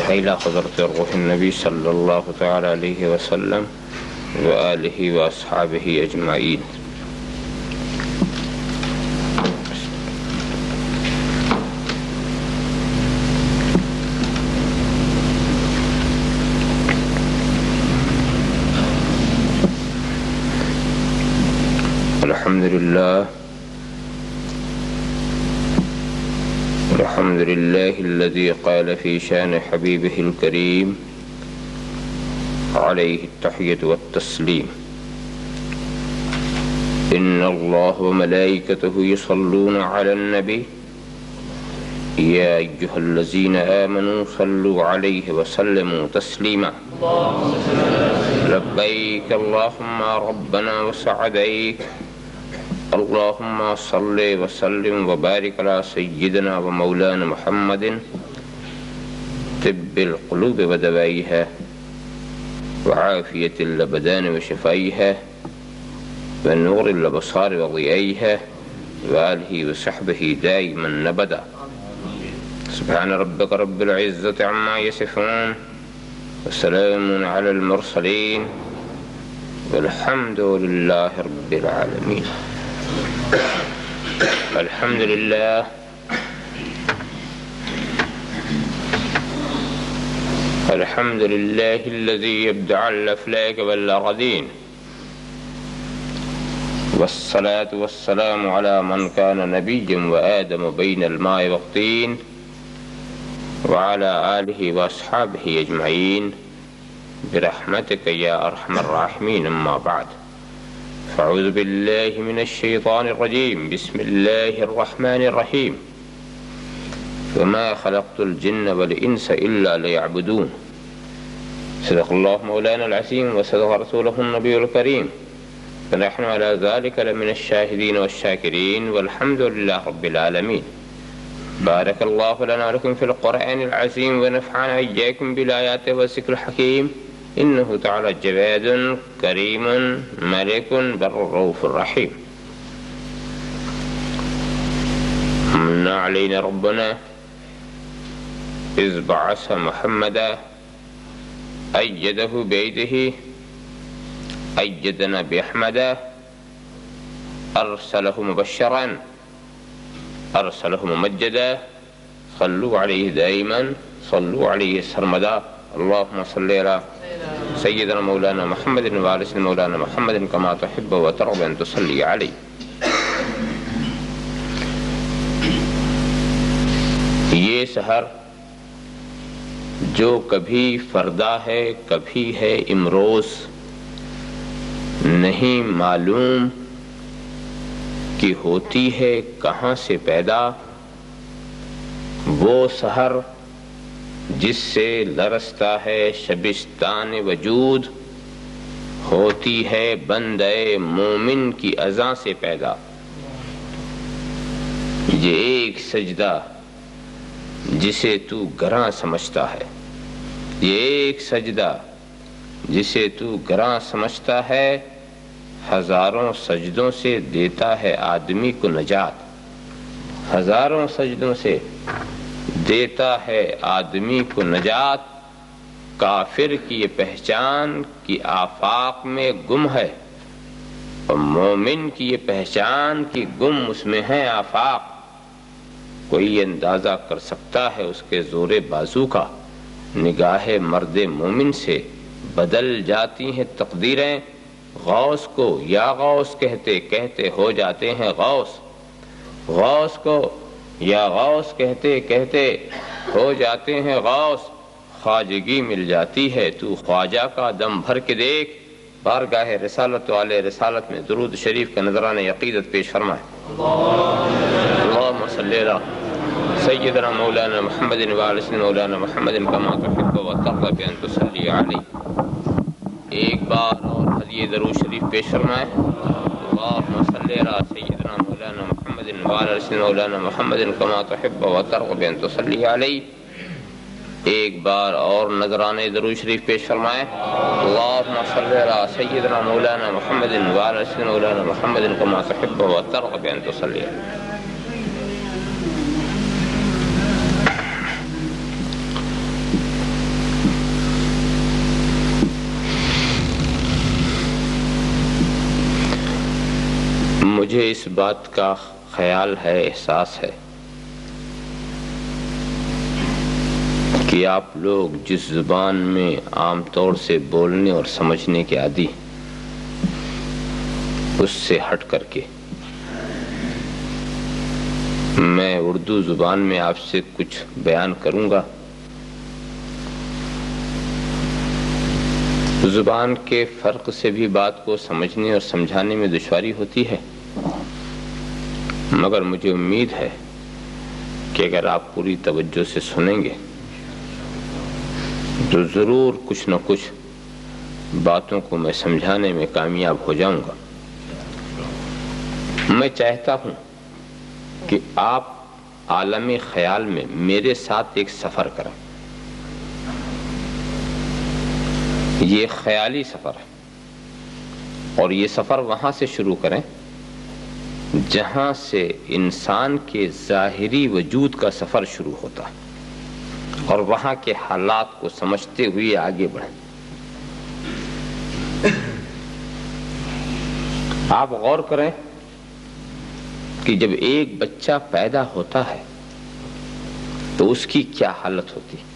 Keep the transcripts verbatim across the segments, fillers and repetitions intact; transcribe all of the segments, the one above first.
إلى حضرة الروح النبي صلى الله تعالى عليه وسلم وآله وأصحابه أجمعين. الحمد لله الحمد لله الذي قال في شان حبيبه الكريم عليه التحية والتسليم إن الله وملائكته يصلون على النبي يا أيها الذين آمنوا صلوا عليه وسلموا تسليما لبيك اللهم ربنا وسعديك اللهم صل وسلم وبارك على سيدنا ومولانا محمد طب القلوب ودوائها وعافية الأبدان وشفائها ونور الأبصار وضيائها وآله وصحبه دائما نبدا. سبحان ربك رب العزة عما يصفون وسلام على المرسلين والحمد لله رب العالمين. الحمد لله الحمد لله الذي يبدع الأفلاك والأراضين والصلاة والسلام على من كان نبيا وآدم بين الماء والطين وعلى آله وأصحابه أجمعين برحمتك يا أرحم الراحمين. أما بعد فأعوذ بالله من الشيطان الرجيم. بسم الله الرحمن الرحيم. وما خلقت الجن والإنس إلا ليعبدون. صدق الله مولانا العظيم وصدق رسوله النبي الكريم فنحن على ذلك لمن الشاهدين والشاكرين والحمد لله رب العالمين. بارك الله لنا ولكم في القرآن العظيم ونفعنا إياكم بالآيات والذكر الحكيم إنه تعالى جواد كريم ملك بر رؤوف رحيم. من علينا ربنا إذ بعث محمدا أيده بيده أيدنا بأحمدا أرسله مبشرا أرسله ممجدا صلوا عليه دائما صلوا عليه سرمدا. اللهم صل على سيدنا مولانا محمد وعلى سيدنا مولانا محمد كما تحب وترضى أن تصلي عليه. یہ سحر جو کبھی فردا ہے کبھی ہے امروز نہیں معلوم کہ ہوتی ہے کہاں سے پیدا، وہ سحر جس سے لرزتا ہے شبستان وجود ہوتی ہے بندے مومن کی اذاں سے پیدا. یہ ایک سجدہ جسے تو گراں سمجھتا ہے، یہ ایک سجدہ جسے تو گراں سمجھتا ہے ہزاروں سجدوں سے دیتا ہے آدمی کو نجات. ہزاروں سجدوں سے دیتا ہے آدمی کو نجات. کافر کی یہ پہچان کہ آفاق میں گم ہے اور مومن کی یہ پہچان کہ گم اس میں ہے آفاق. کوئی اندازہ کر سکتا ہے اس کے زور بازو کا. نگاہ مرد مومن سے بدل جاتی ہیں تقدیریں. غوث کو یا غوث کہتے کہتے ہو جاتے ہیں غوث. غوث کو یا غوث کہتے کہتے ہو جاتے ہیں غوث. خواجگی مل جاتی ہے تو خواجہ کا دم بھر کے دیکھ. بارگاہ رسالت والے رسالت میں درود شریف کا نذرانہ عقیدت پیش فرمائے. اللہم صلی علی سیدنا مولانا محمد وعلی سیدنا مولانا محمد کما تحب و ترضى بأن تصلی علیہ. ایک بار اور ہدیہ درود شریف پیش فرمائے. اللہم صلی علی سیدنا مولانا محمد وعلی سیدنا مولانا محمد کما تحب و ترضى بأن تصلی علیہ. ایک بار اور نذرانے درود شریف پیش فرمائے. اللہم صلی علی سیدنا مولانا محمد وعلی سیدنا مولانا محمد کما تحب و ترضى بأن تصلی علیہ. مجھے اس بات کا خیال ہے، احساس ہے کہ آپ لوگ جس زبان میں عام طور سے بولنے اور سمجھنے کے عادی اس سے ہٹ کر کے میں اردو زبان میں آپ سے کچھ بیان کروں گا۔ زبان کے فرق سے بھی بات کو سمجھنے اور سمجھانے میں دشواری ہوتی ہے، مگر مجھے امید ہے کہ اگر آپ پوری توجہ سے سنیں گے تو ضرور کچھ نہ کچھ باتوں کو میں سمجھانے میں کامیاب ہو جاؤں گا۔ میں چاہتا ہوں کہ آپ عالم خیال میں میرے ساتھ ایک سفر کریں۔ یہ خیالی سفر ہے، اور یہ سفر وہاں سے شروع کریں جہاں سے انسان کے ظاہری وجود کا سفر شروع ہوتا ہے، اور وہاں کے حالات کو سمجھتے ہوئے آگے بڑھیں۔ آپ غور کریں کہ جب ایک بچہ پیدا ہوتا ہے تو اس کی کیا حالت ہوتی ہے۔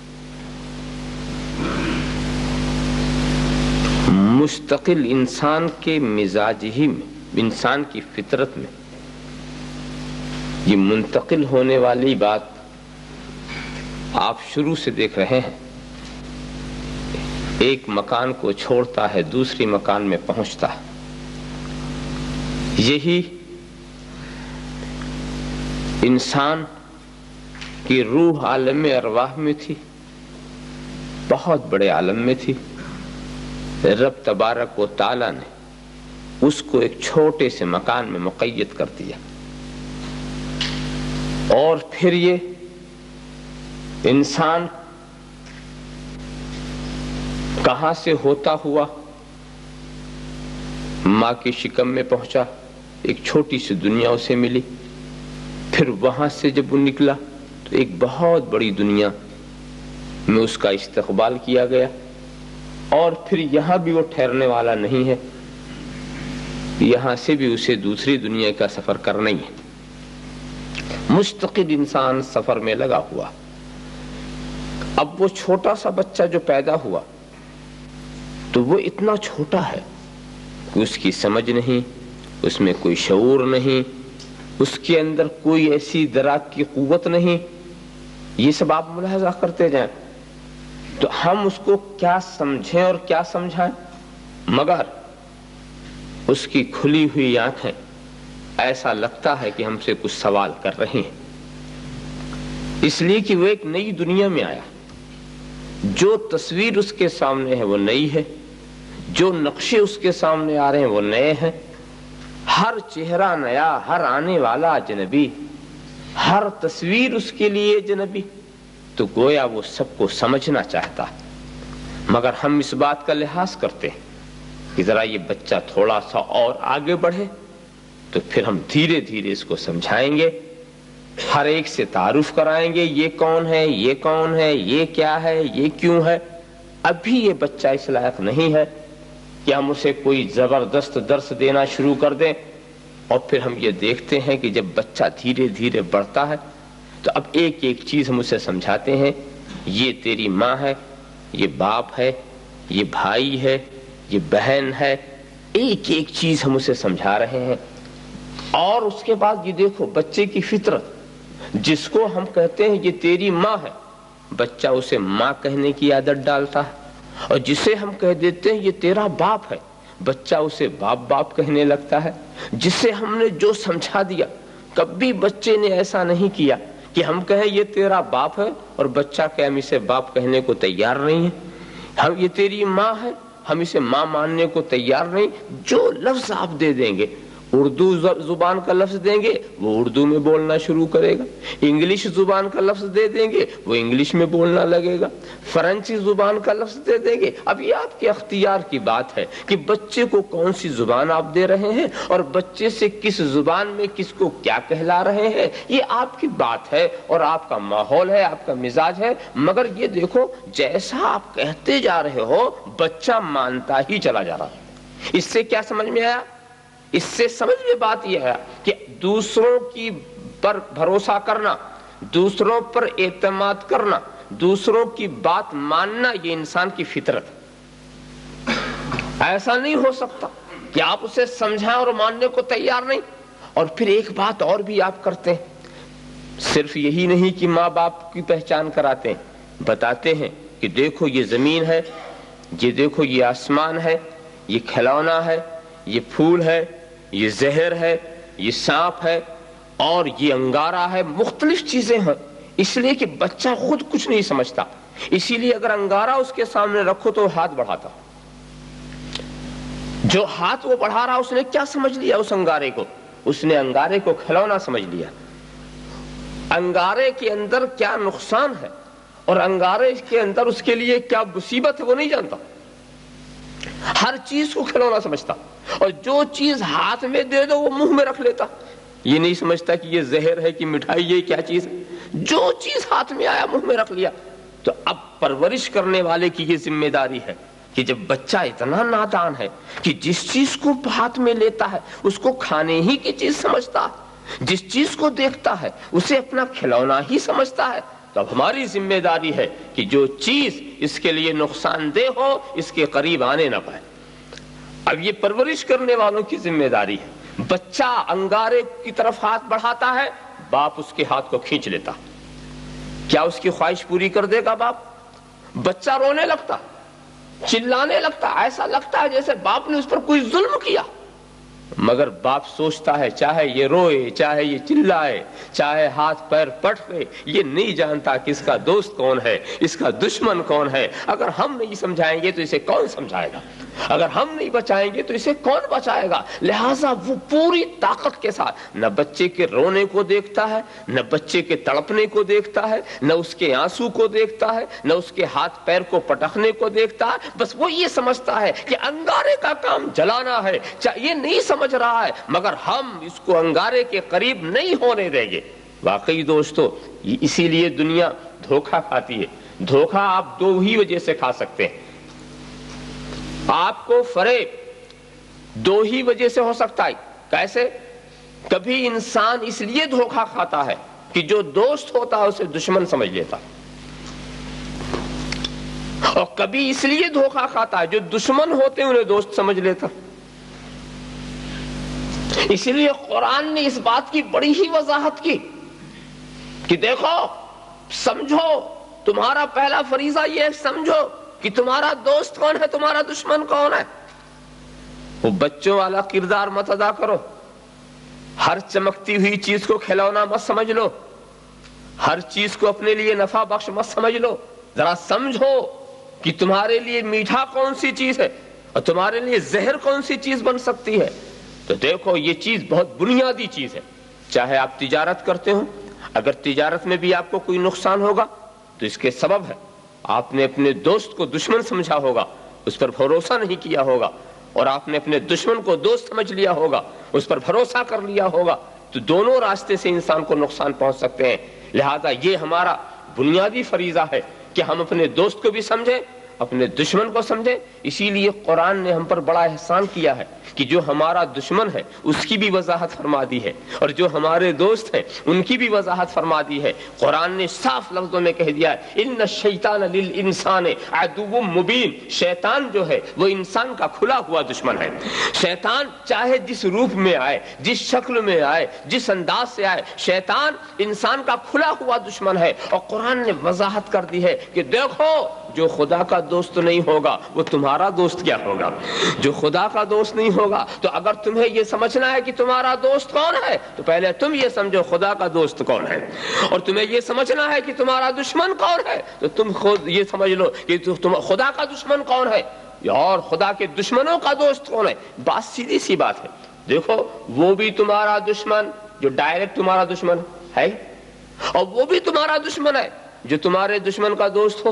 مستقل انسان کے مزاج ہی میں، انسان کی فطرت میں یہ منتقل ہونے والی بات آپ شروع سے دیکھ رہے ہیں۔ ایک مکان کو چھوڑتا ہے، دوسری مکان میں پہنچتا ہے۔ یہی انسان کی روح عالم ارواح میں تھی، بہت بڑے عالم میں تھی۔ رب تبارک و تعالی نے اس کو ایک چھوٹے سے مکان میں مقید کر دیا، اور پھر یہ انسان کہاں سے ہوتا ہوا ماں کی شکم میں پہنچا، ایک چھوٹی سی دنیا اسے ملی۔ پھر وہاں سے جب وہ نکلا تو ایک بہت بڑی دنیا میں اس کا استقبال کیا گیا، اور پھر یہاں بھی وہ ٹھہرنے والا نہیں ہے، یہاں سے بھی اسے دوسری دنیا کا سفر کرنا ہی ہے۔ مستقل انسان سفر میں لگا ہوا۔ اب وہ چھوٹا سا بچہ جو پیدا ہوا تو وہ اتنا چھوٹا ہے کہ اس کی سمجھ نہیں، اس میں کوئی شعور نہیں، اس کے اندر کوئی ایسی دراک کی قوت نہیں۔ یہ سب آپ ملاحظہ کرتے جائیں تو ہم اس کو کیا سمجھیں اور کیا سمجھائیں، مگر اس کی کھلی ہوئی آنکھیں ایسا لگتا ہے کہ ہم سے کچھ سوال کر رہے ہیں، اس لیے کہ وہ ایک نئی دنیا میں آیا۔ جو تصویر اس کے سامنے ہے وہ نئی ہے، جو نقشے اس کے سامنے آ رہے ہیں وہ نئے ہیں۔ ہر چہرہ نیا، ہر آنے والا اجنبی، ہر تصویر اس کے لیے اجنبی۔ تو گویا وہ سب کو سمجھنا چاہتا ہے، مگر ہم اس بات کا لحاظ کرتے ہیں کہ ذرا یہ بچہ تھوڑا سا اور آگے بڑھے تو پھر ہم دھیرے دھیرے اس کو سمجھائیں گے، ہر ایک سے تعارف کرائیں گے، یہ کون ہے، یہ کون ہے، یہ کیا ہے، یہ کیوں ہے۔ ابھی یہ بچہ اس لائق نہیں ہے کہ ہم اسے کوئی زبردست درس دینا شروع کر دیں، اور پھر ہم یہ دیکھتے ہیں کہ جب بچہ دھیرے دھیرے بڑھتا ہے تو اب ایک ایک چیز ہم اسے سمجھاتے ہیں۔ یہ تیری ماں ہے، یہ باپ ہے، یہ بھائی ہے، یہ بہن ہے، ایک ایک چیز ہم اسے سمجھا رہے ہیں۔ اور اس کے بعد یہ دیکھو بچے کی فطرت، جس کو ہم کہتے ہیں یہ تیری ماں ہے، بچہ اسے ماں کہنے کی عادت ڈالتا ہے، اور جسے ہم کہہ دیتے ہیں یہ تیرا باپ ہے، بچہ اسے باپ باپ کہنے لگتا ہے۔ جسے ہم نے جو سمجھا دیا، کبھی بچے نے ایسا نہیں کیا کہ ہم کہیں یہ تیرا باپ ہے اور بچہ کہ ہم اسے باپ کہنے کو تیار نہیں ہے، ہم یہ تیری ماں ہے، ہم اسے ماں ماننے کو تیار نہیں۔ جو لفظ آپ دے دیں گے، اردو زبان کا لفظ دیں گے وہ اردو میں بولنا شروع کرے گا، انگلش زبان کا لفظ دے دیں گے وہ انگلش میں بولنا لگے گا، فرانسیسی زبان کا لفظ دے دیں گے۔ اب یہ آپ کے اختیار کی بات ہے کہ بچے کو کون سی زبان آپ دے رہے ہیں اور بچے سے کس زبان میں کس کو کیا کہلا رہے ہیں، یہ آپ کی بات ہے اور آپ کا ماحول ہے، آپ کا مزاج ہے۔ مگر یہ دیکھو جیسا آپ کہتے جا رہے ہو بچہ مانتا ہی چلا جا رہا ہے۔ اس سے کیا سمجھ میں آیا اس سے سمجھ میں بات یہ ہے کہ دوسروں کی پر بھروسہ کرنا، دوسروں پر اعتماد کرنا، دوسروں کی بات ماننا، یہ انسان کی فطرت ہے۔ ایسا نہیں ہو سکتا کہ آپ اسے سمجھائیں اور ماننے کو تیار نہیں۔ اور پھر ایک بات اور بھی آپ کرتے ہیں، صرف یہی نہیں کہ ماں باپ کی پہچان کراتے ہیں، بتاتے ہیں کہ دیکھو یہ زمین ہے، یہ دیکھو یہ آسمان ہے، یہ کھلونا ہے، یہ پھول ہے، یہ زہر ہے، یہ سانپ ہے، اور یہ انگارہ ہے، مختلف چیزیں ہیں۔ اس لیے کہ بچہ خود کچھ نہیں سمجھتا، اسی لیے اگر انگارہ اس کے سامنے رکھو تو ہاتھ بڑھاتا۔ جو ہاتھ وہ بڑھا رہا اس نے کیا سمجھ لیا؟ اس انگارے کو، اس نے انگارے کو کھلونا سمجھ لیا۔ انگارے کے اندر کیا نقصان ہے اور انگارے کے اندر اس کے لیے کیا مصیبت ہے وہ نہیں جانتا، ہر چیز کو کھلونا سمجھتا، اور جو چیز ہاتھ میں دے دو وہ منہ میں رکھ لیتا، یہ نہیں سمجھتا کہ یہ زہر ہے کہ مٹھائی، یہ کیا چیز ہے، جو چیز ہاتھ میں آیا منہ میں رکھ لیا۔ تو اب پرورش کرنے والے کی یہ ذمہ داری ہے کہ جب بچہ اتنا نادان ہے کہ جس چیز کو ہاتھ میں لیتا ہے اس کو کھانے ہی کی چیز سمجھتا ہے، جس چیز کو دیکھتا ہے اسے اپنا کھلونا ہی سمجھتا ہے، تو اب ہماری ذمہ داری ہے کہ جو چیز اس کے لیے نقصان دہ ہو اس کے قریب آنے نہ پائے۔ اب یہ پرورش کرنے والوں کی ذمہ داری ہے۔ بچہ انگارے کی طرف ہاتھ بڑھاتا ہے، باپ اس کے ہاتھ کو کھینچ لیتا، کیا اس کی خواہش پوری کر دے گا باپ؟ بچہ رونے لگتا، چلانے لگتا، ایسا لگتا ہے جیسے باپ نے اس پر کوئی ظلم کیا، مگر باپ سوچتا ہے چاہے یہ روئے، چاہے یہ چلائے، چاہے ہاتھ پیر پٹکے، یہ نہیں جانتا کہ اس کا دوست کون ہے، اس کا دشمن کون ہے۔ اگر ہم نہیں سمجھائیں گے تو اسے کون سمجھائے گا، اگر ہم نہیں بچائیں گے تو اسے کون بچائے گا؟ لہٰذا وہ پوری طاقت کے ساتھ نہ بچے کے رونے کو دیکھتا ہے، نہ بچے کے تڑپنے کو دیکھتا ہے، نہ اس کے آنسو کو دیکھتا ہے، نہ اس کے ہاتھ پیر کو پٹکنے کو دیکھتا ہے، بس وہ یہ سمجھتا ہے کہ انگارے کا کام جلانا ہے، یہ نہیں سمجھ رہا ہے مگر ہم اس کو انگارے کے قریب نہیں ہونے دیں گے۔ واقعی دوستو، اسی لیے دنیا دھوکہ کھاتی ہے۔ دھوکہ آپ دو ہی وجہ سے کھا سکتے ہیں، آپ کو فریب دو ہی وجہ سے ہو سکتا ہے۔ کیسے؟ کبھی انسان اس لیے دھوکہ کھاتا ہے کہ جو دوست ہوتا ہے اسے دشمن سمجھ لیتا، اور کبھی اس لیے دھوکہ کھاتا ہے جو دشمن ہوتے ہیں انہیں دوست سمجھ لیتا۔ اسی لیے قرآن نے اس بات کی بڑی ہی وضاحت کی کہ دیکھو، سمجھو، تمہارا پہلا فریضہ یہ ہے، سمجھو کہ تمہارا دوست کون ہے، تمہارا دشمن کون ہے۔ وہ بچوں والا کردار مت ادا کرو، ہر چمکتی ہوئی چیز کو کھلونا مت سمجھ لو، ہر چیز کو اپنے لیے نفع بخش مت سمجھ لو، ذرا سمجھو کہ تمہارے لیے میٹھا کون سی چیز ہے اور تمہارے لیے زہر کون سی چیز بن سکتی ہے۔ تو دیکھو، یہ چیز بہت بنیادی چیز ہے۔ چاہے آپ تجارت کرتے ہو، اگر تجارت میں بھی آپ کو کوئی نقصان ہوگا تو اس کے سبب ہے آپ نے اپنے دوست کو دشمن سمجھا ہوگا، اس پر بھروسہ نہیں کیا ہوگا، اور آپ نے اپنے دشمن کو دوست سمجھ لیا ہوگا، اس پر بھروسہ کر لیا ہوگا، تو دونوں راستے سے انسان کو نقصان پہنچ سکتے ہیں۔ لہذا یہ ہمارا بنیادی فریضہ ہے کہ ہم اپنے دوست کو بھی سمجھیں، اپنے دشمن کو سمجھیں۔ اسی لیے قرآن نے ہم پر بڑا احسان کیا ہے کہ جو ہمارا دشمن ہے اس کی بھی وضاحت فرما دی ہے، اور جو ہمارے دوست ہیں ان کی بھی وضاحت فرما دی ہے۔ قرآن نے صاف لفظوں میں کہہ دیا ہے، ان الشیطان للانسان عدو مبین، شیطان جو ہے وہ انسان کا کھلا ہوا دشمن ہے۔ شیطان چاہے جس روپ میں آئے، جس شکل میں آئے، جس انداز سے آئے، شیطان انسان کا کھلا ہوا دشمن ہے۔ اور قرآن نے وضاحت کر دی ہے کہ دیکھو، جو خدا کا دوست نہیں ہوگا وہ تمہارا دوست کیا ہوگا؟ جو خدا کا دوست نہیں ہوگا تو اگر تمہیں یہ سمجھنا ہے کہ تمہارا دوست کون ہے تو پہلے تم یہ سمجھو خدا کا دوست کون ہے، اور تمہیں یہ سمجھنا ہے کہ تمہارا دشمن کون ہے تو تم خود یہ سمجھ لو کہ تم خدا کا دشمن کون ہے اور خدا کے دشمنوں کا دوست کون ہے۔ بات سیدھی سی بات ہے۔ دیکھو، وہ بھی تمہارا دشمن جو ڈائریکٹ تمہارا دشمن ہے، اور وہ بھی تمہارا دشمن ہے جو تمہارے دشمن کا دوست ہو،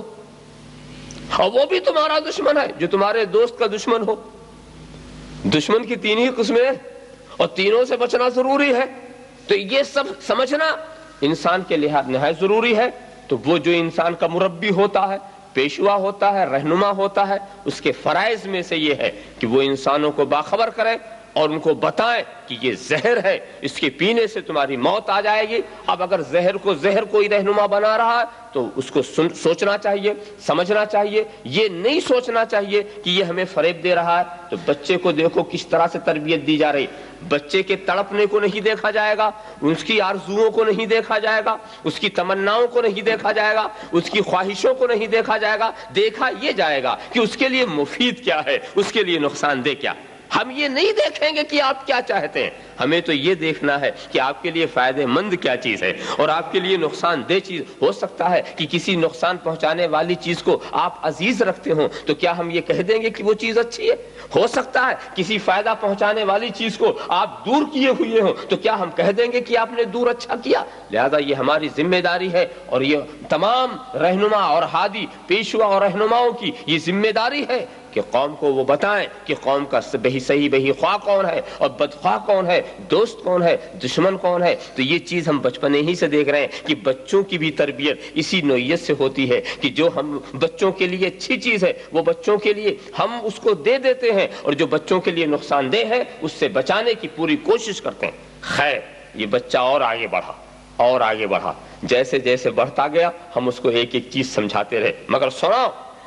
اور وہ بھی تمہارا دشمن ہے جو تمہارے دوست کا دشمن ہو۔ دشمن کی تین ہی قسمیں ہیں اور تینوں سے بچنا ضروری ہے۔ تو یہ سب سمجھنا انسان کے لحاظ نہایت ضروری ہے۔ تو وہ جو انسان کا مربی ہوتا ہے، پیشوا ہوتا ہے، رہنما ہوتا ہے، اس کے فرائض میں سے یہ ہے کہ وہ انسانوں کو باخبر کرے اور ان کو بتائیں کہ یہ زہر ہے، اس کے پینے سے تمہاری موت آ جائے گی۔ اب اگر زہر کو زہر کوئی رہنما بنا رہا ہے تو اس کو سوچنا چاہیے، سمجھنا چاہیے، یہ نہیں سوچنا چاہیے کہ یہ ہمیں فریب دے رہا ہے۔ تو بچے کو دیکھو کس طرح سے تربیت دی جا رہی، بچے کے تڑپنے کو نہیں دیکھا جائے گا، اس کی آرزوؤں کو نہیں دیکھا جائے گا، اس کی تمناؤں کو نہیں دیکھا جائے گا، اس کی خواہشوں کو نہیں دیکھا جائے گا، دیکھا یہ جائے گا کہ اس کے لیے مفید کیا ہے، اس کے لیے نقصان دہ کیا۔ ہم یہ نہیں دیکھیں گے کہ آپ کیا چاہتے ہیں، ہمیں تو یہ دیکھنا ہے کہ آپ کے لیے فائدہ مند کیا چیز ہے اور آپ کے لیے نقصان دہ چیز۔ ہو سکتا ہے کہ کسی نقصان پہنچانے والی چیز کو آپ عزیز رکھتے ہوں، تو کیا ہم یہ کہہ دیں گے کہ وہ چیز اچھی ہے؟ ہو سکتا ہے کسی فائدہ پہنچانے والی چیز کو آپ دور کیے ہوئے ہوں، تو کیا ہم کہہ دیں گے کہ آپ نے دور اچھا کیا؟ لہذا یہ ہماری ذمہ داری ہے، اور یہ تمام رہنما اور ہادی، پیشوا اور رہنماؤں کی یہ ذمہ داری ہے کہ قوم کو وہ بتائیں کہ قوم کا بہی صحیح بہی خواہ کون ہے اور بدخواہ کون ہے، دوست کون ہے، دشمن کون ہے۔ تو یہ چیز ہم بچپنے ہی سے دیکھ رہے ہیں کہ بچوں کی بھی تربیت اسی نوعیت سے ہوتی ہے کہ جو ہم بچوں کے لیے اچھی چیز ہے وہ بچوں کے لیے ہم اس کو دے دیتے ہیں، اور جو بچوں کے لیے نقصان دہ ہے اس سے بچانے کی پوری کوشش کرتے ہیں۔ خیر، یہ بچہ اور آگے بڑھا اور آگے بڑھا، جیسے جیسے بڑھتا گیا ہم اس کو ایک ایک چیز سمجھاتے رہے، مگر سنو،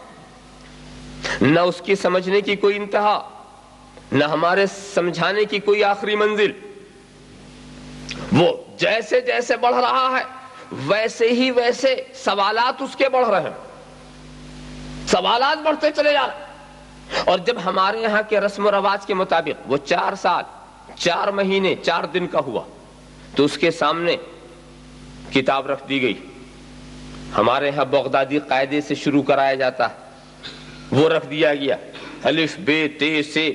نہ اس کی سمجھنے کی کوئی انتہا، نہ ہمارے سمجھانے کی کوئی آخری منزل۔ وہ جیسے جیسے بڑھ رہا ہے ویسے ہی ویسے سوالات اس کے بڑھ رہے ہیں، سوالات بڑھتے چلے جا رہے ہیں۔ اور جب ہمارے یہاں کے رسم و رواج کے مطابق وہ چار سال چار مہینے چار دن کا ہوا تو اس کے سامنے کتاب رکھ دی گئی۔ ہمارے یہاں بغدادی قاعدے سے شروع کرایا جاتا ہے، وہ رکھ دیا گیا، الف بے تے سے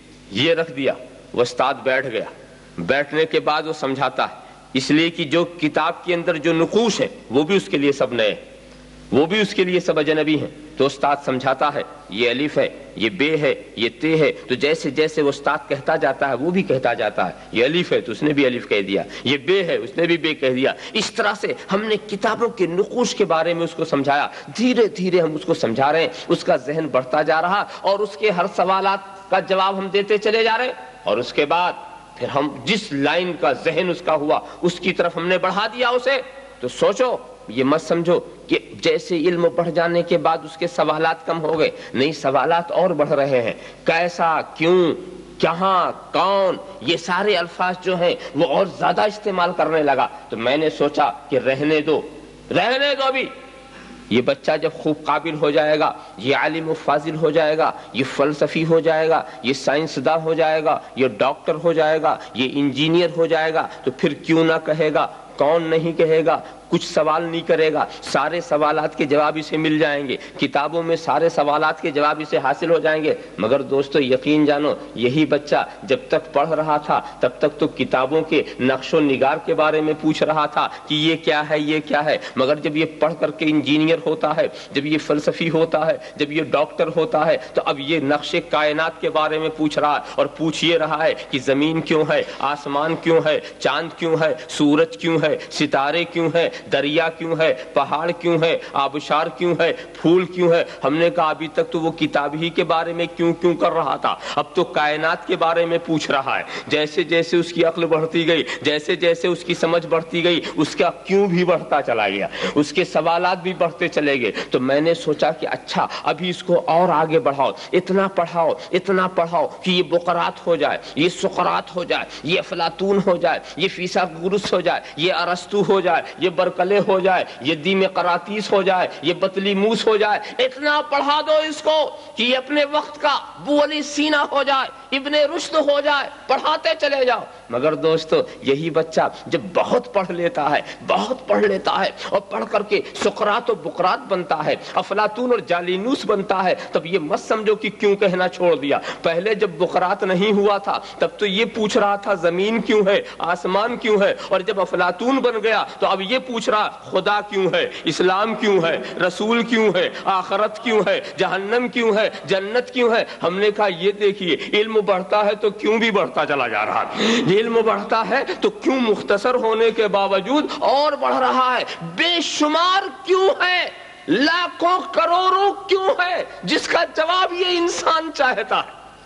یہ رکھ دیا۔ وہ استاد بیٹھ گیا، بیٹھنے کے بعد وہ سمجھاتا ہے، اس لیے کہ جو کتاب کے اندر جو نقوش ہے وہ بھی اس کے لیے سب نئے، وہ بھی اس کے لیے سب اجنبی ہیں۔ تو استاد سمجھاتا ہے، یہ الف ہے، یہ بے ہے، یہ تے ہے۔ تو جیسے جیسے وہ استاد کہتا جاتا ہے وہ بھی کہتا جاتا ہے، یہ الف ہے تو اس نے بھی الف کہہ دیا، یہ بے ہے اس نے بھی بے کہہ دیا۔ اس طرح سے ہم نے کتابوں کے نقوش کے بارے میں اس کو سمجھایا، دھیرے دھیرے ہم اس کو سمجھا رہے ہیں، اس کا ذہن بڑھتا جا رہا اور اس کے ہر سوالات کا جواب ہم دیتے چلے جا رہے ہیں۔ اور اس کے بعد پھر ہم جس لائن کا ذہن اس کا ہوا اس کی طرف ہم نے بڑھا دیا اسے۔ تو سوچو، یہ مت سمجھو کہ جیسے علم بڑھ جانے کے بعد اس کے سوالات کم ہو گئے، نہیں، سوالات اور بڑھ رہے ہیں۔ کیسا، کیوں، کہاں، کون، یہ سارے الفاظ جو ہیں وہ اور زیادہ استعمال کرنے لگا۔ تو میں نے سوچا کہ رہنے دو رہنے دو ابھی، یہ بچہ جب خوب قابل ہو جائے گا، یہ عالم و فاضل ہو جائے گا، یہ فلسفی ہو جائے گا، یہ سائنسداں ہو جائے گا، یہ ڈاکٹر ہو جائے گا، یہ انجینئر ہو جائے گا، تو پھر کیوں نہ کہے گا، کون نہیں کہے گا، کچھ سوال نہیں کرے گا، سارے سوالات کے جواب اسے مل جائیں گے، کتابوں میں سارے سوالات کے جواب اسے حاصل ہو جائیں گے۔ مگر دوستو یقین جانو، یہی بچہ جب تک پڑھ رہا تھا تب تک تو کتابوں کے نقش و نگار کے بارے میں پوچھ رہا تھا کہ یہ کیا ہے، یہ کیا ہے۔ مگر جب یہ پڑھ کر کے انجینئر ہوتا ہے، جب یہ فلسفی ہوتا ہے، جب یہ ڈاکٹر ہوتا ہے، تو اب یہ نقش کائنات کے بارے میں پوچھ رہا ہے، اور پوچھ یہ رہا ہے کہ زمین کیوں ہے، آسمان کیوں ہے، چاند کیوں ہے، سورج کیوں ہے، ستارے کیوں ہے، دریا کیوں ہے، پہاڑ کیوں ہے، آبشار کیوں ہے، پھول کیوں ہے۔ ہم نے کہا ابھی تک تو وہ کتاب ہی کے بارے میں کیوں کیوں کر رہا تھا، اب تو کائنات کے بارے میں پوچھ رہا ہے۔ جیسے جیسے اس کی عقل بڑھتی گئی، جیسے جیسے اس کی سمجھ بڑھتی گئی، اس کا کیوں بھی بڑھتا چلا گیا، اس کے سوالات بھی بڑھتے چلے گئے۔ تو میں نے سوچا کہ اچھا ابھی اس کو اور آگے بڑھاؤ، اتنا پڑھاؤ اتنا پڑھاؤ کہ یہ بقرات ہو جائے، یہ سقراط ہو جائے، یہ افلاطون ہو جائے، یہ فیثاغورس ہو جائے، یہ ارسطو ہو جائے، یہ برکلے ہو جائے، یہ دیم قراطیس ہو جائے، یہ بطلیموس ہو جائے۔ اتنا پڑھا دو اس کو کہ یہ اپنے وقت کا ابو علی سینا ہو جائے، ابن رشد ہو جائے، پڑھاتے چلے جاؤ۔ مگر دوستو یہی بچہ جب بہت پڑھ لیتا ہے، بہت پڑھ لیتا ہے اور پڑھ کر کے سقراط و بقراط بنتا ہے، افلاطون اور جالینوس بنتا ہے، تب یہ مت سمجھو کہ کیوں کہنا چھوڑ دیا۔ پہلے جب بقراط نہیں ہوا تھا تب تو یہ پوچھ رہا تھا زمین کیوں ہے، آسمان کیوں ہے، اور جب افلاطون بن گیا تو اب یہ پوچھ رہا خدا کیوں ہے، اسلام کیوں ہے، رسول کیوں ہے، آخرت کیوں ہے، جہنم کیوں ہے، جنت کیوں ہے۔ ہم نے کہا یہ دیکھیے، علم بڑھتا ہے تو کیوں بھی بڑھتا چلا جا رہا ہے، علم بڑھتا ہے تو کیوں مختصر ہونے کے باوجود اور بڑھ رہا ہے، بے شمار کیوں ہے، لاکھوں کروڑوں کیوں ہے، جس کا جواب یہ انسان چاہتا ہے۔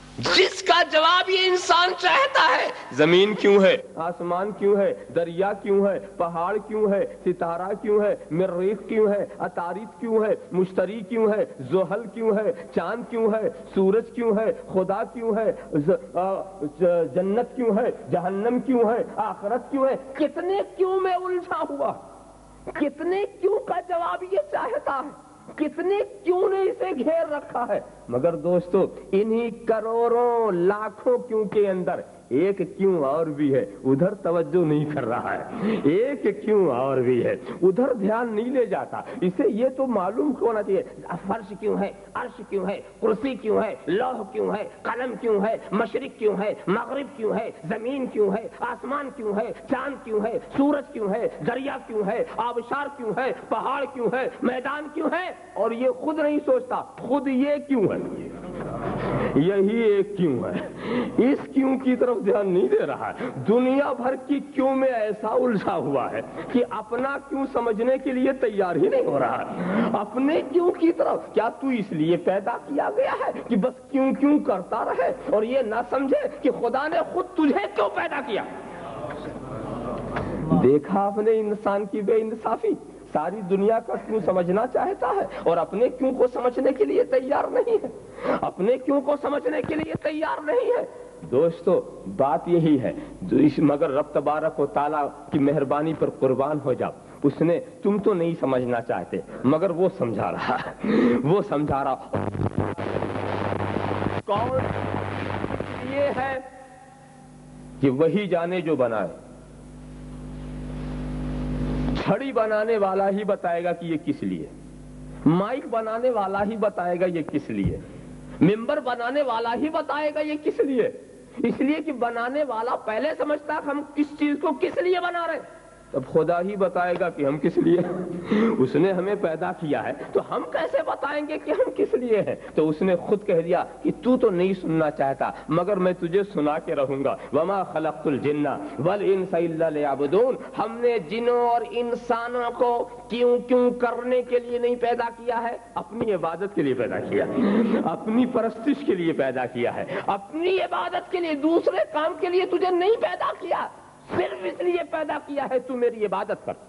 جس کا جواب یہ انسان چاہتا ہے، زمین کیوں ہے، آسمان کیوں ہے، دریا کیوں ہے، پہاڑ کیوں ہے، ستارہ کیوں ہے، مریخ کیوں ہے، عطارد کیوں ہے، مشتری کیوں ہے، زحل کیوں ہے، چاند کیوں ہے، سورج کیوں ہے، خدا کیوں ہے، جنت کیوں ہے، جہنم کیوں ہے، آخرت کیوں ہے، کتنے کیوں میں الجھا ہوا، کتنے کیوں کا جواب یہ چاہتا ہے، کتنے کیوں نے اسے گھیر رکھا ہے۔ مگر دوستو انہی کروڑوں لاکھوں کیوں کے اندر ایک کیوں اور بھی ہے، ادھر توجہ نہیں کر رہا ہے، ایک کیوں اور بھی ہے، ادھر دھیان نہیں لے جاتا۔ اسے یہ تو معلوم ہونا چاہیے فرش کیوں ہے، عرش کیوں ہے، کرسی کیوں ہے، لوح کیوں ہے، قلم کیوں ہے، مشرق کیوں ہے، مغرب کیوں ہے، زمین کیوں ہے، آسمان کیوں ہے، چاند کیوں ہے، سورج کیوں ہے، دریا کیوں ہے، آبشار کیوں ہے، پہاڑ کیوں ہے، میدان کیوں ہے، اور یہ خود نہیں سوچتا خود یہ کیوں ہے، یہی ایک کیوں ہے، اس کیوں کی طرف دھیان نہیں دے رہا ہے۔ دنیا بھر کی کیوں میں ایسا الجھا ہوا ہے کہ اپنا کیوں سمجھنے کے لیے تیار ہی نہیں ہو رہا ہے۔ اپنے کیوں کی طرف، کیا تو اس لیے پیدا کیا گیا ہے کہ بس کیوں کیوں کرتا رہے اور یہ نہ سمجھے کہ خدا نے خود تجھے کیوں پیدا کیا؟ دیکھا آپ نے انسان کی بے انصافی، ساری دنیا کا کیوں سمجھنا چاہتا ہے اور اپنے کیوں کو سمجھنے کے لیے تیار نہیں ہے، اپنے کیوں کو سمجھنے کے لیے تیار نہیں ہے۔ دوستو بات یہی ہے، مگر رب تبارک و تعالیٰ کی مہربانی پر قربان ہو جاؤ، اس نے تم تو نہیں سمجھنا چاہتے مگر وہ سمجھا رہا ہے، وہ سمجھا رہا۔ کون یہ ہے کہ وہی جانے جو بنائے، چھڑی بنانے والا ہی بتائے گا کہ یہ کس لیے، مائک بنانے والا ہی بتائے گا یہ کس لیے، ممبر بنانے والا ہی بتائے گا یہ کس لیے، اس لیے کہ بنانے والا پہلے سمجھتا ہے کہ ہم کس چیز کو کس لیے بنا رہے ہیں، تب خدا ہی بتائے گا کہ ہم کس لیے، اس نے ہمیں پیدا کیا ہے تو ہم کیسے بتائیں گے کہ ہم کس لیے ہیں؟ تو اس نے خود کہہ دیا کہ تو تو نہیں سننا چاہتا مگر میں تجھے سنا کے رہوں گا۔ وما خلقت الجن والانس الا لیعبدون، ہم نے جنوں اور انسانوں کو کیوں کیوں کرنے کے لیے نہیں پیدا کیا ہے، اپنی عبادت کے لیے پیدا کیا، اپنی پرستش کے لیے پیدا کیا ہے، اپنی عبادت کے لیے، دوسرے کام کے لیے تجھے نہیں پیدا کیا، صرف اس لیے پیدا کیا ہے تو میری عبادت کر۔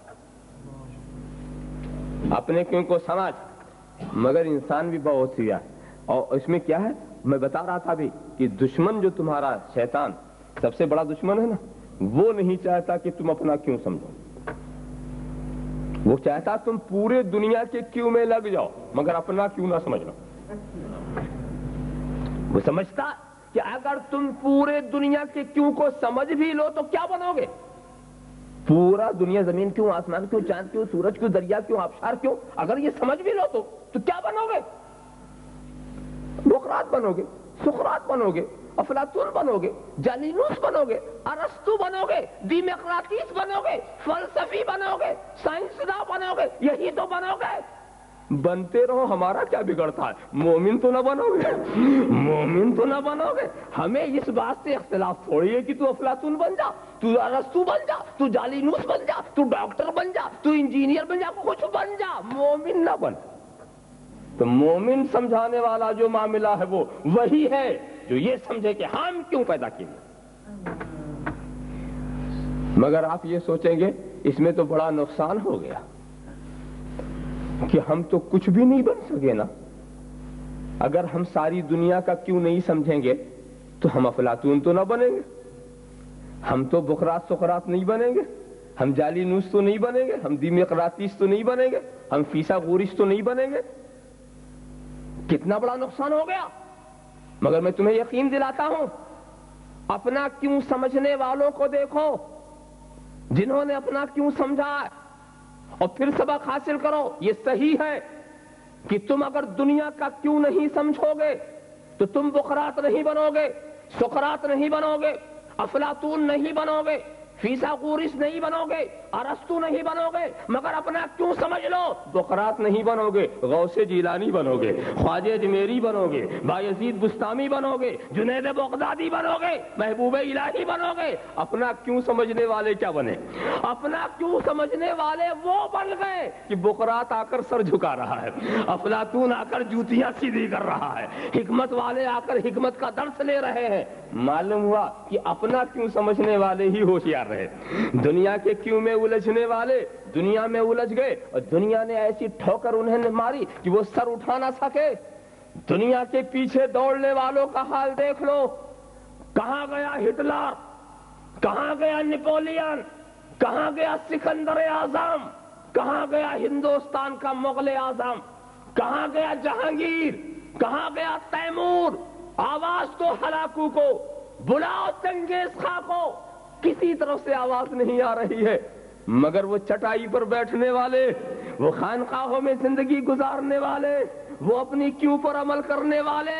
اپنے کیوں کو سمجھ، مگر انسان بھی بہت ہوا، اور اس میں کیا ہے میں بتا رہا تھا بھی کہ دشمن جو تمہارا شیطان سب سے بڑا دشمن ہے نا، وہ نہیں چاہتا کہ تم اپنا کیوں سمجھو، وہ چاہتا تم پورے دنیا کے کیوں میں لگ جاؤ مگر اپنا کیوں نہ سمجھ لو۔ وہ سمجھتا کہ اگر تم پورے دنیا کے کیوں کو سمجھ بھی لو تو کیا بنو گے، پورا دنیا، زمین کیوں، آسمان کیوں، چاند کیوں، سورج کیوں، دریا کیوں، آبشار کیوں، اگر یہ سمجھ بھی لو تو تو کیا بنو گے؟ بقرات بنو گے، سقراط بنو گے، افلاطون بنو گے، جالینوس بنو گے، ارسطو بنو گے، دیمقراطیس بنو گے، فلسفی بنو گے، سائنسداں بنو گے، یہی تو بنو گے۔ بنتے رہو، ہمارا کیا بگڑتا ہے، مومن تو نہ بنو گے، مومن تو نہ بنو گے۔ ہمیں اس بات سے اختلاف تھوڑی ہے کہ تو افلاطون بن جا، تو ارسطو بن جا، تو جالینوس بن جا، تو ڈاکٹر بن جا، تو انجینئر بن جا، کچھ بن جا، مومن نہ بن۔ تو مومن سمجھانے والا جو معاملہ ہے وہ وہی ہے جو یہ سمجھے کہ ہم کیوں پیدا کیے۔ مگر آپ یہ سوچیں گے اس میں تو بڑا نقصان ہو گیا کہ ہم تو کچھ بھی نہیں بن سکے نا، اگر ہم ساری دنیا کا کیوں نہیں سمجھیں گے تو ہم افلاطون تو نہ بنیں گے، ہم تو بقراط سقراط نہیں بنیں گے، ہم جالینوس تو نہیں بنیں گے، ہم دیمقراطیس تو نہیں بنیں گے، ہم فیثاغورس تو نہیں بنیں گے۔ کتنا بڑا نقصان ہو گیا۔ مگر میں تمہیں یقین دلاتا ہوں، اپنا کیوں سمجھنے والوں کو دیکھو، جنہوں نے اپنا کیوں سمجھا اور پھر سبق حاصل کرو۔ یہ صحیح ہے کہ تم اگر دنیا کا کیوں نہیں سمجھو گے تو تم بقراط نہیں بنو گے، سقراط نہیں بنو گے، افلاطون نہیں بنو گے، فیثاغورس نہیں بنو گے، ارسطو نہیں بنو گے، مگر اپنا کیوں سمجھ لو، بقرات نہیں بنو گے، غوث جیلانی بنو گے، خواجہ اجمیری بنو گے، بایزید بستامی بنو گے، جنید بغدادی بنو گے، محبوب الہی بنو گے، اپنا کیوں سمجھنے والے کیا بنے؟ اپنا کیوں سمجھنے والے وہ بن گئے کہ بقرات آ کر سر جھکا رہا ہے، افلاطون آ کر جوتیاں سیدھی کر رہا ہے، حکمت والے آ کر حکمت کا درس لے رہے ہیں۔ معلوم ہوا کہ اپنا کیوں سمجھنے والے ہی ہوشیار رہے، دنیا کے کیوں میں الجھنے والے دنیا میں الجھ گئے، اور دنیا نے ایسی ٹھوکر انہیں ماری کہ وہ سر اٹھا نہ سکے۔ دنیا کے پیچھے دوڑنے والوں کا حال دیکھ لو، کہاں گیا ہٹلر، کہاں گیا نیپولین، کہاں گیا سکندر اعظم، کہاں گیا ہندوستان کا مغل اعظم، کہاں گیا جہانگیر، کہاں گیا تیمور؟ آواز تو ہلاکو کو، بلاؤ چنگیز خان کو، کسی طرف سے آواز نہیں آ رہی ہے، مگر وہ چٹائی پر بیٹھنے والے، وہ خانقاہوں میں زندگی گزارنے والے، وہ اپنی کیوں پر عمل کرنے والے،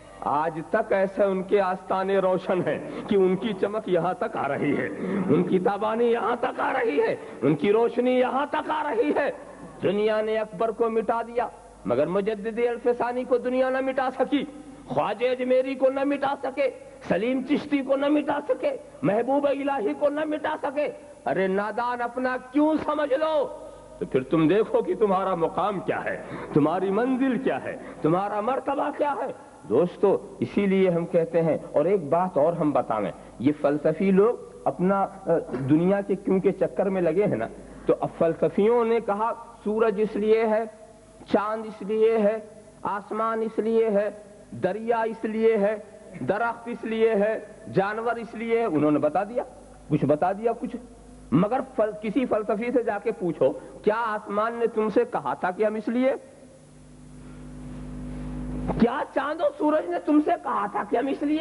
آج تک ایسے ان کے آستانے روشن ہیں کہ ان کی چمک یہاں تک آ رہی ہے، ان کی تابانی یہاں تک آ رہی ہے، ان کی روشنی یہاں تک آ رہی ہے۔ دنیا نے اکبر کو مٹا دیا، مگر مجدد الفسانی کو دنیا نہ مٹا سکی، خواجہ اجمیری کو نہ مٹا سکے، سلیم چشتی کو نہ مٹا سکے، محبوب الہی کو نہ مٹا سکے۔ ارے نادان اپنا کیوں سمجھ لو، تو پھر تم دیکھو کہ تمہارا مقام کیا ہے، تمہاری منزل کیا ہے، تمہارا مرتبہ کیا ہے۔ دوستو اسی لیے ہم کہتے ہیں، اور ایک بات اور ہم بتائیں، یہ فلسفی لوگ اپنا دنیا کے کیوں کے چکر میں لگے ہیں نا، تو اب فلسفیوں نے کہا سورج اس لیے ہے، چاند اس لیے ہے، آسمان اس لیے ہے، دریا اس لیے ہے، درخت اس لیے ہے، جانور اس لیے ہے، انہوں نے بتا دیا، کچھ بتا دیا کچھ، مگر فل... کسی فلسفی سے جا کے پوچھو، کیا آسمان نے تم سے کہا تھا کہ ہم اس لیے؟ کیا چاند و سورج نے تم سے کہا تھا کہ ہم اس لیے؟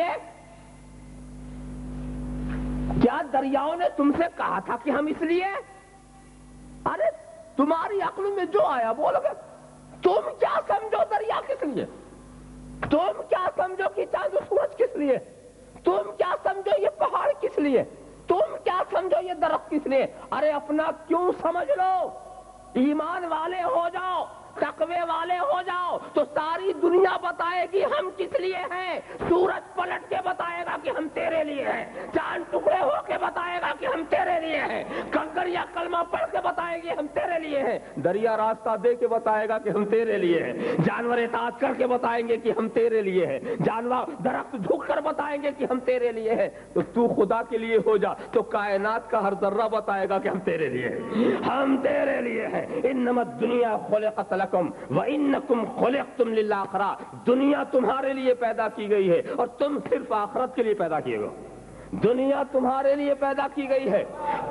کیا دریاؤں نے تم سے کہا تھا کہ ہم اس لیے؟ ارے تمہاری عقل میں جو آیا بولو گے، تم کیا سمجھو دریا کس لیے، تم کیا سمجھو کہ چاند و سورج کس لیے، تم کیا سمجھو یہ پہاڑ کس لیے، تم کیا سمجھو یہ درخت کس لیے؟ ارے اپنا کیوں سمجھ لو، ایمان والے ہو جاؤ، تقوی والے ہو جاؤ، تو ساری دنیا بتائے گی ہم کس لیے ہیں، سورج پلٹ کے بتائے گا کہ ہم تیرے لیے ہیں، چاند ٹکڑے ہو کے بتائے گا کہ ہم تیرے لیے ہیں، کنکر یا کلمہ پڑھ کے بتائے گی ہم تیرے لیے ہیں، دریا راستہ دے کے بتائے گا کہ ہم تیرے لیے ہیں، جانور اطاعت کر کے بتائیں گے کہ ہم تیرے لیے ہیں، جانور درخت جھک کر بتائیں گے کہ ہم تیرے لیے ہیں، تو تو خدا کے لیے ہو جا، تو کائنات کا ہر ذرہ بتائے گا کہ ہم تیرے لیے ہیں، ہم تیرے لیے ہیں۔ انما الدنیا خلقت لکم وانکم خلقتم للآخرہ، دنیا تمہارے لیے پیدا کی گئی ہے اور تم صرف آخرت کے لیے پیدا کیے گئے، دنیا تمہارے لیے پیدا کی گئی ہے،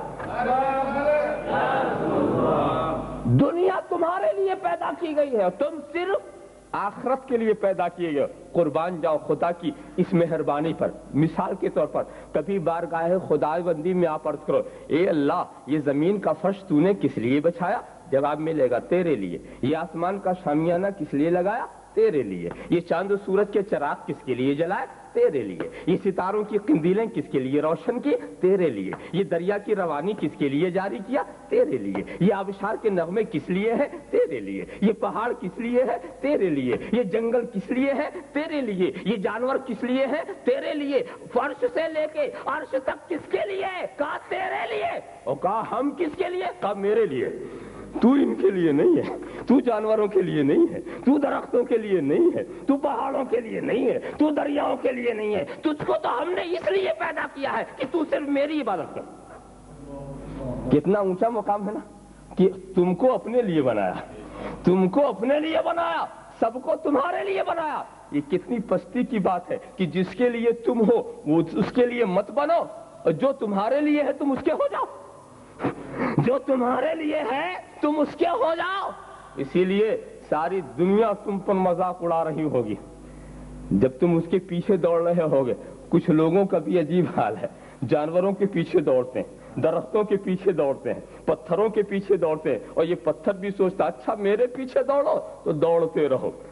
دنیا تمہارے لیے پیدا کی گئی ہے اور تم صرف آخرت کے لیے پیدا کیے گئے۔ قربان جاؤ خدا کی اس مہربانی پر، مثال کے طور پر کبھی بارگاہ خدا بندی میں آپ عرض کرو، اے اللہ یہ زمین کا فرش تو نے کس لیے بچھایا؟ جواب ملے گا تیرے لیے۔ یہ آسمان کا شامیانہ کس لیے لگایا؟ تیرے لیے۔ یہ چاند و سورج کے چراغ کس کے لیے جلائے؟ تیرے لیے۔ یہ ستاروں کی قندیلیں کس کے لیے روشن کی؟ تیرے لیے۔ یہ دریا کی روانی کس کے لیے جاری کیا؟ تیرے لیے۔ یہ آبشار کے نغمے کس لیے ہیں؟ تیرے لیے۔ یہ پہاڑ کس لیے ہے؟ تیرے لیے۔ یہ جنگل کس لیے ہے؟ تیرے لیے۔ یہ جانور کس لیے ہیں؟ تیرے لیے۔ فرش سے لے کے عرش تک کس کے لیے؟ کہا تیرے لیے۔ اور کہا ہم کس کے لیے؟ کہا میرے لیے۔ تو ان کے لیے نہیں ہے، تو جانوروں کے لیے نہیں ہے، تو درختوں کے لیے نہیں ہے، تو پہاڑوں کے لیے نہیں ہے، تو دریاؤں کے لیے نہیں ہے، تجھ کو تو ہم نے اس لیے پیدا کیا ہے کہ تو صرف میری عبادت کر۔ کتنا اونچا مقام ہے نا کہ تم کو اپنے لیے بنایا، تم کو اپنے لیے بنایا، سب کو تمہارے لیے بنایا۔ یہ کتنی پستی کی بات ہے کہ جس کے لیے تم ہو وہ اس کے لیے مت بنو، اور جو تمہارے لیے ہے تم اس کے ہو جاؤ، جو تمہارے لیے ہے تم اس کے ہو جاؤ۔ اسی لیے ساری دنیا تم پر مذاق اڑا رہی ہوگی جب تم اس کے پیچھے دوڑ رہے ہوگے۔ کچھ لوگوں کا بھی عجیب حال ہے، جانوروں کے پیچھے دوڑتے ہیں، درختوں کے پیچھے دوڑتے ہیں، پتھروں کے پیچھے دوڑتے ہیں، اور یہ پتھر بھی سوچتا اچھا میرے پیچھے دوڑو، تو دوڑتے رہو۔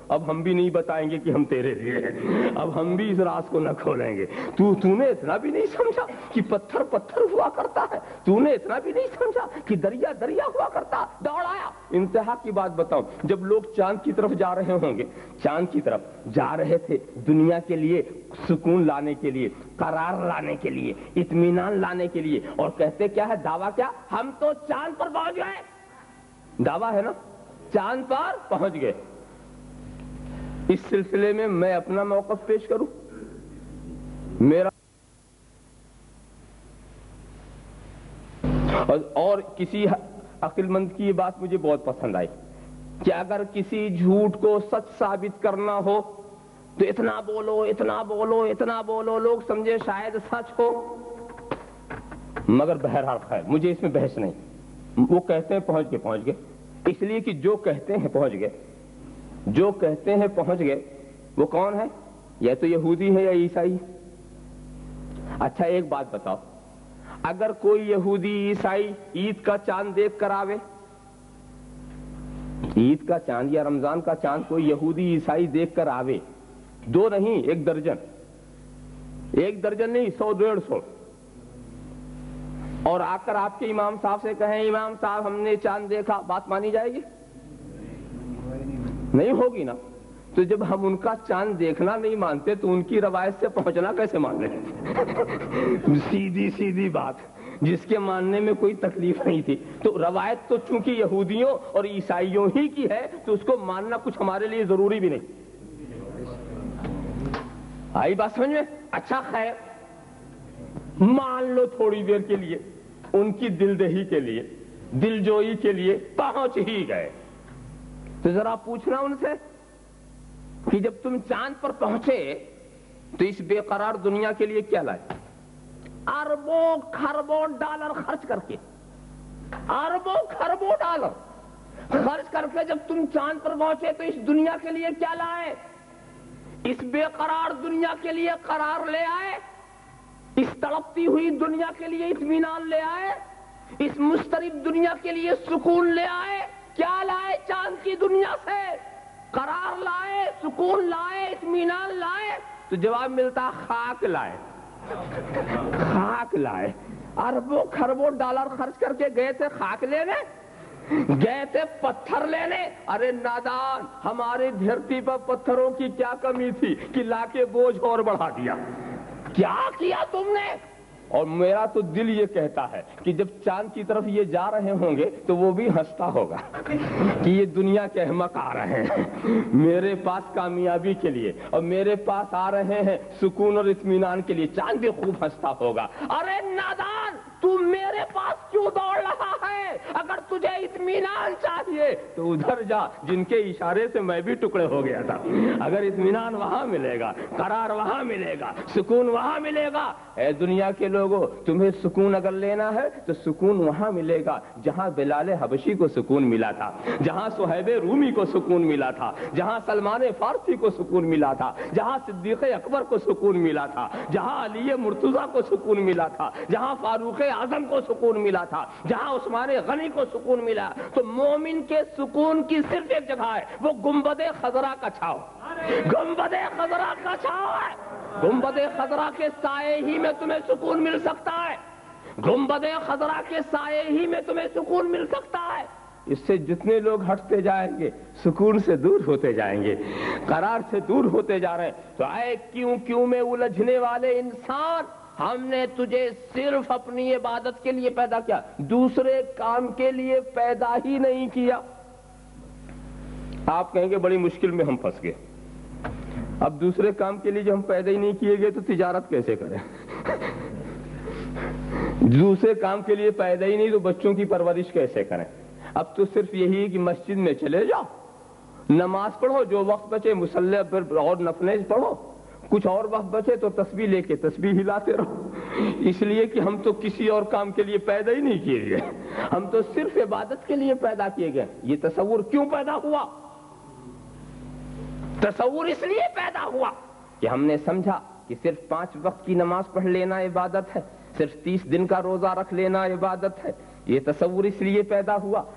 اب ہم بھی نہیں بتائیں گے کہ ہم تیرے لیے ہیں، اب ہم بھی اس راز کو نہ کھولیں گے۔ تو تو نے اتنا بھی نہیں سمجھا کہ پتھر پتھر ہوا کرتا ہے، تو نے اتنا بھی نہیں سمجھا کہ دریا دریا ہوا کرتا۔ دوڑ آیا۔ انتہا کی بات بتاؤں، جب لوگ چاند کی طرف جا رہے ہوں گے، چاند کی طرف جا رہے تھے دنیا کے لیے سکون لانے کے لیے، قرار لانے کے لیے، اطمینان لانے کے لیے، اور کہتے کیا ہے، دعویٰ کیا، ہم تو چاند پر پہنچ گئے۔ دعویٰ ہے نا، چاند پر پہنچ گئے۔ اس سلسلے میں میں اپنا موقف پیش کروں۔ میرا اور کسی عقل مند کی یہ بات مجھے بہت پسند آئی کہ اگر کسی جھوٹ کو سچ ثابت کرنا ہو تو اتنا بولو اتنا بولو اتنا بولو، لوگ سمجھے شاید سچ ہو، مگر بہرحال خیر مجھے اس میں بحث نہیں۔ وہ کہتے ہیں پہنچ گئے پہنچ گئے اس لیے کہ جو کہتے ہیں پہنچ گئے، جو کہتے ہیں پہنچ گئے، وہ کون ہے؟ یا تو یہودی ہے یا عیسائی۔ اچھا ایک بات بتاؤ، اگر کوئی یہودی عیسائی عید کا چاند دیکھ کر آوے، عید کا چاند یا رمضان کا چاند کوئی یہودی عیسائی دیکھ کر آوے، دو نہیں ایک درجن، ایک درجن نہیں سو ڈیڑھ سو، اور آ کر آپ کے امام صاحب سے کہیں امام صاحب ہم نے چاند دیکھا، بات مانی جائے گی؟ نہیں ہوگی نا۔ تو جب ہم ان کا چاند دیکھنا نہیں مانتے تو ان کی روایت سے پہنچنا کیسے مان لیں؟ سیدھی سیدھی بات، جس کے ماننے میں کوئی تکلیف نہیں تھی۔ تو روایت تو چونکہ یہودیوں اور عیسائیوں ہی کی ہے تو اس کو ماننا کچھ ہمارے لیے ضروری بھی نہیں۔ آئی بات سمجھ میں؟ اچھا خیر مان لو تھوڑی دیر کے لیے، ان کی دل دہی کے لیے، دل جوئی کے لیے پہنچ ہی گئے، تو ذرا پوچھنا ان سے کہ جب تم چاند پر پہنچے تو اس بے قرار دنیا کے لیے کیا لائے؟ اربوں خربوں ڈالر خرچ کر کے، اربوں خربوں ڈالر خرچ کر کے جب تم چاند پر پہنچے تو اس دنیا کے لیے کیا لائے؟ اس بے قرار دنیا کے لیے قرار لے آئے، اس تڑپتی ہوئی دنیا کے لیے اطمینان لے آئے، اس مضطرب دنیا کے لیے سکون لے آئے۔ کیا لائے چاند کی دنیا سے؟ قرار لائے، سکون لائے، اطمینان لائے؟ تو جواب ملتا خاک لائے، خاک لائے۔ اربوں خربوں ڈالر خرچ کر کے گئے تھے خاک لینے، گئے تھے پتھر لینے۔ ارے نادان، ہماری دھرتی پر پتھروں کی کیا کمی تھی کہ لا کے بوجھ اور بڑھا دیا؟ کیا کیا تم نے؟ اور میرا تو دل یہ کہتا ہے کہ جب چاند کی طرف یہ جا رہے ہوں گے تو وہ بھی ہنستا ہوگا کہ یہ دنیا کے احمق آ رہے ہیں میرے پاس کامیابی کے لیے، اور میرے پاس آ رہے ہیں سکون اور اطمینان کے لیے۔ چاند بھی خوب ہنستا ہوگا، ارے نادان تو میرے پاس کیوں دوڑ رہا ہے؟ اگر تجھے اطمینان چاہیے تو ادھر جا، جن کے اشارے سے میں بھی ٹکڑے ہو گیا تھا۔ اگر اطمینان وہاں ملے گا، قرار وہاں ملے گا، سکون وہاں ملے گا۔ اے دنیا کے لوگوں، تمہیں سکون اگر لینا ہے تو سکون وہاں ملے گا جہاں بلال حبشی کو سکون ملا تھا، جہاں صہیب رومی کو سکون ملا تھا، جہاں سلمان فارسی کو سکون ملا تھا، جہاں صدیق اکبر کو سکون ملا تھا، جہاں علی مرتضیٰ کو سکون ملا تھا، جہاں فاروق اعظم کو سکون ملا تھا، جہاں عثمان غنی کو سکون ملا۔ تو مومن کے سکون کی صرف ایک جگہ ہے، وہ گنبد خضرا کا چھاؤ، گنبد خضرا کا چھاؤ ہے۔ گنبد خضرا کے سائے ہی میں تمہیں سکون مل سکتا ہے، گنبد خضرا کے سائے ہی میں تمہیں سکون مل سکتا ہے۔ اس سے جتنے لوگ ہٹتے جائیں گے سکون سے دور ہوتے جائیں گے، قرار سے دور ہوتے جا رہے ہیں۔ تو اے کیوں کیوں میں الجھنے والے انسان، ہم نے تجھے صرف اپنی عبادت کے لیے پیدا کیا، دوسرے کام کے لیے پیدا ہی نہیں کیا۔ آپ کہیں گے بڑی مشکل میں ہم پھنس گئے، اب دوسرے کام کے لیے جو ہم پیدا ہی نہیں کیے گئے تو تجارت کیسے کریں؟ دوسرے کام کے لیے پیدا ہی نہیں تو بچوں کی پرورش کیسے کریں؟ اب تو صرف یہی کہ مسجد میں چلے جاؤ، نماز پڑھو، جو وقت بچے مصلی پر اور نفلیں پڑھو، کچھ اور وقت بچے تو تسبیح لے کے تسبیح ہلاتے رہو، اس لیے کہ ہم تو کسی اور کام کے لیے پیدا ہی نہیں کیے گئے، ہم تو صرف عبادت کے لیے پیدا کیے گئے۔ یہ تصور کیوں پیدا ہوا؟ تصور اس لیے پیدا ہوا کہ ہم نے سمجھا کہ صرف پانچ وقت کی نماز پڑھ لینا عبادت ہے، صرف تیس دن کا روزہ رکھ لینا عبادت ہے۔ یہ تصور اس لیے پیدا ہوا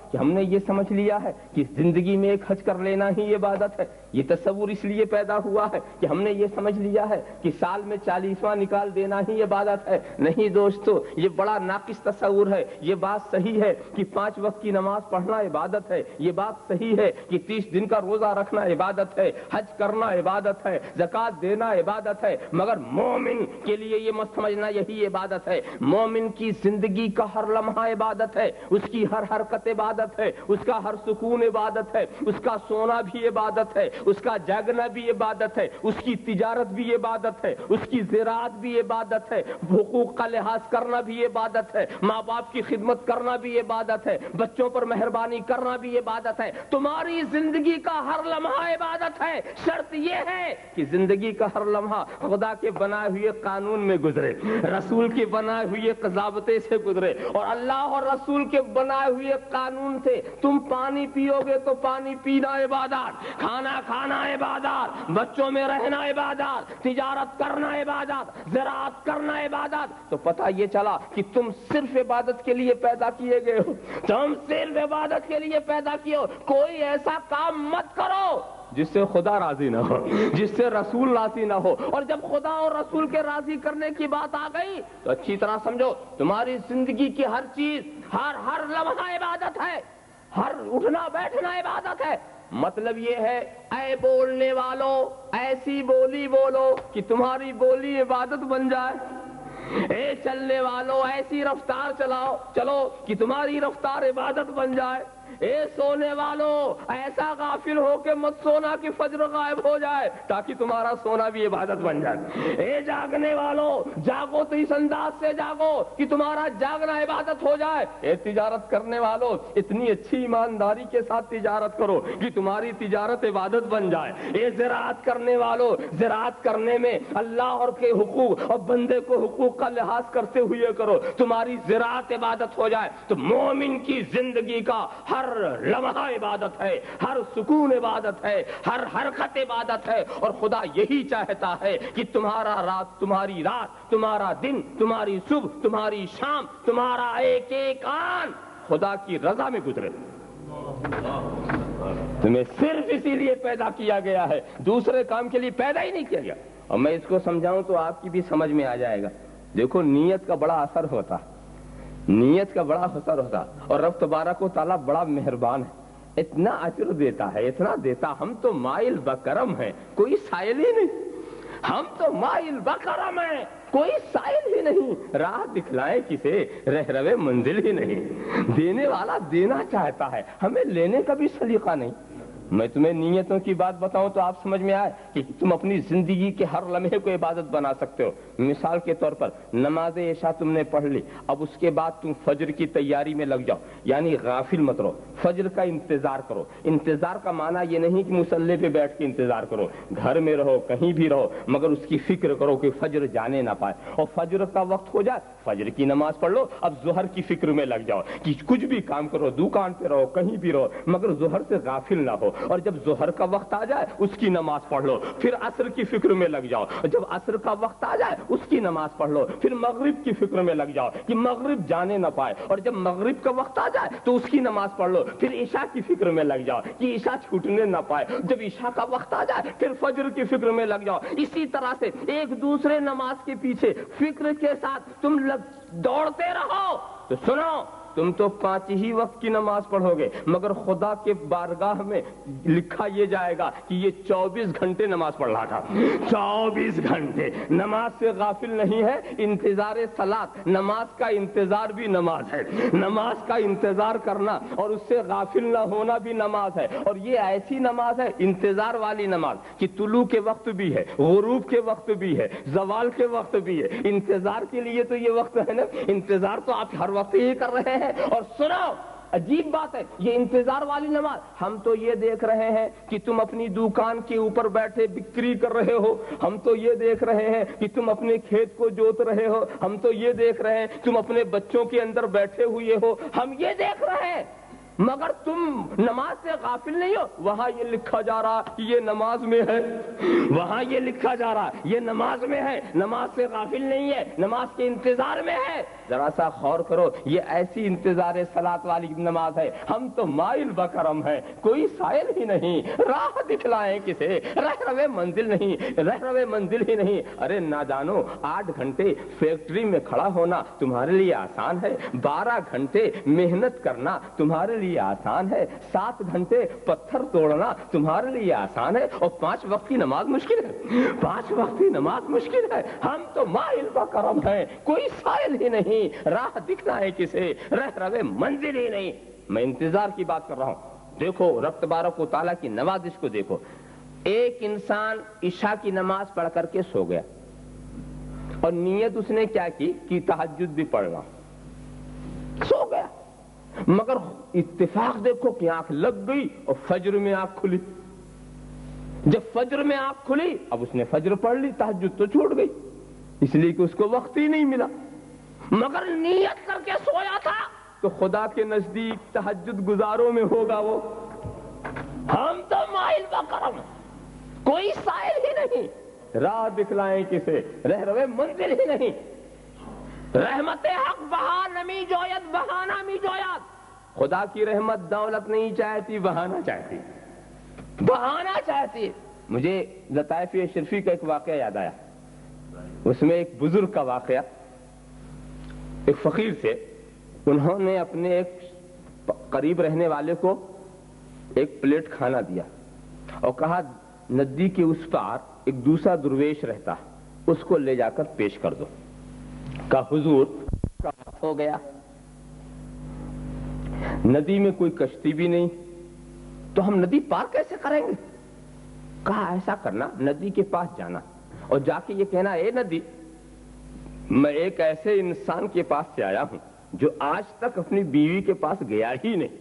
کہ ہم نے یہ سمجھ لیا ہے کہ زندگی میں ایک حج کر لینا ہی عبادت ہے. یہ تصور اس لیے پیدا ہوا ہے کہ ہم نے یہ سمجھ لیا ہے کہ سال میں چالیسواں نکال دینا ہی عبادت ہے. نہیں دوستو، یہ بڑا ناقص تصور ہے. یہ بات صحیح ہے کہ پانچ وقت کی نماز پڑھنا عبادت ہے. یہ بات صحیح ہے کہ تیس دن کا روزہ رکھنا عبادت ہے، حج کرنا عبادت ہے، زکوٰۃ دینا عبادت ہے. مگر مومن کے لیے یہ مت سمجھنا یہی عبادت ہے. مومن کی زندگی کا ہر لمحہ عبادت ہے، اس کی ہر حرکت عبادت ہے، اس کا ہر سکون عبادت ہے، اس کا سونا بھی عبادت ہے، اس کا جاگنا بھی عبادت ہے، اس کی تجارت بھی عبادت ہے، اس کی زراعت بھی عبادت ہے، حقوق کا لحاظ کرنا بھی عبادت ہے، ماں باپ کی خدمت کرنا بھی عبادت ہے، بچوں پر مہربانی کرنا بھی عبادت ہے. تمہاری زندگی کا ہر لمحہ عبادت ہے. شرط یہ ہے کہ زندگی کا ہر لمحہ خدا کے بنائے ہوئے قانون میں گزرے، رسول کے بنائے ہوئے ضابطے سے گزرے، اور اللہ اور رسول کے بنائے ہوئے قانون سے. تم پانی پیو گے تو پانی پینا عبادت، کھانا کھانا عبادت، بچوں میں رہنا عبادت، تجارت کرنا عبادت، زراعت کرنا عبادت. تو پتہ یہ چلا کہ تم صرف عبادت کے لیے پیدا کیے گئے ہو. تم صرف عبادت کے لیے پیدا کیے ہو. کوئی ایسا کام مت کرو جس سے خدا راضی نہ ہو، جس سے رسول راضی نہ ہو. اور جب خدا اور رسول کے راضی کرنے کی بات آ گئی تو اچھی طرح سمجھو، تمہاری زندگی کی ہر چیز، ہر ہر لمحہ عبادت ہے، ہر اٹھنا بیٹھنا عبادت ہے. مطلب یہ ہے، اے بولنے والوں ایسی بولی بولو کہ تمہاری بولی عبادت بن جائے. اے چلنے والوں ایسی رفتار چلاؤ چلو کہ تمہاری رفتار عبادت بن جائے. اے سونے والوں ایسا غافل ہو کے مت سونا کہ فجر غائب ہو جائے تاکہ تمہارا سونا بھی عبادت بن جائے. اے جاگنے والوں جاگو تو اس انداز سے جاگو کہ تمہارا جاگنا عبادت ہو جائے. اے تجارت کرنے والوں اتنی اچھی ایمانداری کے ساتھ تجارت کرو کہ تمہاری تجارت عبادت بن جائے. اے زراعت کرنے والوں زراعت کرنے میں اللہ اور کے حقوق اور بندے کو حقوق کا لحاظ کرتے ہوئے کرو، تمہاری زراعت عبادت ہو جائے. تو مومن کی زندگی کا ہر لمحہ عبادت ہے، ہر سکون عبادت ہے، ہر حرکت عبادت ہے. اور خدا یہی چاہتا ہے کہ تمہارا رات تمہاری رات، تمہارا دن، تمہاری صبح، تمہاری شام، تمہارا ایک ایک آن خدا کی رضا میں گزرے. تمہیں صرف اسی لیے پیدا کیا گیا ہے، دوسرے کام کے لیے پیدا ہی نہیں کیا گیا. اور میں اس کو سمجھاؤں تو آپ کی بھی سمجھ میں آ جائے گا. دیکھو نیت کا بڑا اثر ہوتا، نیت کا بڑا اثر ہوتا. اور رب تبارک و تعالیٰ بڑا مہربان ہے، اتنا اجر دیتا ہے، اتنا دیتا. ہم تو مائل بکرم ہیں، کوئی سائل ہی نہیں. ہم تو مائل بکرم ہیں، کوئی سائل ہی نہیں. راہ دکھلائے کسے، رہ روے منزل ہی نہیں. دینے والا دینا چاہتا ہے، ہمیں لینے کا بھی سلیقہ نہیں. میں تمہیں نیتوں کی بات بتاؤں تو آپ سمجھ میں آئے کہ تم اپنی زندگی کے ہر لمحے کو عبادت بنا سکتے ہو. مثال کے طور پر نماز عشاء تم نے پڑھ لی، اب اس کے بعد تم فجر کی تیاری میں لگ جاؤ. یعنی غافل مت رہو، فجر کا انتظار کرو. انتظار کا معنی یہ نہیں کہ مصلی پہ بیٹھ کے انتظار کرو، گھر میں رہو کہیں بھی رہو، مگر اس کی فکر کرو کہ فجر جانے نہ پائے. اور فجر کا وقت ہو جائے فجر کی نماز پڑھ لو. اب ظہر کی فکر میں لگ جاؤ کہ کچھ بھی کام کرو، دکان پہ رہو کہیں بھی رہو، مگر ظہر سے غافل نہ ہو. اور جب ظہر کا وقت آ جائے اس کی نماز پڑھ لو. پھر عصر کی فکر میں لگ جاؤ. اور جب عصر کا وقت آ جائے اس کی نماز پڑھ لو. پھر مغرب کی فکر میں لگ جاؤ کہ مغرب جانے نہ پائے. اور جب مغرب کا وقت آ جائے تو اس کی نماز پڑھ لو. پھر عشاء کی فکر میں لگ جاؤ کہ عشاء چھوٹنے نہ پائے. جب عشاء کا وقت آ جائے پھر فجر کی فکر میں لگ جاؤ. اسی طرح سے ایک دوسرے نماز کے پیچھے فکر کے ساتھ تم دوڑتے رہو. تو سنو، تم تو پانچ ہی وقت کی نماز پڑھو گے، مگر خدا کے بارگاہ میں لکھا یہ جائے گا کہ یہ چوبیس گھنٹے نماز پڑھ رہا تھا. چوبیس گھنٹے نماز سے غافل نہیں ہے. انتظار صلاۃ، نماز کا انتظار بھی نماز ہے. نماز کا انتظار کرنا اور اس سے غافل نہ ہونا بھی نماز ہے. اور یہ ایسی نماز ہے، انتظار والی نماز، کہ طلوع کے وقت بھی ہے، غروب کے وقت بھی ہے، زوال کے وقت بھی ہے. انتظار کے لیے تو یہ وقت ہے نا، انتظار تو آپ ہر وقت ہی کر رہے ہیں. اور سنو، عجیب بات ہے یہ انتظار والی نماز. ہم تو یہ دیکھ رہے ہیں کہ تم اپنی دکان کے اوپر بیٹھے بکری کر رہے ہو. ہم تو یہ دیکھ رہے ہیں کہ تم اپنے کھیت کو جوت رہے ہو. ہم تو یہ دیکھ رہے ہیں تم اپنے بچوں کے اندر بیٹھے ہوئے ہو. ہم یہ دیکھ رہے ہیں مگر تم نماز سے غافل نہیں ہو. وہاں یہ لکھا جا رہا یہ نماز میں ہے, وہاں یہ لکھا جا رہا یہ نماز میں ہے, نماز سے غافل نہیں ہے, نماز کے انتظار میں ہے. ذرا سا غور کرو, یہ ایسی انتظار صلاۃ والی نماز ہے. ہم تو مائل بکرم ہے, کوئی سائل ہی نہیں, راہ دکھلائیں کسے, رہ روے منزل نہیں, رہ روے منزل ہی نہیں. ارے نادانو, آٹھ گھنٹے فیکٹری میں کھڑا ہونا تمہارے لیے آسان ہے, بارہ گھنٹے محنت کرنا تمہارے لیے آسان ہے, سات گھنٹے پتھر توڑنا تمہارے لیے آسان ہے, اور پانچ وقت کی نماز مشکل ہے, پانچ وقت کی نماز مشکل ہے. ہم تو مائل بکرم ہیں, کوئی سائل ہی نہیں, راہ دکھنا ہے کسے, رہ روے منزل ہی نہیں. میں انتظار کی بات کر رہا ہوں. دیکھو رب تبارک و تعالیٰ کی نوازش کو دیکھو. ایک انسان عشاء کی نماز پڑھ کر کے سو گیا, اور نیت اس نے کیا کی کہ تہجد بھی پڑھنا, سو گیا. مگر اتفاق دیکھو کہ آنکھ لگ گئی اور فجر میں آنکھ کھلی. جب فجر میں آنکھ کھلی, اب اس نے فجر پڑھ لی, تہجد تو چھوٹ گئی, اس لیے کہ اس کو وقت ہی نہیں ملا. مگر نیت کر کے سویا تھا تو خدا کے نزدیک تہجد گزاروں میں ہوگا وہ. ہم تو مائل بکرم, کوئی سائل ہی نہیں, راہ دکھلائیں کسے, رہ روے منزل ہی نہیں. رحمت حق بہا نمی جویت بہانہ می جویت. خدا کی رحمت دولت نہیں چاہتی, بہانہ چاہتی, بہانہ چاہتی. مجھے لطائف اشرفی کا ایک واقعہ یاد آیا. اس میں ایک بزرگ کا واقعہ, ایک فقیر سے, انہوں نے اپنے ایک قریب رہنے والے کو ایک پلیٹ کھانا دیا اور کہا ندی کے اس پار ایک دوسرا درویش رہتا, اس کو لے جا کر پیش کر دو. کا حضور کا ہو گیا, ندی میں کوئی کشتی بھی نہیں, تو ہم ندی پار کیسے کریں گے؟ کہا ایسا کرنا, ندی کے پاس جانا اور جا کے یہ کہنا, اے ندی, میں ایک ایسے انسان کے پاس سے آیا ہوں جو آج تک اپنی بیوی کے پاس گیا ہی نہیں.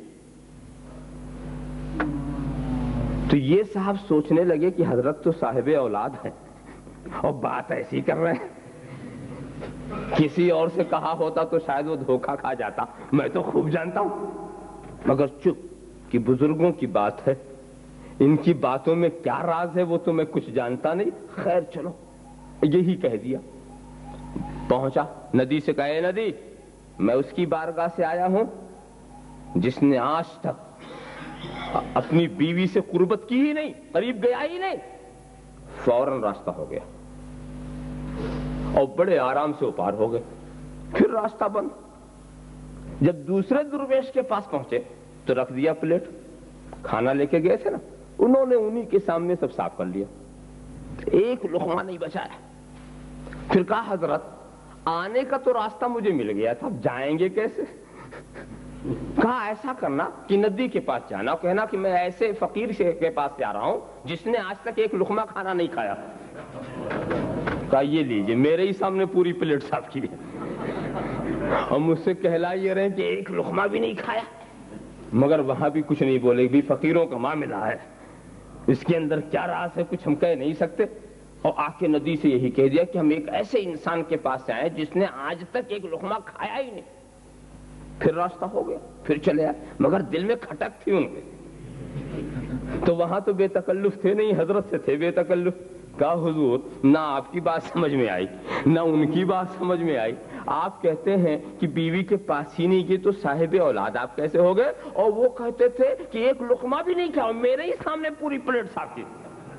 تو یہ صاحب سوچنے لگے کہ حضرت تو صاحب اولاد ہیں اور بات ایسی کر رہے ہیں. کسی اور سے کہا ہوتا تو شاید وہ دھوکہ کھا جاتا, میں تو خوب جانتا ہوں. مگر چپ کہ بزرگوں کی بات ہے, ان کی باتوں میں کیا راز ہے وہ تو میں کچھ جانتا نہیں. خیر چلو, یہی کہہ دیا. پہنچا ندی سے, کہے ندی, میں اس کی بارگاہ سے آیا ہوں جس نے آج تک اپنی بیوی سے قربت کی ہی نہیں, قریب گیا ہی نہیں. فوراً راستہ ہو گیا اور بڑے آرام سے اوپار ہو گئے. پھر راستہ بند. جب دوسرے درویش کے پاس پہنچے تو رکھ دیا پلیٹ, کھانا لے کے گئے تھے نا, انہوں نے انہی کے سامنے سب صاف کر لیا, ایک لقمہ نہیں بچایا. پھر کہا حضرت آنے کا تو راستہ مجھے مل گیا تھا, اب جائیں گے کیسے؟ کہا ایسا کرنا کہ ندی کے پاس جانا, کہنا کہ میں ایسے فقیر کے پاس جا رہا ہوں جس نے آج تک ایک لقمہ کھانا نہیں کھایا. کہا یہ لیجئے, میرے ہی سامنے پوری پلیٹ صاف کی ہے, اور مجھ سے کہلا یہ رہے کہ ایک لقمہ بھی نہیں کھایا. مگر وہاں بھی کچھ نہیں بولے, بھی فقیروں کا معاملہ ہے, اس کے اندر کیا راز ہے کچھ ہم کہہ نہیں سکتے. اور آ کے ندی سے یہی کہہ دیا کہ ہم ایک ایسے انسان کے پاس سے آئے جس نے آج تک ایک لقمہ کھایا ہی نہیں. پھر راستہ ہو گیا, پھر چلے آئے, مگر دل میں کھٹک تھی ان کے. تو وہاں تو بے تکلف تھے نہیں, حضرت سے تھے بے تکلف. کہا حضور نہ آپ کی بات سمجھ میں آئی نہ ان کی بات سمجھ میں آئی. آپ کہتے ہیں کہ بیوی کے پاس ہی نہیں گئی تو صاحب اولاد آپ کیسے ہو گئے؟ اور وہ کہتے تھے کہ ایک لقمہ بھی نہیں کھایا, میرے ہی سامنے پوری پلیٹ صاف کی.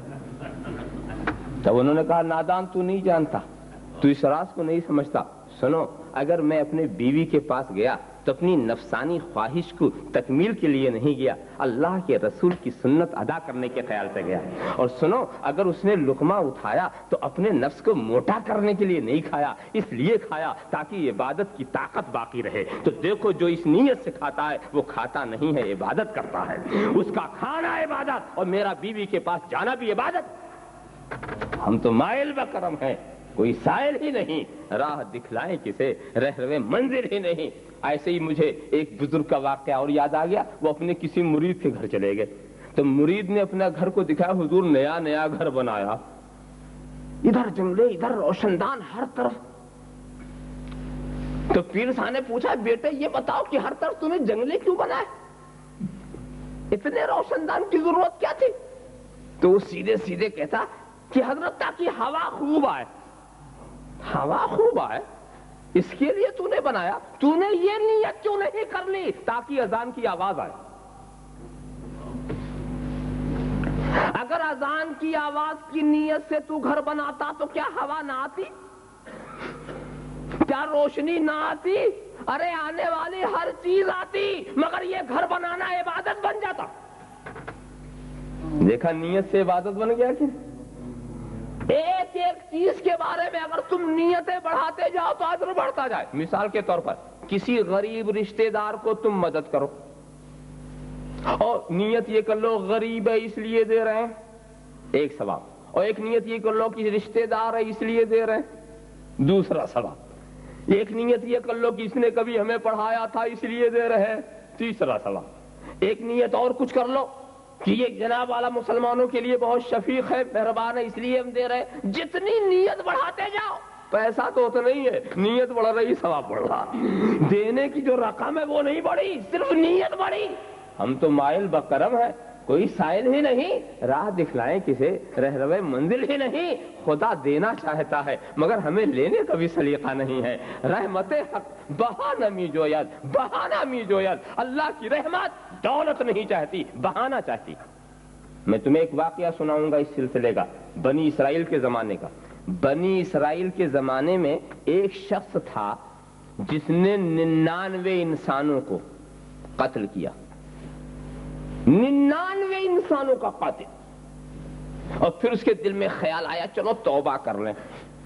تب انہوں نے کہا نادان تو نہیں جانتا, تو اس راز کو نہیں سمجھتا. سنو, اگر میں اپنے بیوی کے پاس گیا تو اپنی نفسانی خواہش کو تکمیل کے لیے نہیں گیا, اللہ کے رسول کی سنت ادا کرنے کے خیال سے گیا. اور سنو, اگر اس نے لقمہ اٹھایا تو اپنے نفس کو موٹا کرنے کے لیے نہیں کھایا, اس لیے کھایا تاکہ عبادت کی طاقت باقی رہے. تو دیکھو جو اس نیت سے کھاتا ہے وہ کھاتا نہیں ہے, عبادت کرتا ہے. اس کا کھانا عبادت اور میرا بیوی کے پاس جانا بھی عبادت. ہم تو مائل بکرم ہیں, کوئی سائل ہی نہیں, راہ دکھلائیں کسے, رہ روے منزل ہی نہیں. ایسے ہی مجھے ایک بزرگ کا واقعہ اور یاد آ گیا. وہ اپنے کسی مرید کے گھر چلے گئے تو مرید نے اپنا گھر کو دکھایا, حضور نیا نیا گھر بنایا, ادھر جنگلے ادھر روشن دان ہر طرف. تو پیر صاحب نے پوچھا بیٹے یہ بتاؤ کہ ہر طرف تمہیں جنگلے کیوں بنائے؟ اتنے روشن دان کی ضرورت کیا تھی؟ تو وہ سیدھے سیدھے کہتا کہ حضرت تاکہ ہوا خوب آئے. ہوا خوب آئے اس کے لیے تو نے بنایا, تو نے یہ نیت کیوں نہیں کر لی تاکہ اذان کی آواز آئے؟ اگر اذان کی آواز کی نیت سے تو گھر بناتا تو کیا ہوا نہ آتی؟ کیا روشنی نہ آتی؟ ارے آنے والی ہر چیز آتی, مگر یہ گھر بنانا عبادت بن جاتا. دیکھا نیت سے عبادت بن گیا کہ ایک ایک چیز کے بارے میں اگر تم نیتیں بڑھاتے جاؤ تو اجر بڑھتا جائے. مثال کے طور پر کسی غریب رشتہ دار کو تم مدد کرو اور نیت یہ کر لو غریب ہے اس لیے دے رہے ہیں, ایک ثواب. اور ایک نیت یہ کر لو کہ رشتہ دار ہے اس لیے دے رہے ہیں, دوسرا ثواب. ایک نیت یہ کر لو کہ اس نے کبھی ہمیں پڑھایا تھا اس لیے دے رہے ہیں, تیسرا ثواب. ایک نیت اور کچھ کر لو کہ یہ جناب والا مسلمانوں کے لیے بہت شفیق ہے, مہربان ہے اس لیے ہم دے رہے ہیں. جتنی نیت بڑھاتے جاؤ پیسہ تو اتنا ہی ہے, نیت بڑھ رہی ثواب بڑھ رہا. دینے کی جو رقم ہے وہ نہیں بڑھی, صرف نیت بڑھی. ہم تو مائل بکرم ہے, کوئی سائل ہی نہیں, راہ دکھلائیں کسے رہنمائے منزل ہی نہیں. خدا دینا چاہتا ہے مگر ہمیں لینے کا بھی سلیقہ نہیں ہے. رحمت حق بہانہ می جوید, بہانہ می جوید. اللہ کی رحمت دولت نہیں چاہتی, بہانہ چاہتی. میں تمہیں ایک واقعہ سناؤں گا اس سلسلے کا, بنی اسرائیل کے زمانے کا. بنی اسرائیل کے زمانے میں ایک شخص تھا جس نے ننانوے انسانوں کو قتل کیا. ننانوے انسانوں کا قاتل. اور پھر اس کے دل میں خیال آیا چلو توبہ کر لیں.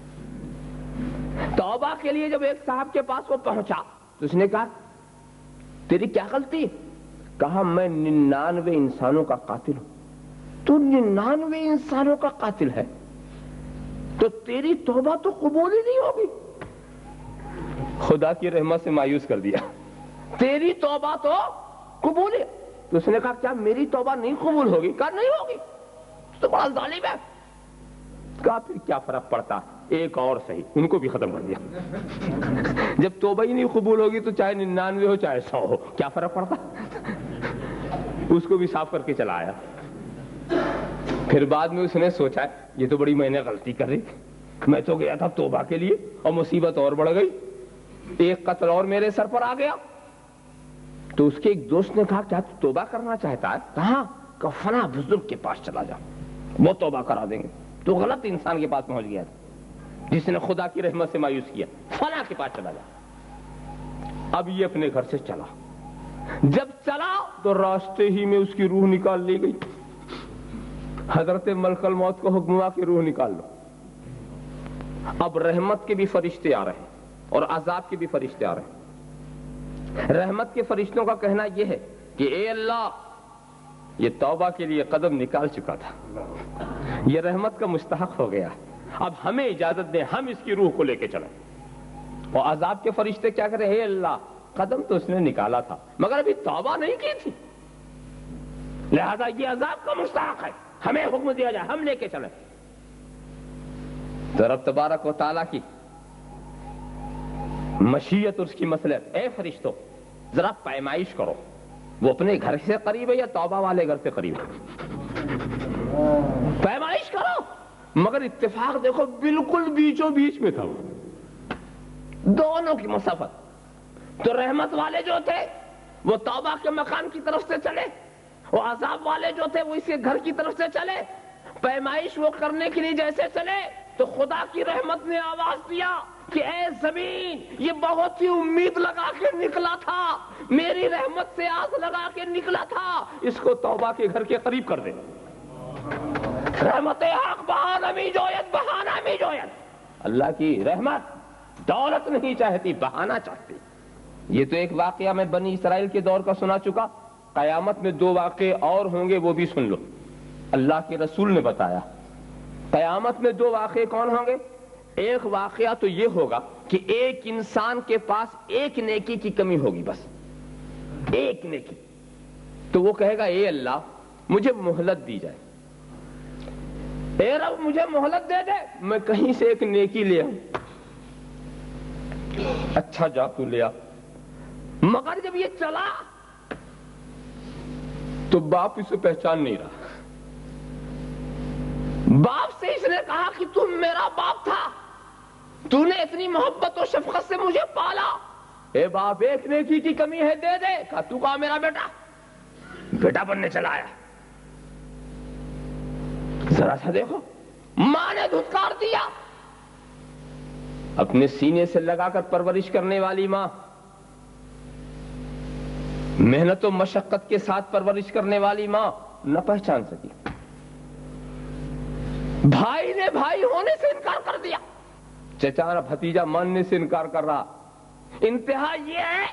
توبہ کے لیے جب ایک صاحب کے پاس وہ پہنچا تو اس نے کہا تیری کیا غلطی؟ کہا میں ننانوے انسانوں کا قاتل ہوں. تو ننانوے انسانوں کا قاتل ہے تو تیری توبہ تو قبول ہی نہیں ہوگی. خدا کی رحمت سے مایوس کر دیا, تیری توبہ تو قبول ہے. تو اس نے کہا کیا میری توبہ نہیں قبول ہوگی؟ کہا نہیں ہوگی, تو بڑا ظالم ہے. کہا پھر کیا فرق پڑتا, ایک اور صحیح, ان کو بھی ختم کر دیا. جب توبہ ہی نہیں قبول ہوگی تو چاہے ننانوے ہو چاہے سو ہو, کیا فرق پڑتا. اس کو بھی صاف کر کے چلا آیا. پھر بعد میں اس نے سوچا یہ تو بڑی میں نے غلطی کر رہی, میں تو گیا تھا توبہ کے لیے اور مصیبت اور بڑھ گئی, ایک قتل اور میرے سر پر آ گیا. تو اس کے ایک دوست نے کہا کیا تو توبہ کرنا چاہتا ہے؟ کہاں؟ کہ فلاں بزرگ کے پاس چلا جا, وہ توبہ کرا دیں گے. تو غلط انسان کے پاس پہنچ گیا تھا جس نے خدا کی رحمت سے مایوس کیا. فلاں کے پاس چلا جا. اب یہ اپنے گھر سے چلا, جب چلا تو راستے ہی میں اس کی روح نکال لی گئی. حضرت ملک الموت کو حکم ہوا کہ روح نکال لو. اب رحمت کے بھی فرشتے آ رہے ہیں اور عذاب کے بھی فرشتے آ رہے ہیں. رحمت کے فرشتوں کا کہنا یہ ہے کہ اے اللہ یہ توبہ کے لیے قدم نکال چکا تھا, یہ رحمت کا مستحق ہو گیا, اب ہمیں اجازت دیں ہم اس کی روح کو لے کے چلیں. اور عذاب کے فرشتے کیا کریں, اے اللہ قدم تو اس نے نکالا تھا مگر ابھی توبہ نہیں کی تھی, لہذا یہ عذاب کا مستحق ہے, ہمیں حکم دیا جائے ہم لے کے چلیں. تو رب تبارک و تعالیٰ کی مشیت اور اس کی مصلحت, اے فرشتوں ذرا پیمائش کرو, وہ اپنے گھر سے قریب ہے یا توبہ والے گھر سے قریب ہے؟ پیمائش کرو. مگر اتفاق دیکھو بالکل بیچوں بیچ میں تھا, دونوں کی مسافت. تو رحمت والے جو تھے وہ توبہ کے مکان کی طرف سے چلے, اور عذاب والے جو تھے وہ اس کے گھر کی طرف سے چلے. پیمائش وہ کرنے کے لیے جیسے چلے تو خدا کی رحمت نے آواز دیا کہ اے زمین یہ بہت ہی امید لگا کے نکلا تھا, میری رحمت سے آس لگا کے نکلا تھا, اس کو توبہ کے گھر کے قریب کر دے. رحمت حق بہانہ می جوید, بہانہ می جوید. اللہ کی رحمت دولت نہیں چاہتی, بہانہ چاہتی. یہ تو ایک واقعہ میں بنی اسرائیل کے دور کا سنا چکا. قیامت میں دو واقعے اور ہوں گے, وہ بھی سن لو. اللہ کے رسول نے بتایا قیامت میں دو واقعے کون ہوں گے. ایک واقعہ تو یہ ہوگا کہ ایک انسان کے پاس ایک نیکی کی کمی ہوگی, بس ایک نیکی. تو وہ کہے گا اے اللہ مجھے مہلت دی جائے, اے رب مجھے مہلت دے دے, میں کہیں سے ایک نیکی لے آؤں. اچھا جا تو لے آ. مگر جب یہ چلا تو باپ اسے پہچان نہیں رہا. باپ سے اس نے کہا کہ تم میرا باپ تھا, تو نے اتنی محبت و شفقت سے مجھے پالا, اے باپ ایک نیکی کی کمی ہے دے دے. کہا تو کہا میرا بیٹا, بیٹا بننے چلا آیا. ذرا سا دیکھو, ماں نے دھتکار دیا. اپنے سینے سے لگا کر پرورش کرنے والی ماں, محنت و مشقت کے ساتھ پرورش کرنے والی ماں نہ پہچان سکی. بھائی نے بھائی ہونے سے انکار کر دیا, چچا بھتیجا ماننے سے انکار کر رہا. انتہا یہ ہے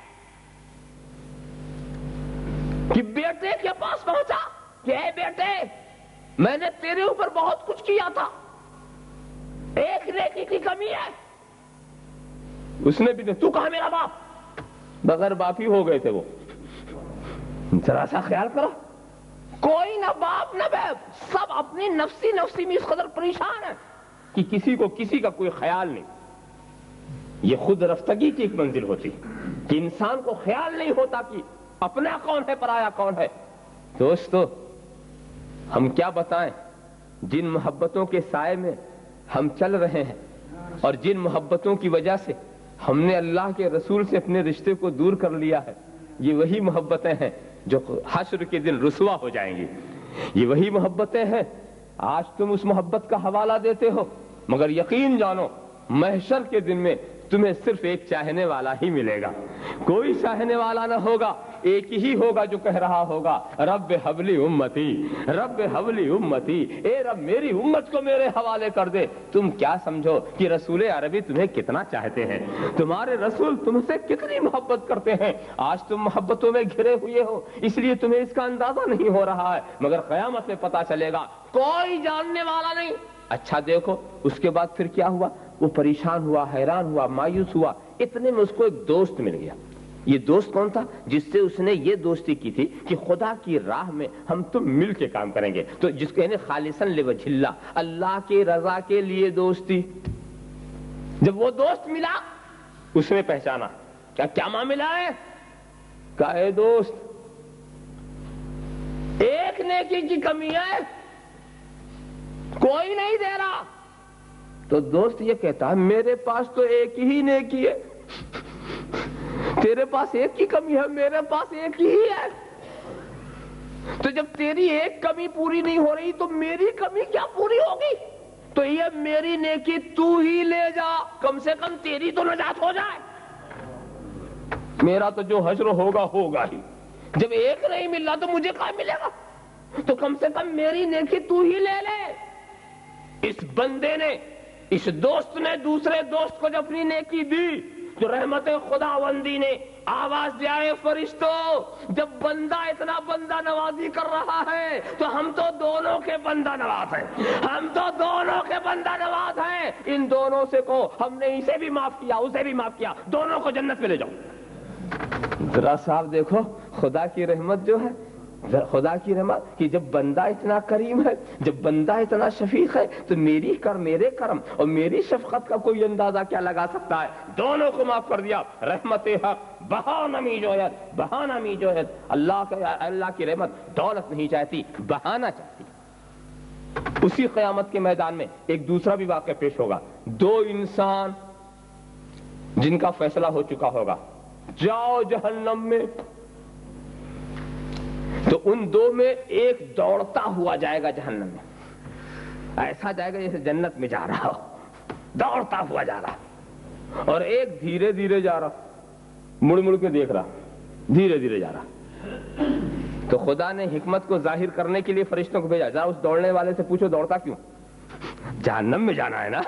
کہ بیٹے کے پاس پہنچا کہ اے بیٹے, میں نے تیرے اوپر بہت کچھ کیا تھا, ایک نیکی کی کمی ہے. اس نے بھی نہیں, تو کہا میرا باپ, بغیر باپ ہی ہو گئے تھے وہ. ذرا سا خیال کرو, کوئی نہ باپ نہ باپ, سب اپنی نفسی نفسی میں اس قدر پریشان ہے کہ کسی کو کسی کا کوئی خیال نہیں. یہ خود رفتگی کی ایک منزل ہوتی کہ انسان کو خیال نہیں ہوتا کہ اپنا کون ہے پرایا کون ہے. دوستو, ہم کیا بتائیں, جن محبتوں کے سائے میں ہم چل رہے ہیں اور جن محبتوں کی وجہ سے ہم نے اللہ کے رسول سے اپنے رشتے کو دور کر لیا ہے, یہ وہی محبتیں ہیں جو حشر کے دن رسوا ہو جائیں گی. یہ وہی محبتیں ہیں, آج تم اس محبت کا حوالہ دیتے ہو, مگر یقین جانو محشر کے دن میں تمہیں صرف ایک چاہنے والا ہی ملے گا, کوئی چاہنے والا نہ ہوگا. ایک ہی ہوگا جو کہہ رہا ہوگا رب حبلی امتی, رب حبلی امتی, اے رب میری امت کو میرے حوالے کر دے. تم کیا سمجھو کہ رسول عربی تمہیں کتنا چاہتے ہیں, تمہارے رسول تم سے کتنی محبت کرتے ہیں. آج تم محبتوں میں گھرے ہوئے ہو, اس لیے تمہیں اس کا اندازہ نہیں ہو رہا ہے, مگر قیامت میں پتا چلے گا, کوئی جاننے والا نہیں. اچھا دیکھو اس کے بعد پھر کیا ہوا, وہ پریشان ہوا, حیران ہوا, مایوس ہوا. اتنے میں اس کو ایک دوست مل گیا. یہ دوست کون تھا؟ جس سے اس نے یہ دوستی کی تھی کہ خدا کی راہ میں ہم تم مل کے کام کریں گے. تو جس کو یعنی خالصاً لوجہ اللہ, اللہ کے رضا کے لیے دوستی. جب وہ دوست ملا اس نے پہچانا, کیا کیا معاملہ ہے؟ کہا اے دوست, ایک نیکی کی کمی ہے, کوئی نہیں دے رہا. تو دوست یہ کہتا ہے میرے پاس تو ایک ہی نیکی ہے, تیرے پاس ایک کی کمی ہے, میرے پاس ایک ہی ہے. تو جب تیری ایک کمی پوری نہیں ہو رہی تو میری کمی کیا پوری ہوگی؟ تو یہ میری نیکی تو ہی لے جا, کم سے کم تیری تو نجات ہو جائے. میرا تو جو حشر ہوگا ہوگا ہی, جب ایک نہیں مل رہا تو مجھے کہاں ملے گا؟ تو کم سے کم میری نیکی تو ہی لے لے. اس بندے نے, اس دوست نے دوسرے دوست کو جب اپنی نیکی دی تو رحمت خداوندی نے آواز دیا, اے فرشتوں, جب بندہ اتنا بندہ نوازی کر رہا ہے تو ہم تو دونوں کے بندہ نواز ہیں, ہم تو دونوں کے بندہ نواز ہیں. ان دونوں سے کو ہم نے اسے بھی معاف کیا اسے بھی معاف کیا, دونوں کو جنت میں لے جاؤ. ذرا صاحب دیکھو خدا کی رحمت جو ہے, خدا کی رحمت کہ جب بندہ اتنا کریم ہے, جب بندہ اتنا شفیق ہے, تو میری کر میرے کرم اور میری شفقت کا کوئی اندازہ کیا لگا سکتا ہے. دونوں کو معاف کر دیا. رحمت حق بہانہ می جوہد, بہانہ می جوہد. اللہ کا اللہ کی رحمت دولت نہیں چاہتی, بہانہ چاہتی. اسی قیامت کے میدان میں ایک دوسرا بھی واقعہ پیش ہوگا. دو انسان جن کا فیصلہ ہو چکا ہوگا, جاؤ جہنم میں. تو ان دو میں ایک دوڑتا ہوا جائے گا جہنم میں, ایسا جائے گا جیسے جنت میں جا رہا ہو, دوڑتا ہوا جا رہا. اور ایک دھیرے دھیرے جا رہا, مڑ مڑ کے دیکھ رہا, دھیرے دھیرے جا رہا. تو خدا نے حکمت کو ظاہر کرنے کے لیے فرشتوں کو بھیجا, ذرا اس دوڑنے والے سے پوچھو دوڑتا کیوں, جہنم میں جانا ہے نا,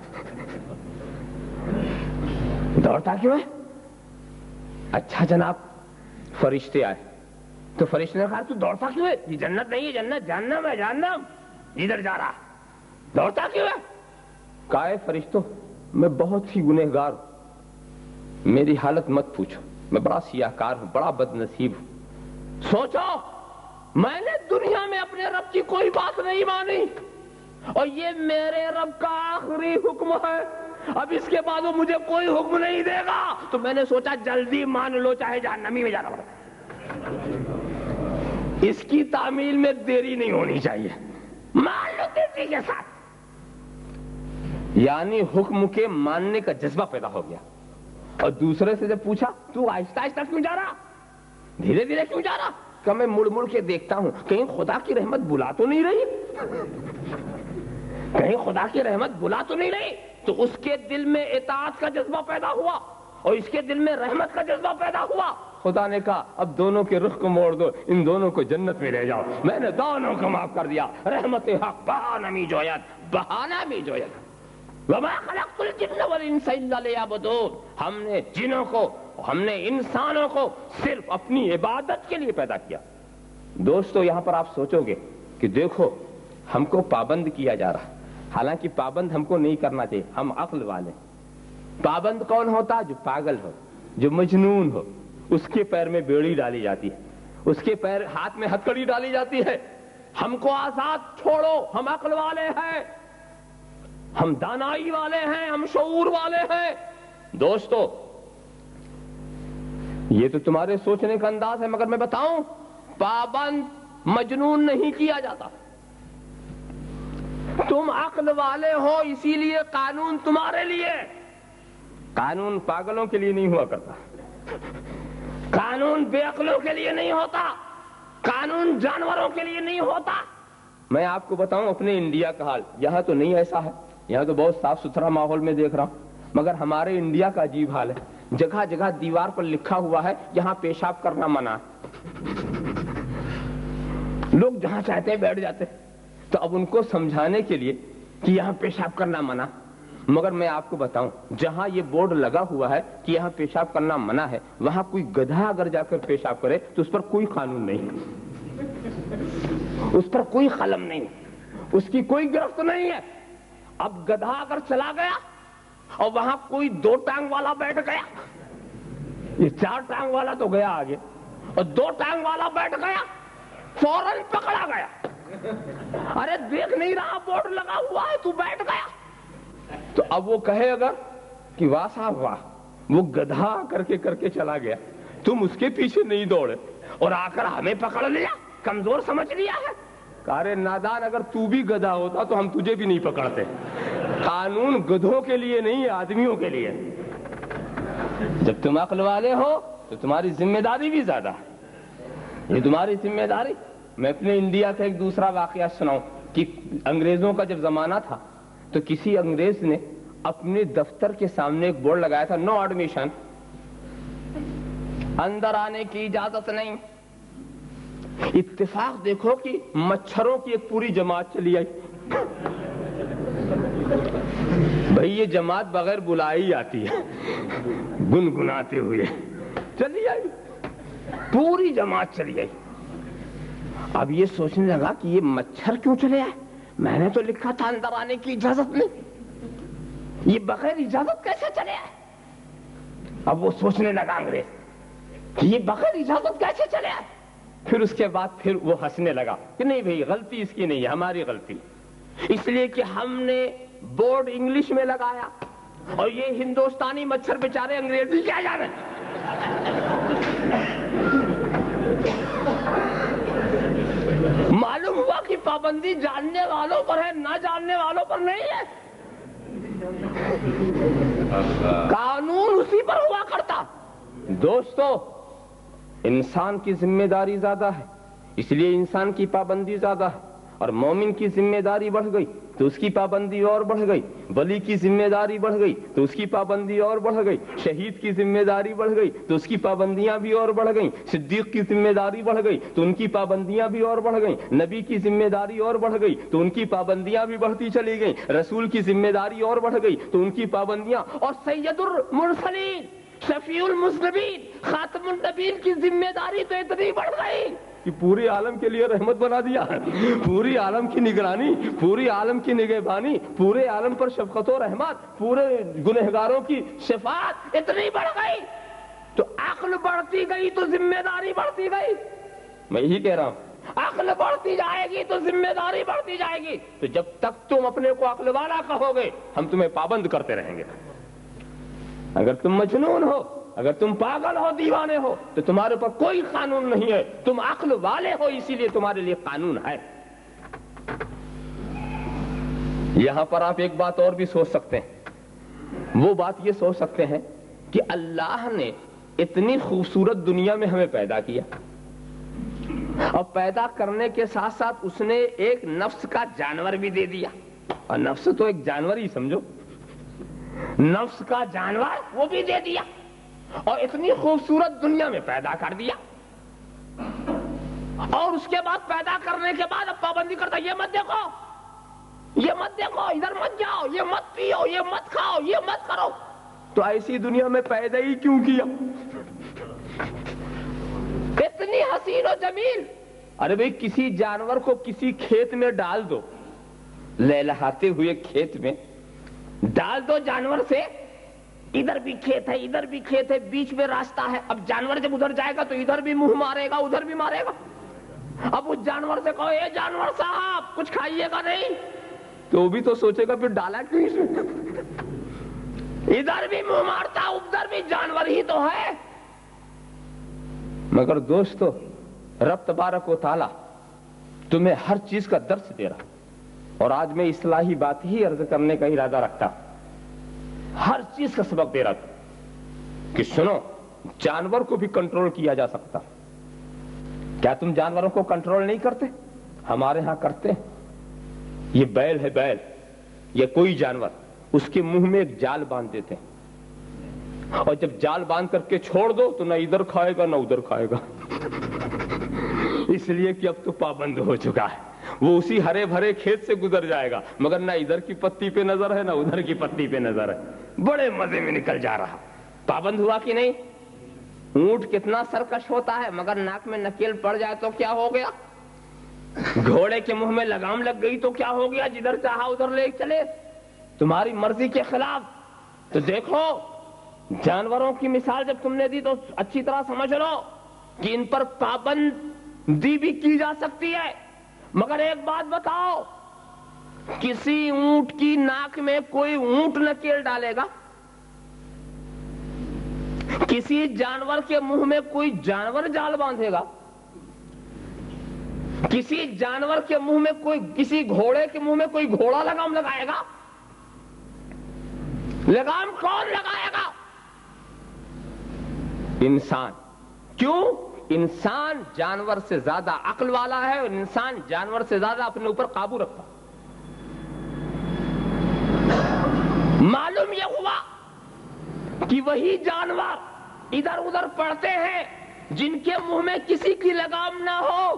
دوڑتا کیوں ہے؟ اچھا جناب, فرشتے آئے تو فرشتے نے کہا تو دوڑتا کیوں ہے؟ یہ جنت نہیں ہے, جنت جہنم ہے, جہنم ادھر جا رہا, دوڑتا کیوں ہے؟ کہا اے فرشتوں, میں بہت ہی گنہگار ہوں, میری حالت مت پوچھو, میں بڑا سیاہکار ہوں, بڑا بد نصیب ہوں. سوچو, میں نے دنیا میں اپنے رب کی کوئی بات نہیں مانی اور یہ میرے رب کا آخری حکم ہے, اب اس کے بعد وہ مجھے کوئی حکم نہیں دے گا, تو میں نے سوچا جلدی مان لو چاہے جہنمی میں جانا پڑے. اس کی تعمیل میں دیری نہیں ہونی چاہیے، مان لو تیزی کے ساتھ. یعنی حکم کے ماننے کا جذبہ پیدا ہو گیا. اور دوسرے سے جب پوچھا تو آہستہ آہستہ کیوں جا رہا، دھیرے دھیرے کیوں جا رہا، کہ میں مڑ مڑ کے دیکھتا ہوں کہیں خدا کی رحمت بلا تو نہیں رہی، کہیں خدا کی رحمت بلا تو نہیں رہی. تو اس کے دل میں اطاعت کا جذبہ پیدا ہوا اور اس کے دل میں رحمت کا جذبہ پیدا ہوا. خدا نے کہا اب دونوں کے رخ کو موڑ دو، ان دونوں کو جنت میں لے جاؤ. میں نے دونوں کو معاف کر دیا. رحمت حق بہانہ می جویت، بہانہ می جویت. وما خلقت الجن والانس الا لیعبدون. ہم نے جنوں کو، ہم نے انسانوں کو صرف اپنی عبادت کے لیے پیدا کیا. دوستو یہاں پر آپ سوچو گے کہ دیکھو ہم کو پابند کیا جا رہا، حالانکہ پابند ہم کو نہیں کرنا چاہیے، ہم عقل والے. پابند کون ہوتا؟ جو پاگل ہو، جو مجنون ہو، اس کے پیر میں بیڑی ڈالی جاتی ہے، اس کے پیر ہاتھ میں ہتھکڑی ڈالی جاتی ہے. ہم کو آزاد چھوڑو، ہم عقل والے ہیں، ہم دانائی والے ہیں، ہم شعور والے ہیں. دوستو یہ تو تمہارے سوچنے کا انداز ہے، مگر میں بتاؤں پابند مجنون نہیں کیا جاتا. تم عقل والے ہو اسی لیے قانون تمہارے لیے. قانون پاگلوں کے لیے نہیں ہوا کرتا، قانون بے عقلوں کے لیے نہیں ہوتا، قانون جانوروں کے لیے نہیں ہوتا. میں آپ کو بتاؤں اپنے انڈیا کا حال، یہاں تو نہیں ایسا ہے، یہاں تو بہت صاف ستھرا ماحول میں دیکھ رہا ہوں، مگر ہمارے انڈیا کا عجیب حال ہے. جگہ جگہ دیوار پر لکھا ہوا ہے یہاں پیشاب کرنا منع ہے. لوگ جہاں چاہتے ہیں بیٹھ جاتے ہیں. تو اب ان کو سمجھانے کے لیے کہ یہاں پیشاب کرنا منع، مگر میں آپ کو بتاؤں جہاں یہ بورڈ لگا ہوا ہے کہ یہاں پیشاب کرنا منع ہے، وہاں کوئی گدھا اگر جا کر پیشاب کرے تو اس پر کوئی قانون نہیں، اس پر کوئی قلم نہیں، اس کی کوئی گرفت نہیں ہے. اب گدھا اگر چلا گیا اور وہاں کوئی دو ٹانگ والا بیٹھ گیا، یہ چار ٹانگ والا تو گیا آگے، اور دو ٹانگ والا بیٹھ گیا، فوراً پکڑا گیا. ارے دیکھ نہیں رہا بورڈ لگا ہوا ہے، تو بیٹھ گیا. تو اب وہ کہے اگر کہ واہ صاحب واہ، وہ گدھا کر کے کر کے چلا گیا، تم اس کے پیچھے نہیں دوڑے اور آ کر ہمیں پکڑ لیا، کمزور سمجھ لیا ہے. ارے نادان، اگر تو بھی گدھا ہوتا تو ہم تجھے بھی نہیں پکڑتے. قانون گدھوں کے لیے نہیں، آدمیوں کے لیے. جب تم عقل والے ہو تو تمہاری ذمہ داری بھی زیادہ ہے. یہ تمہاری ذمہ داری. میں اپنے انڈیا کا ایک دوسرا واقعہ سناؤں کہ انگریزوں کا جب زمانہ تھا تو کسی انگریز نے اپنے دفتر کے سامنے ایک بورڈ لگایا تھا، نو ایڈمیشن، اندر آنے کی اجازت نہیں. اتفاق دیکھو کہ مچھروں کی ایک پوری جماعت چلی آئی. بھئی یہ جماعت بغیر بلائے ہی آتی ہے، گنگناتے ہوئے چلی آئی، پوری جماعت چلی آئی. اب یہ سوچنے لگا کہ یہ مچھر کیوں چلے آئے، میں نے تو لکھا تھا اندر آنے کی اجازت نہیں، یہ بغیر اجازت کیسے چلے آئے. اب وہ سوچنے لگا انگریز کہ یہ بغیر اجازت کیسے چلے آئے. پھر اس کے بعد پھر وہ ہنسنے لگا کہ نہیں بھئی غلطی اس کی نہیں ہے، ہماری غلطی، اس لیے کہ ہم نے بورڈ انگلش میں لگایا اور یہ ہندوستانی مچھر بیچارے انگریزی کیا جانے. معلوم ہوا کہ پابندی جاننے والوں پر ہے، نہ جاننے والوں پر نہیں ہے. قانون اسی پر ہوا کرتا. دوستو انسان کی ذمہ داری زیادہ ہے، اس لیے انسان کی پابندی زیادہ ہے. اور مومن کی ذمہ داری بڑھ گئی تو اس کی پابندی اور بڑھ گئی، ولی کی ذمہ داری بڑھ گئی تو اس کی پابندی اور بڑھ گئی، شہید کی ذمہ داری بڑھ گئی تو اس کی پابندیاں بھی اور بڑھ گئیں، صدیق کی ذمہ داری بڑھ گئی تو ان کی پابندیاں بھی اور بڑھ گئیں، نبی کی ذمہ داری اور بڑھ گئی تو ان کی پابندیاں بھی بڑھتی چلی گئیں، رسول کی ذمہ داری اور بڑھ گئی تو ان کی پابندیاں، اور سید المرسلین، شفیع المذنبین، خاتم النبیین کی ذمہ داری تو اتنی بڑھ گئی کہ پوری عالم کے لیے رحمت بنا دیا، پوری عالم کی نگرانی، پوری عالم کی نگہبانی، پورے عالم پر شفقت و رحمت، پورے گنہگاروں کی شفاعت اتنی بڑھ گئی. تو عقل بڑھتی گئی تو ذمہ داری بڑھتی گئی. میں یہی کہہ رہا ہوں، عقل بڑھتی جائے گی تو ذمہ داری بڑھتی جائے گی. تو جب تک تم اپنے کو عقل والا کہو گے ہم تمہیں پابند کرتے رہیں گے. اگر تم مجنون ہو، اگر تم پاگل ہو دیوانے ہو تو تمہارے اوپر کوئی قانون نہیں ہے, تم عقل والے ہو اسی لیے تمہارے لیے قانون ہے. یہاں پر آپ ایک بات اور بھی سوچ سکتے ہیں, وہ بات یہ سوچ سکتے ہیں کہ اللہ نے اتنی خوبصورت دنیا میں ہمیں پیدا کیا, اور پیدا کرنے کے ساتھ ساتھ اس نے ایک نفس کا جانور بھی دے دیا, اور نفس تو ایک جانور ہی سمجھو, نفس کا جانور وہ بھی دے دیا, اور اتنی خوبصورت دنیا میں پیدا کر دیا, اور اس کے بعد پیدا کرنے کے بعد اب پابندی کرتا یہ مت دیکھو, یہ مت دیکھو, ادھر مت جاؤ, یہ مت پیو, یہ مت کھاؤ, یہ مت کرو. تو ایسی دنیا میں پیدا ہی کیوں کیا؟ اتنی حسین و جمیل. ارے بھئی کسی جانور کو کسی کھیت میں ڈال دو, لہلہاتے ہوئے کھیت میں ڈال دو جانور سے, ادھر بھی کھیت ہے ادھر بھی کھیت ہے, بیچ میں راستہ ہے. اب جانور جب ادھر جائے گا تو ادھر بھی منہ مارے گا ادھر بھی مارے گا. اب اس جانور سے کہو اے جانور صاحب کچھ کھائیے گا نہیں, تو وہ بھی تو سوچے گا پھر ڈالا کیوں اس میں, ادھر بھی منہ مارتا ادھر بھی جانور ہی تو ہے. مگر دوستو رب تبارک و تعالی تمہیں ہر چیز کا درس دے رہا, اور آج میں اصلاحی بات ہی عرض کرنے کا ارادہ رکھتا, ہر چیز کا سبق دے رہا تھا کہ سنو جانور کو بھی کنٹرول کیا جا سکتا. کیا تم جانوروں کو کنٹرول نہیں کرتے؟ ہمارے ہاں کرتے ہیں. یہ بیل ہے بیل یا کوئی جانور, اس کے منہ میں ایک جال باندھ دیتے ہیں, اور جب جال باندھ کر کے چھوڑ دو تو نہ ادھر کھائے گا نہ ادھر کھائے گا, اس لیے کہ اب تو پابند ہو چکا ہے. وہ اسی ہرے بھرے کھیت سے گزر جائے گا, مگر نہ ادھر کی پتی پہ نظر ہے نہ ادھر کی پتی پہ نظر ہے, بڑے مزے میں نکل جا رہا. پابند ہوا کہ نہیں؟ اونٹ کتنا سرکش ہوتا ہے, مگر ناک میں نکیل پڑ جائے تو کیا ہو گیا؟ گھوڑے کے منہ میں لگام لگ گئی تو کیا ہو گیا؟ جدھر چاہا ادھر لے چلے, تمہاری مرضی کے خلاف. تو دیکھو جانوروں کی مثال جب تم نے دی تو اچھی طرح سمجھ لو کہ ان پر پابندی بھی کی جا سکتی ہے. مگر ایک بات بتاؤ, کسی اونٹ کی ناک میں کوئی اونٹ نکیل ڈالے گا؟ کسی جانور کے منہ میں کوئی جانور جال باندھے گا؟ کسی جانور کے منہ میں کوئی, کسی گھوڑے کے منہ میں کوئی گھوڑا لگام لگائے گا؟ لگام کون لگائے گا؟ انسان. کیوں؟ انسان جانور سے زیادہ عقل والا ہے, اور انسان جانور سے زیادہ اپنے اوپر قابو رکھتا. معلوم یہ ہوا کہ وہی جانور ادھر ادھر پڑتے ہیں جن کے منہ میں کسی کی لگام نہ ہو,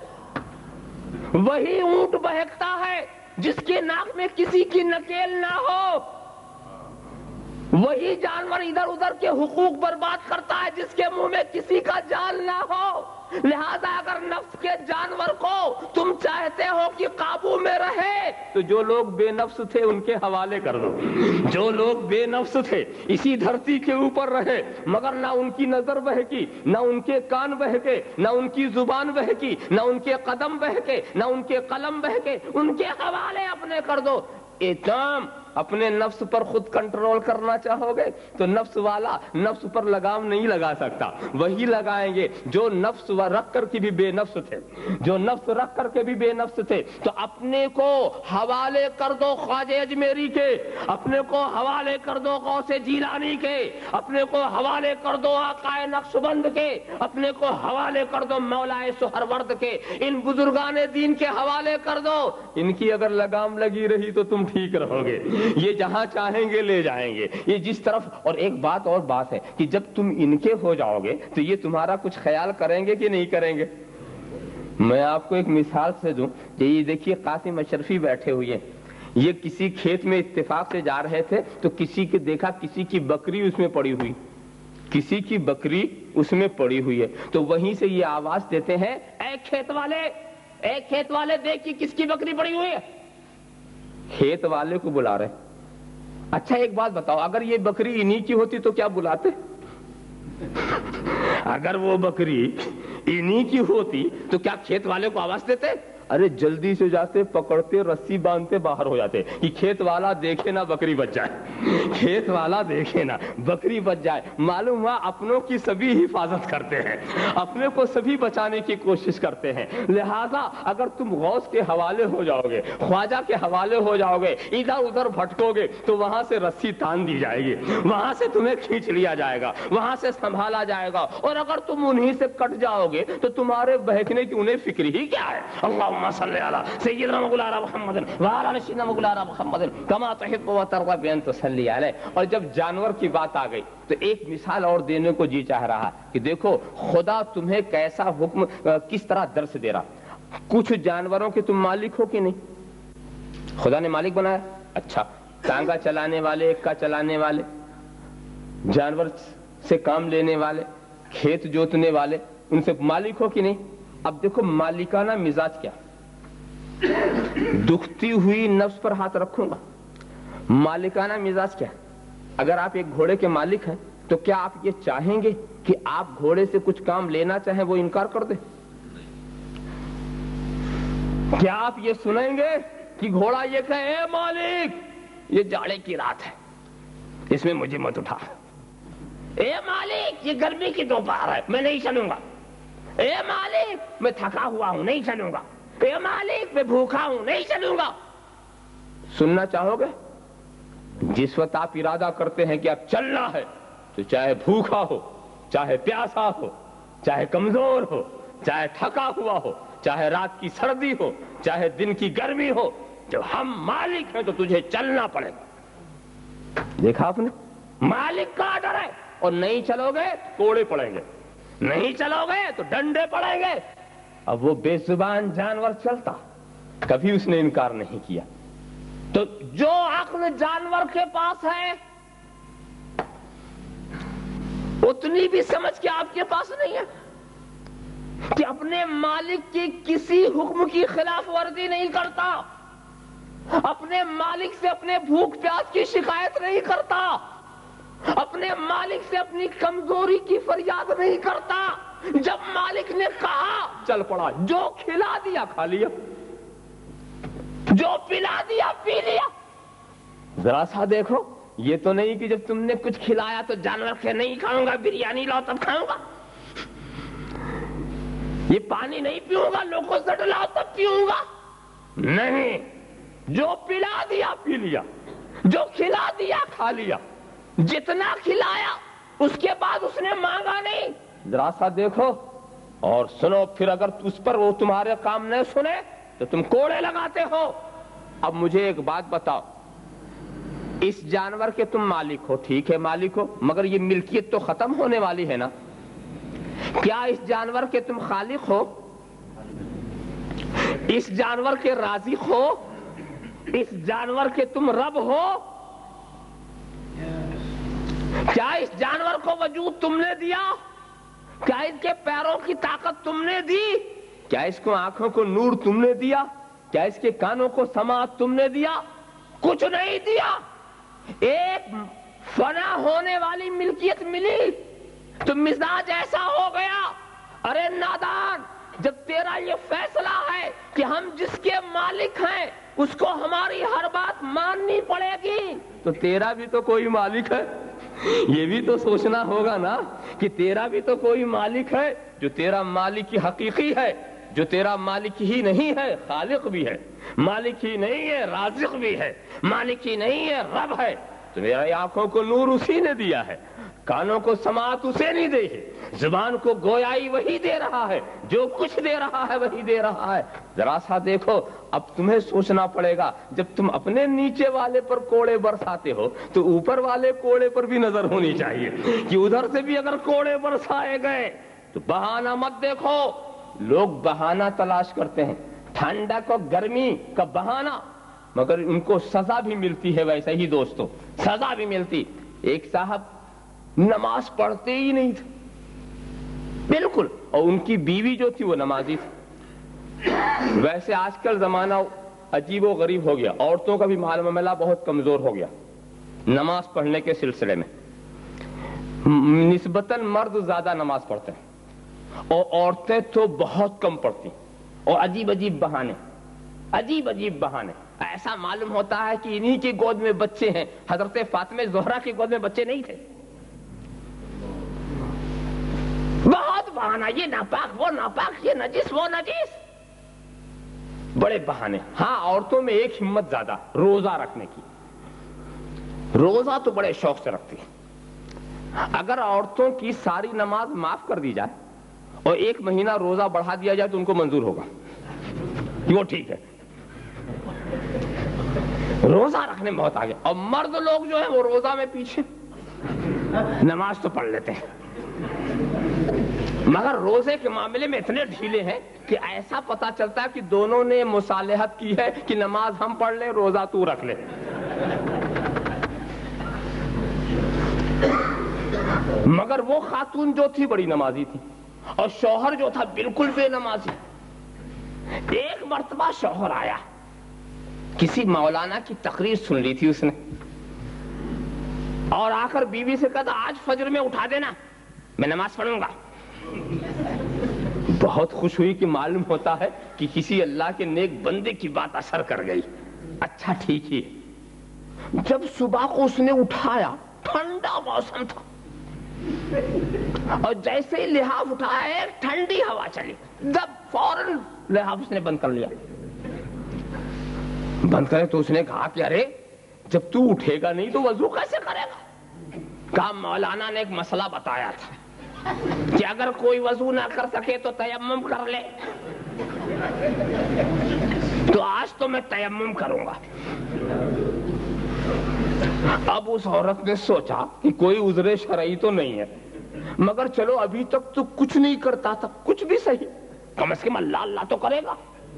وہی اونٹ بہکتا ہے جس کے ناک میں کسی کی نکیل نہ ہو, وہی جانور ادھر ادھر کے حقوق برباد کرتا ہے جس کے منہ میں کسی کا جال نہ ہو. لہذا اگر نفس کے جانور کو تم چاہتے ہو کہ قابو میں رہے تو جو لوگ بے نفس تھے ان کے حوالے کر دو. جو لوگ بے نفس تھے اسی دھرتی کے اوپر رہے, مگر نہ ان کی نظر بہکی, نہ ان کے کان بہکے, نہ ان کی زبان بہکی, نہ ان کے قدم بہکے, نہ ان کے قلم بہکے, ان کے حوالے اپنے کر دو. اتام اپنے نفس پر خود کنٹرول کرنا چاہو گے تو نفس والا نفس پر لگام نہیں لگا سکتا, وہی لگائیں گے جو نفس رکھ کر کے بھی بے نفس تھے, جو نفس رکھ کر کے بھی بے نفس تھے. تو اپنے کو حوالے کر دو خواجہ اجمیری کے, اپنے کو حوالے کر دو غوث جیلانی کے, اپنے کو حوالے کر دو آقا نقشبند کے, اپنے کو حوالے کر دو مولا سہرورد کے, ان بزرگان دین کے حوالے کر دو. ان کی اگر لگام لگی رہی تو تم ٹھیک رہو گے, یہ جہاں چاہیں گے لے جائیں گے, یہ جس طرف. اور ایک بات اور بات ہے کہ جب تم ان کے ہو جاؤ گے تو یہ تمہارا کچھ خیال کریں گے کہ نہیں کریں گے؟ میں آپ کو ایک مثال سے دوں کہ یہ دیکھیے قاسم اشرفی بیٹھے ہوئے, یہ کسی کھیت میں اتفاق سے جا رہے تھے تو کسی کے دیکھا کسی کی بکری اس میں پڑی ہوئی, کسی کی بکری اس میں پڑی ہوئی ہے, تو وہیں سے یہ آواز دیتے ہیں اے کھیت والے, اے کھیت والے دیکھ کس کی بکری پڑی ہوئی ہے. کھیت والے کو بلا رہے. اچھا ایک بات بتاؤ, اگر یہ بکری انہی کی ہوتی تو کیا بلاتے؟ اگر وہ بکری انہی کی ہوتی تو کیا کھیت والے کو آواز دیتے؟ ارے جلدی سے جاتے, پکڑتے, رسی باندھتے, باہر ہو جاتے کہ کھیت والا دیکھے نہ بکری بچ جائے, کھیت والا دیکھے نہ بکری بچ جائے. معلوم ہوا اپنوں کی سبھی حفاظت کرتے ہیں, اپنے کو سبھی بچانے کی کوشش کرتے ہیں. لہذا اگر تم غوث کے حوالے ہو جاؤ گے, خواجہ کے حوالے ہو جاؤ گے, ادھر ادھر بھٹکو گے تو وہاں سے رسی تان دی جائے گی, وہاں سے تمہیں کھینچ لیا جائے گا, وہاں سے سنبھالا جائے گا. اور اگر تم انہی سے کٹ جاؤ گے تو تمہارے بہکنے کی انہیں فکر ہی کیا ہے. اللہم صلی علی سیدنا مولانا محمد وعلی سیدنا مولانا محمد کما تحب و ترضى بان تصلی علیہ. اور جب جانور کی بات آ گئی تو ایک مثال اور دینے کو جی چاہ رہا کہ دیکھو خدا تمہیں کیسا حکم کس طرح درس دے رہا. کچھ جانوروں کے تم مالک ہو کہ نہیں؟ خدا نے مالک بنایا. اچھا, ٹانگا چلانے والے, اکا چلانے والے, جانور سے کام لینے والے, کھیت جوتنے والے, ان سے مالک ہو کہ نہیں؟ اب دیکھو مالکانہ مزاج کیا, دکھتی ہوئی نفس پر ہاتھ رکھوں گا. مالکانہ مزاج کیا؟ اگر آپ ایک گھوڑے کے مالک ہیں تو کیا آپ یہ چاہیں گے کہ آپ گھوڑے سے کچھ کام لینا چاہیں وہ انکار کر دے؟ کیا آپ یہ سنیں گے کہ گھوڑا یہ کہے اے مالک یہ جاڑے کی رات ہے, اس میں مجھے مت اٹھا, اے مالک یہ گرمی کی دوپہر ہے میں نہیں چلوں گا, اے مالک میں تھکا ہوا ہوں نہیں چلوں گا, اے مالک میں بھوکا ہوں نہیں چلوں گا. سننا چاہو گے؟ جس وقت آپ ارادہ کرتے ہیں کہ اب چلنا ہے تو چاہے بھوکا ہو, چاہے پیاسا ہو, چاہے کمزور ہو, چاہے تھکا ہوا ہو, چاہے رات کی سردی ہو, چاہے دن کی گرمی ہو, جب ہم مالک ہیں تو تجھے چلنا پڑے گا. دیکھا آپ نے, مالک کا آرڈر ہے, اور نہیں چلو گے کوڑے پڑیں گے, نہیں چلو گے تو ڈنڈے پڑیں گے. اب وہ بے زبان جانور چلتا, کبھی اس نے انکار نہیں کیا. تو جو عقل جانور کے پاس ہے اتنی بھی سمجھ کے آپ کے پاس نہیں ہے کہ اپنے مالک کی کسی حکم کی خلاف ورزی نہیں کرتا, اپنے مالک سے اپنے بھوک پیاس کی شکایت نہیں کرتا, اپنے مالک سے اپنی کمزوری کی فریاد نہیں کرتا. جب مالک نے کہا چل پڑا, جو کھلا دیا کھا لیا, جو پلا دیا پی لیا. ذرا سا دیکھو, یہ تو نہیں کہ جب تم نے کچھ کھلایا تو جانور کے نہیں کھاؤں گا, بریانی لاؤ تب کھاؤں گا, یہ پانی نہیں پیوں گا, لوگوں سے لاؤ تب پیوں گا. نہیں, جو پلا دیا پی لیا, جو کھلا دیا کھا لیا. جتنا کھلایا اس کے بعد اس نے مانگا نہیں. ذرا سا دیکھو اور سنو, پھر اگر اس پر وہ تمہارے کام نہ سنے تو تم کوڑے لگاتے ہو. اب مجھے ایک بات بتاؤ, اس جانور کے تم مالک ہو, ٹھیک ہے مالک ہو, مگر یہ ملکیت تو ختم ہونے والی ہے نا. کیا اس جانور کے تم خالق ہو؟ اس جانور کے رازق ہو؟ اس جانور کے تم رب ہو؟ کیا اس جانور کو وجود تم نے دیا؟ کیا اس کے پیروں کی طاقت تم نے دی؟ کیا اس کو آنکھوں کو نور تم نے دیا؟ کیا اس کے کانوں کو سماعت تم نے دیا؟ کچھ نہیں دیا. ایک فنا ہونے والی ملکیت ملی تو مزاج ایسا ہو گیا. ارے نادان, جب تیرا یہ فیصلہ ہے کہ ہم جس کے مالک ہیں اس کو ہماری ہر بات ماننی پڑے گی, تو تیرا بھی تو کوئی مالک ہے. یہ بھی تو سوچنا ہوگا نا کہ تیرا بھی تو کوئی مالک ہے, جو تیرا مالک حقیقی ہے, جو تیرا مالک ہی نہیں ہے خالق بھی ہے, مالک ہی نہیں ہے رازق بھی ہے, مالک ہی نہیں ہے رب ہے. تو میری آنکھوں کو نور اسی نے دیا ہے, کانوں کو سماعت اسے نہیں دے ہے, زبان کو گویائی وہی دے رہا ہے, جو کچھ دے رہا ہے وہی دے رہا ہے. ذرا سا دیکھو, اب تمہیں سوچنا پڑے گا, جب تم اپنے نیچے والے پر کوڑے برساتے ہو تو اوپر والے کوڑے پر بھی نظر ہونی چاہیے کہ ادھر سے بھی اگر کوڑے برسائے گئے تو بہانہ مت دیکھو. لوگ بہانہ تلاش کرتے ہیں, ٹھنڈک اور گرمی کا بہانہ, مگر ان کو سزا بھی ملتی ہے. ویسے ہی دوستو, سزا بھی ملتی. ایک صاحب نماز پڑھتے ہی نہیں تھے بالکل, اور ان کی بیوی جو تھی وہ نمازی تھی. ویسے آج کل زمانہ عجیب و غریب ہو گیا, عورتوں کا بھی مال معاملہ بہت کمزور ہو گیا نماز پڑھنے کے سلسلے میں. نسبتاً مرد زیادہ نماز پڑھتے ہیں اور عورتیں تو بہت کم پڑھتی. اور عجیب عجیب بہانے، عجیب عجیب بہانے. ایسا معلوم ہوتا ہے کہ انہی کی گود میں بچے ہیں. حضرت فاطمہ زہرا کی گود میں بچے نہیں تھے. بہت بہانا، یہ ناپاک، وہ ناپاک، یہ نجس، وہ نجس، بڑے بہانے. ہاں عورتوں میں ایک ہمت زیادہ، روزہ رکھنے کی. روزہ تو بڑے شوق سے رکھتی ہے. اگر عورتوں کی ساری نماز معاف کر دی جائے اور ایک مہینہ روزہ بڑھا دیا جائے تو ان کو منظور ہوگا کہ وہ ٹھیک ہے. روزہ رکھنے میں بہت آگے. اور مرد لوگ جو ہیں وہ روزہ میں پیچھے، نماز تو پڑھ لیتے ہیں مگر روزے کے معاملے میں اتنے ڈھیلے ہیں کہ ایسا پتا چلتا ہے کہ دونوں نے مصالحت کی ہے کہ نماز ہم پڑھ لیں، روزہ تو رکھ لے. مگر وہ خاتون جو تھی بڑی نمازی تھی اور شوہر جو تھا بالکل بے نمازی. ایک مرتبہ شوہر آیا، کسی مولانا کی تقریر سن لی تھی اس نے، اور آ کر بیوی سے کہا آج فجر میں اٹھا دینا، میں نماز پڑھوں گا. بہت خوش ہوئی کہ معلوم ہوتا ہے کہ کسی اللہ کے نیک بندے کی بات اثر کر گئی. اچھا ٹھیک ہی. جب صبح کو اس نے اٹھایا، ٹھنڈا موسم تھا، اور جیسے ہی لحاف اٹھایا ایک ٹھنڈی ہوا چلی، جب فوراً لحاف اس نے بند کر لیا. بند کرے تو اس نے کہا کہ ارے جب تو اٹھے گا نہیں تو وضو کیسے کرے گا؟ کہا مولانا نے ایک مسئلہ بتایا تھا کہ اگر کوئی وضو نہ کر سکے تو تیمم کر لے، تو آج تو میں تیمم کروں گا. اب اس عورت نے سوچا کہ کوئی عذر شرعی تو نہیں ہے، مگر چلو ابھی تک تو کچھ نہیں کرتا تھا، کچھ بھی صحیح، کم از کم اللہ اللہ تو کرے گا.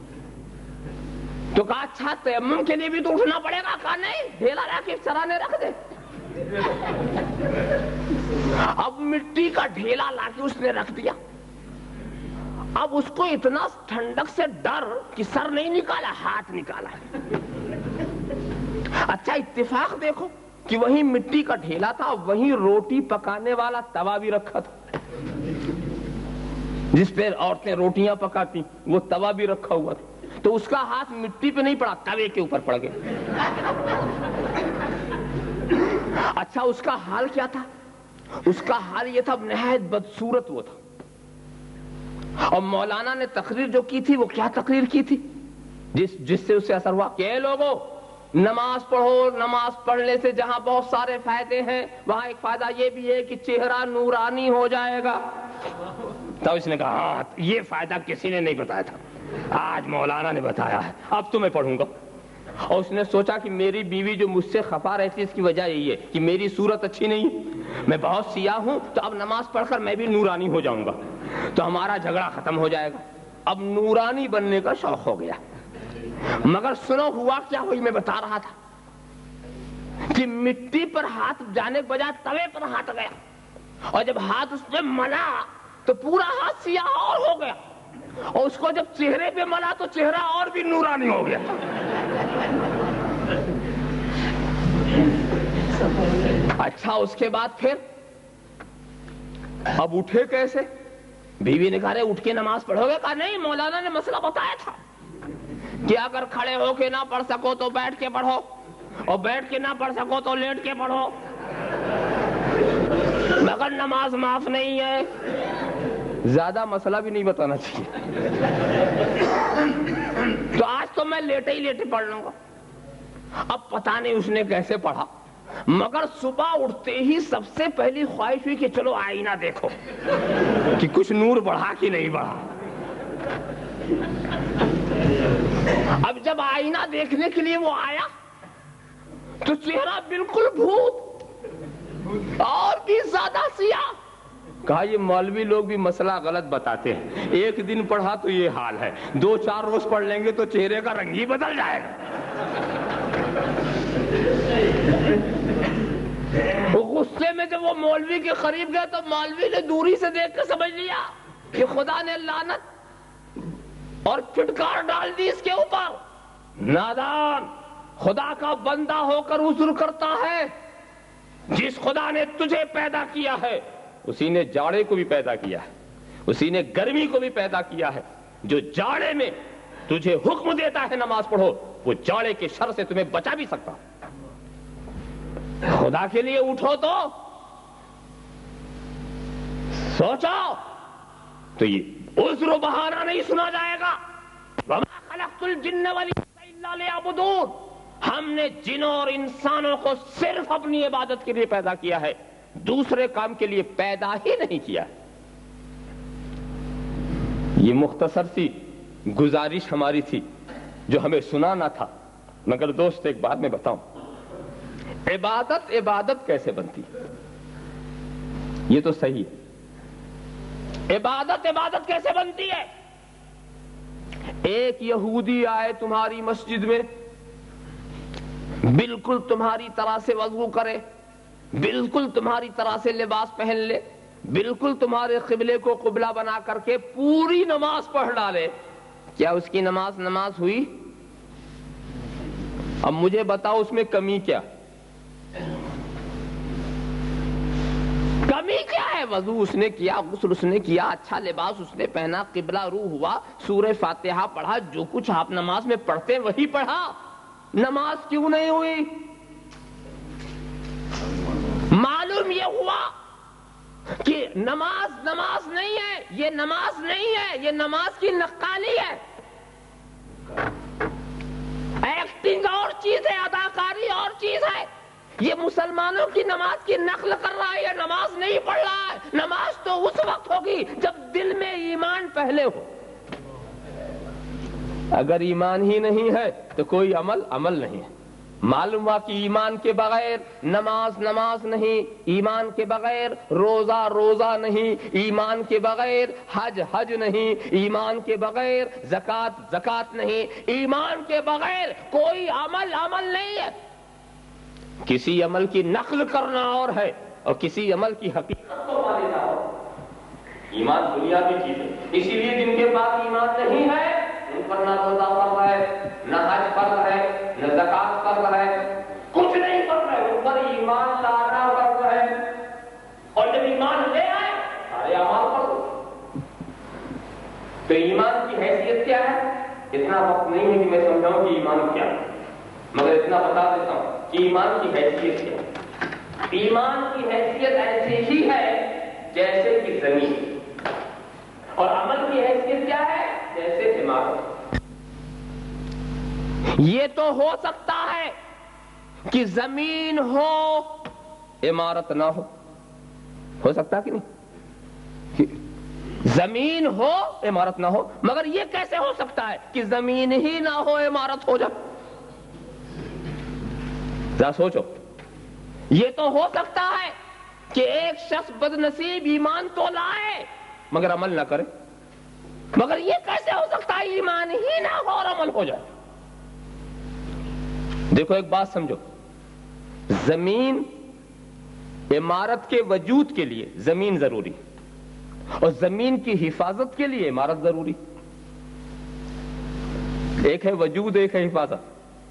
تو کہا اچھا تیمم کے لیے بھی تو اٹھنا پڑے گا. کہا نہیں، ڈھیلا لا کے سرانے رکھ دے. اب مٹی کا ڈھیلا لا کے اس نے رکھ دیا. اب اس کو اتنا ٹھنڈک سے ڈر کہ سر نہیں نکالا، ہاتھ نکالا. اچھا اتفاق دیکھو کہ وہیں مٹی کا ڈھیلا تھا، وہیں روٹی پکانے والا توا بھی رکھا تھا، جس پہ عورتیں روٹیاں پکاتی وہ توا بھی رکھا ہوا تھا. تو اس کا ہاتھ مٹی پہ نہیں پڑا، توے کے اوپر پڑ گیا. اچھا اس کا حال کیا تھا؟ اس کا حال یہ تھا نہایت بدصورت وہ تھا. اور مولانا نے تقریر جو کی تھی وہ کیا تقریر کی تھی جس جس سے اسے اثر ہوا کہ اے لوگوں نماز پڑھو، نماز پڑھنے سے جہاں بہت سارے فائدے ہیں وہاں ایک فائدہ یہ بھی ہے کہ چہرہ نورانی ہو جائے گا. تو اس نے کہا ہاں یہ فائدہ کسی نے نہیں بتایا تھا، آج مولانا نے بتایا ہے، اب تو میں پڑھوں گا. اور اس نے سوچا کہ میری بیوی جو مجھ سے خفا رہتی ہے اس کی وجہ یہی ہے کہ میری صورت اچھی نہیں ہے، میں بہت سیاہ ہوں، تو اب نماز پڑھ کر میں بھی نورانی ہو جاؤں گا تو ہمارا جھگڑا ختم ہو جائے گا. اب نورانی بننے کا شوق ہو گیا. مگر سنو ہوا کیا ہوئی، میں بتا رہا تھا کہ مٹی پر ہاتھ جانے کے بجائے توے پر ہاتھ گیا، اور جب ہاتھ اس پہ ملا تو پورا ہاتھ سیاہ اور ہو گیا، اور اس کو جب چہرے پہ ملا تو چہرہ اور بھی نورانی ہو گیا. اچھا اس کے بعد پھر اب اٹھے کیسے؟ بیوی نے کہا رے اٹھ کے نماز پڑھو گے؟ کہا نہیں، مولانا نے مسئلہ بتایا تھا کہ اگر کھڑے ہو کے نہ پڑھ سکو تو بیٹھ کے پڑھو، اور بیٹھ کے نہ پڑھ سکو تو لیٹ کے پڑھو، مگر نماز معاف نہیں ہے. زیادہ مسئلہ بھی نہیں بتانا چاہیے. تو آج تو میں لیٹے ہی لیٹے پڑھ لوں گا. اب پتہ نہیں اس نے کیسے پڑھا، مگر صبح اٹھتے ہی سب سے پہلی خواہش ہوئی کہ چلو آئینہ دیکھو کہ کچھ نور بڑھا کہ نہیں بڑھا. اب جب آئینہ دیکھنے کے لیے وہ آیا تو چہرہ بالکل بھوت اور بھی زیادہ سیاہ. کہا یہ مولوی لوگ بھی مسئلہ غلط بتاتے ہیں، ایک دن پڑھا تو یہ حال ہے، دو چار روز پڑھ لیں گے تو چہرے کا رنگ ہی بدل جائے گا. غصے میں جب وہ مولوی کے قریب گئے تو مولوی نے دوری سے دیکھ کے سمجھ لیا کہ خدا نے لعنت اور پھٹکار ڈال دی اس کے اوپر. نادان، خدا کا بندہ ہو کر عذر کرتا ہے. جس خدا نے تجھے پیدا کیا ہے اسی نے جاڑے کو بھی پیدا کیا ہے، اسی نے گرمی کو بھی پیدا کیا ہے، جو جاڑے میں تجھے حکم دیتا ہے نماز پڑھو، وہ جاڑے کے شر سے تمہیں بچا بھی سکتا۔ خدا کے لیے اٹھو تو سوچو، تو یہ عذر و بہانہ نہیں سنا جائے گا۔ وَمَا خَلَقْتُ الْجِنَّ وَالْإِنسَ إِلَّا لِيَعْبُدُونِ، ہم نے جنوں اور انسانوں کو صرف اپنی عبادت کے لیے پیدا کیا ہے، دوسرے کام کے لیے پیدا ہی نہیں کیا۔ یہ مختصر سی گزارش ہماری تھی جو ہمیں سنانا تھا، مگر دوست ایک بات میں بتاؤں، عبادت عبادت کیسے بنتی؟ یہ تو صحیح ہے، عبادت عبادت کیسے بنتی ہے؟ ایک یہودی آئے تمہاری مسجد میں، بالکل تمہاری طرح سے وضو کرے، بالکل تمہاری طرح سے لباس پہن لے، بالکل تمہارے قبلے کو قبلہ بنا کر کے پوری نماز پڑھ ڈالے، کیا اس کی نماز نماز ہوئی؟ اب مجھے بتاؤ اس میں کمی کیا؟ کمی کیا ہے؟ وضو اس نے کیا، غسل اس نے کیا، اچھا لباس اس نے پہنا، قبلہ رو ہوا، سورہ فاتحہ پڑھا، جو کچھ آپ نماز میں پڑھتے ہیں وہی پڑھا، نماز کیوں نہیں ہوئی؟ معلوم یہ ہوا کہ نماز نماز نہیں ہے، یہ نماز نہیں ہے، یہ نماز کی نقالی ہے، ایکٹنگ اور چیز ہے، اداکاری اور چیز ہے۔ یہ مسلمانوں کی نماز کی نقل کر رہا ہے، یہ نماز نہیں پڑھ رہا ہے۔ نماز تو اس وقت ہوگی جب دل میں ایمان پہلے ہو، اگر ایمان ہی نہیں ہے تو کوئی عمل عمل نہیں ہے۔ معلوم ہوا کہ ایمان کے بغیر نماز نماز نہیں، ایمان کے بغیر روزہ روزہ نہیں، ایمان کے بغیر حج حج نہیں، ایمان کے بغیر زکوٰۃ زکوٰۃ نہیں، ایمان کے بغیر کوئی عمل عمل نہیں ہے۔ کسی عمل کی نقل کرنا اور ہے اور کسی عمل کی حقیقت کو پا لینا اور۔ ایمان بنیادی چیز ہے، اسی لیے جن کے پاس ایمان نہیں ہے ان پر نہ روزہ فرض ہے، نہ حج فرض ہے، نہ زکوٰۃ فرض ہے، کچھ نہیں فرض ہے، ان پر ایمان لانا فرض ہے، اور جب ایمان لے آئے سارے اعمال فرض ہو۔ تو ایمان کی حیثیت کیا ہے؟ اتنا وقت نہیں ہے کہ میں سمجھاؤں کہ ایمان کیا ہے، مگر اتنا بتا دیتا ہوں کہ ایمان کی حیثیت کیا ہے۔ ایمان کی حیثیت ایسی ہی ہے جیسے کہ زمین، اور عمل کی حیثیت کیا ہے؟ جیسے عمارت۔ یہ تو ہو سکتا ہے کہ زمین ہو عمارت نہ ہو، ہو سکتا کہ نہیں؟ زمین ہو عمارت نہ ہو، مگر یہ کیسے ہو سکتا ہے کہ زمین ہی نہ ہو عمارت ہو جائے؟ ذرا سوچو، یہ تو ہو سکتا ہے کہ ایک شخص بد نصیب ایمان تو لائے مگر عمل نہ کرے، مگر یہ کیسے ہو سکتا ہے ایمان ہی نہ ہو اور عمل ہو جائے؟ دیکھو ایک بات سمجھو، زمین عمارت کے وجود کے لیے زمین ضروری، اور زمین کی حفاظت کے لیے عمارت ضروری۔ ایک ہے وجود، ایک ہے حفاظت۔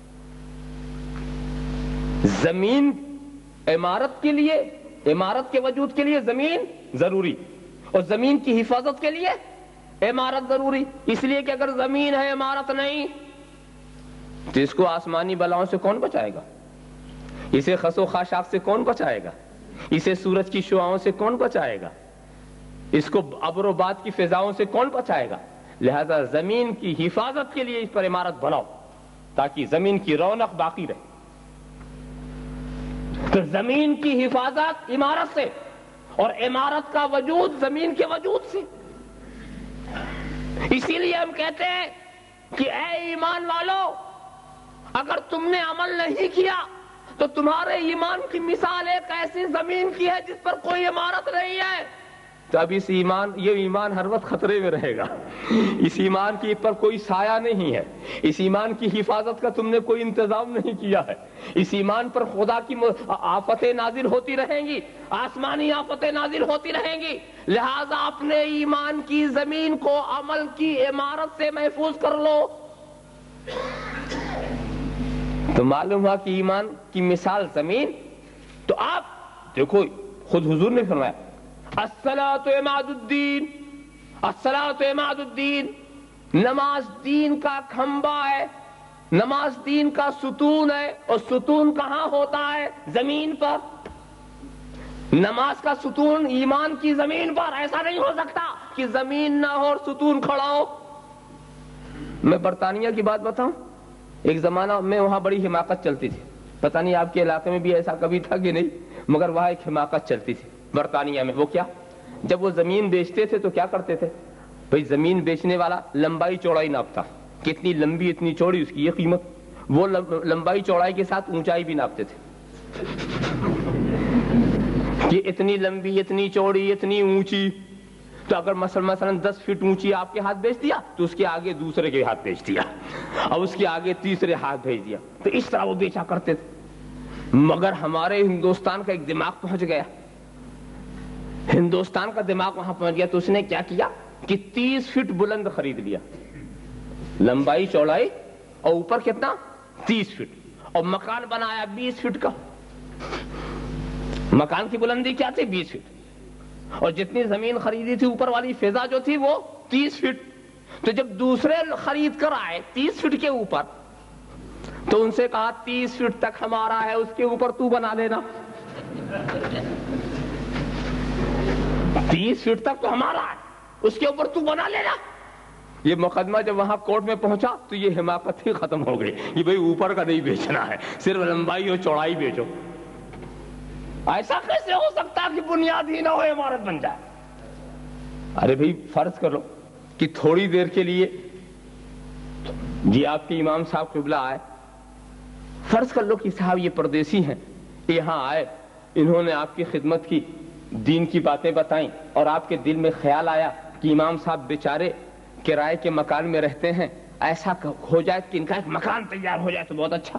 زمین عمارت کے لیے، عمارت کے وجود کے لیے زمین ضروری، اور زمین کی حفاظت کے لیے عمارت ضروری، اس لیے کہ اگر زمین ہے عمارت نہیں تو اس کو آسمانی بلاؤں سے کون بچائے گا؟ اسے خس و خاشاک سے کون بچائے گا؟ اسے سورج کی شعاؤں سے کون بچائے گا؟ اس کو ابر و باد کی فضاؤں سے کون بچائے گا؟ لہذا زمین کی حفاظت کے لیے اس پر عمارت بناؤ تاکہ زمین کی رونق باقی رہے۔ تو زمین کی حفاظت عمارت سے، اور عمارت کا وجود زمین کے وجود سے۔ اسی لیے ہم کہتے ہیں کہ اے ایمان والو، اگر تم نے عمل نہیں کیا تو تمہارے ایمان کی مثال ایک ایسی زمین کی ہے جس پر کوئی عمارت نہیں ہے، تو اب اس ایمان یہ ایمان ہر وقت خطرے میں رہے گا۔ اس ایمان کی پر کوئی سایہ نہیں ہے، اس ایمان کی حفاظت کا تم نے کوئی انتظام نہیں کیا ہے، اس ایمان پر خدا کی آفتیں نازل ہوتی رہیں گی، آسمانی آفتیں نازل ہوتی رہیں گی، لہذا اپنے ایمان کی زمین کو عمل کی عمارت سے محفوظ کر لو۔ تو معلوم ہوا کہ ایمان کی مثال زمین۔ تو آپ دیکھو خود حضور نے فرمایا الصلاۃ عماد الدین، الصلاۃ عماد الدین، نماز دین کا کھمبا ہے، نماز دین کا ستون ہے، اور ستون کہاں ہوتا ہے؟ زمین پر۔ نماز کا ستون ایمان کی زمین پر، ایسا نہیں ہو سکتا کہ زمین نہ ہو اور ستون کھڑا ہو۔ میں برطانیہ کی بات بتاؤں، ایک زمانہ میں وہاں بڑی حماقت چلتی تھی، پتہ نہیں آپ کے علاقے میں بھی ایسا کبھی تھا کہ نہیں، مگر وہاں ایک حماقت چلتی تھی برطانیہ میں۔ وہ کیا؟ جب وہ زمین بیچتے تھے تو کیا کرتے تھے بھئی؟ زمین بیچنے والا لمبائی چوڑائی ناپتا، کتنی لمبی اتنی چوڑی اس کی یہ قیمت، وہ لمبائی چوڑائی کے ساتھ اونچائی بھی ناپتے تھے کہ اتنی لمبی اتنی چوڑی اتنی اونچی، تو اگر مثلا مثلا دس فٹ اونچی آپ کے ہاتھ بیچ دیا تو اس کے آگے دوسرے کے ہاتھ بیچ دیا، اور اس کے آگے تیسرے ہاتھ بھیج دیا، تو اس طرح وہ بیچا کرتے تھے۔ مگر ہمارے ہندوستان کا ایک دماغ پہنچ گیا، ہندوستان کا دماغ وہاں پہنچ گیا، تو اس نے کیا کیا کہ تیس فٹ بلند خرید لیا، لمبائی چوڑائی اور اوپر کتنا؟ تیس فٹ، اور مکان بنایا بیس فٹ کا۔ مکان کی بلندی کیا تھی؟ بیس فٹ، اور جتنی زمین خریدی تھی اوپر والی فضا جو تھی وہ تیس فٹ۔ تو جب دوسرے خرید کر آئے تیس فٹ کے اوپر، تو ان سے کہا تیس فٹ تک ہمارا ہے، اس کے اوپر تو بنا لینا، تیس فٹ تک تو ہمارا ہے، اس کے اوپر تو بنا لینا۔ یہ مقدمہ جب وہاں کورٹ میں پہنچا تو یہ حماقت ہی ختم ہو گئی کہ بھئی اوپر کا نہیں بیچنا ہے، صرف لمبائی اور چوڑائی بیچو۔ ایسا کیسے ہو سکتا کہ بنیاد ہی نہ ہو عمارت بن جائے؟ ارے بھئی فرض کرو کہ تھوڑی دیر کے لیے جی آپ کے امام صاحب قبلہ آئے، فرض کر لو کہ صاحب یہ پردیسی ہیں، یہاں آئے، انہوں نے آپ کی خدمت کی، دین کی باتیں بتائیں، اور آپ کے دل میں خیال آیا کہ امام صاحب بیچارے کرائے کے مکان میں رہتے ہیں، ایسا ہو جائے کہ ان کا ایک مکان تیار ہو جائے تو بہت اچھا۔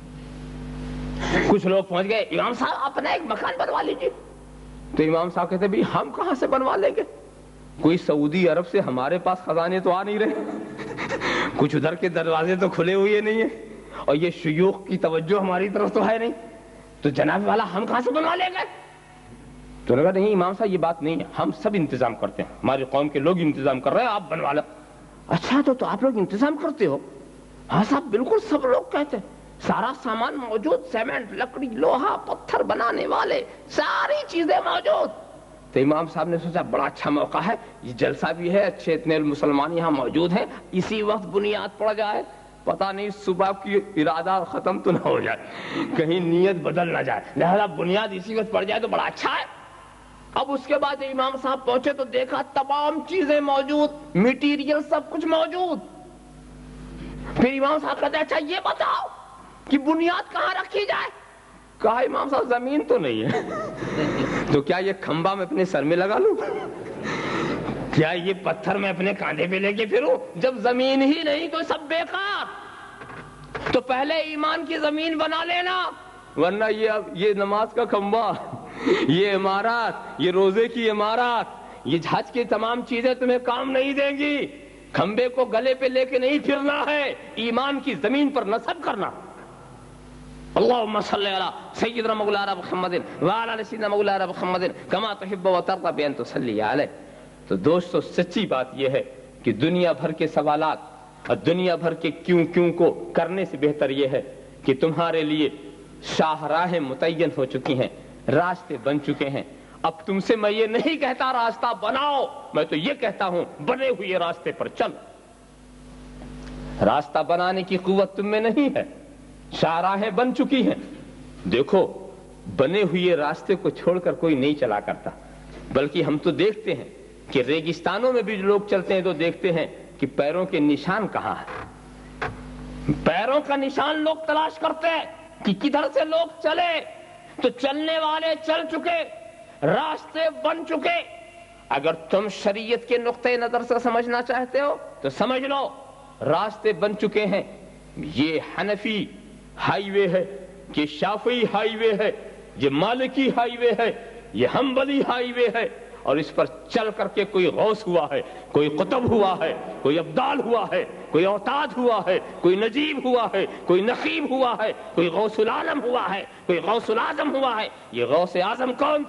کچھ لوگ پہنچ گئے، امام صاحب اپنا ایک مکان بنوا لیجیے، تو امام صاحب کہتے ہیں ہم کہاں سے بنوا لیں گے، کوئی سعودی عرب سے ہمارے پاس خزانے تو آ نہیں رہے، کچھ ادھر کے دروازے تو کھلے ہوئے نہیں ہیں، اور یہ شیوخ کی توجہ ہماری طرف تو ہے نہیں، تو جناب والا ہم کہاں سے بنوا لیں گے؟ تو نے کہا نہیں امام صاحب یہ بات نہیں ہے، ہم سب انتظام کرتے ہیں، ہماری قوم کے لوگ انتظام کر رہے ہیں، آپ بنوا لو۔ اچھا تو, تو آپ لوگ انتظام کرتے ہو؟ ہاں صاحب بالکل، سب لوگ کہتے ہیں، سارا سامان موجود، سیمنٹ، لکڑی، لوہا، پتھر بنانے والے، ساری چیزیں موجود۔ تو امام صاحب نے سوچا بڑا اچھا موقع ہے، یہ جلسہ بھی ہے، اچھے اتنے مسلمان یہاں موجود ہیں، اسی وقت بنیاد پڑ جائے، پتہ نہیں صبح کی ارادہ ختم تو نہ ہو جائے، کہیں نیت بدل نہ جائے، لہذا بنیاد اسی وقت پڑ جائے تو بڑا اچھا ہے۔ اب اس کے بعد امام صاحب پہنچے تو دیکھا تمام چیزیں موجود، میٹیریل سب کچھ موجود۔ پھر امام صاحب کہتے ہیں اچھا یہ بتاؤ کہ بنیاد کہاں رکھی جائے؟ کہا امام صاحب زمین تو نہیں ہے، تو کیا یہ کھمبا میں اپنے سر میں لگا لوں؟ کیا یہ پتھر میں اپنے کاندھے پہ لے کے پھروں؟ جب زمین ہی نہیں تو سب بیکار۔ تو پہلے ایمان کی زمین بنا لینا، ورنہ یہ یہ نماز کا کھمبا، یہ عمارات، یہ روزے کی عمارات، یہ حج کی تمام چیزیں تمہیں کام نہیں دیں گی۔ کھمبے کو گلے پہ لے کے نہیں پھرنا ہے، ایمان کی زمین پر نصب کرنا۔ اللهم صل على سيدنا مولانا محمد وعلى ال سيدنا مولانا محمد كما تحب وترضى بان تصلي عليه۔ تو دوستو سچی بات یہ ہے کہ دنیا بھر کے سوالات اور دنیا بھر کے کیوں کیوں کو کرنے سے بہتر یہ ہے کہ تمہارے لیے شاہراہیں متعین ہو چکی ہیں، راستے بن چکے ہیں۔ اب تم سے میں یہ نہیں کہتا راستہ بناؤ، میں تو یہ کہتا ہوں بنے ہوئے راستے پر چل۔ راستہ بنانے کی قوت تم میں نہیں ہے، شاہراہیں بن چکی ہیں۔ دیکھو بنے ہوئے راستے کو چھوڑ کر کوئی نہیں چلا کرتا، بلکہ ہم تو دیکھتے ہیں کہ ریگستانوں میں بھی لوگ چلتے ہیں تو دیکھتے ہیں کہ پیروں کے نشان کہاں ہیں، پیروں کا نشان لوگ تلاش کرتے ہیں کہ کدھر سے لوگ چلے۔ تو چلنے والے چل چکے، راستے بن چکے۔ اگر تم شریعت کے نقطۂ نظر سے سمجھنا چاہتے ہو تو سمجھ لو راستے بن چکے ہیں۔ یہ حنفی ہائی وے ہے، یہ شافعی ہائی وے ہے، یہ مالکی ہائی وے ہے، یہ حنبلی ہائی وے ہے، اور اس پر چل کر کے کوئی غوث ہوا ہے، کوئی قطب ہوا ہے، کوئی ابدال ہوا ہے، کوئی اوتاد ہوا ہے، کوئی نجیب ہوا ہے، کوئی نقیب ہوا ہے، کوئی غوث العالم ہوا ہے، کوئی غوث العظم ہوا ہے۔ یہ غوث اعظم کون تھے؟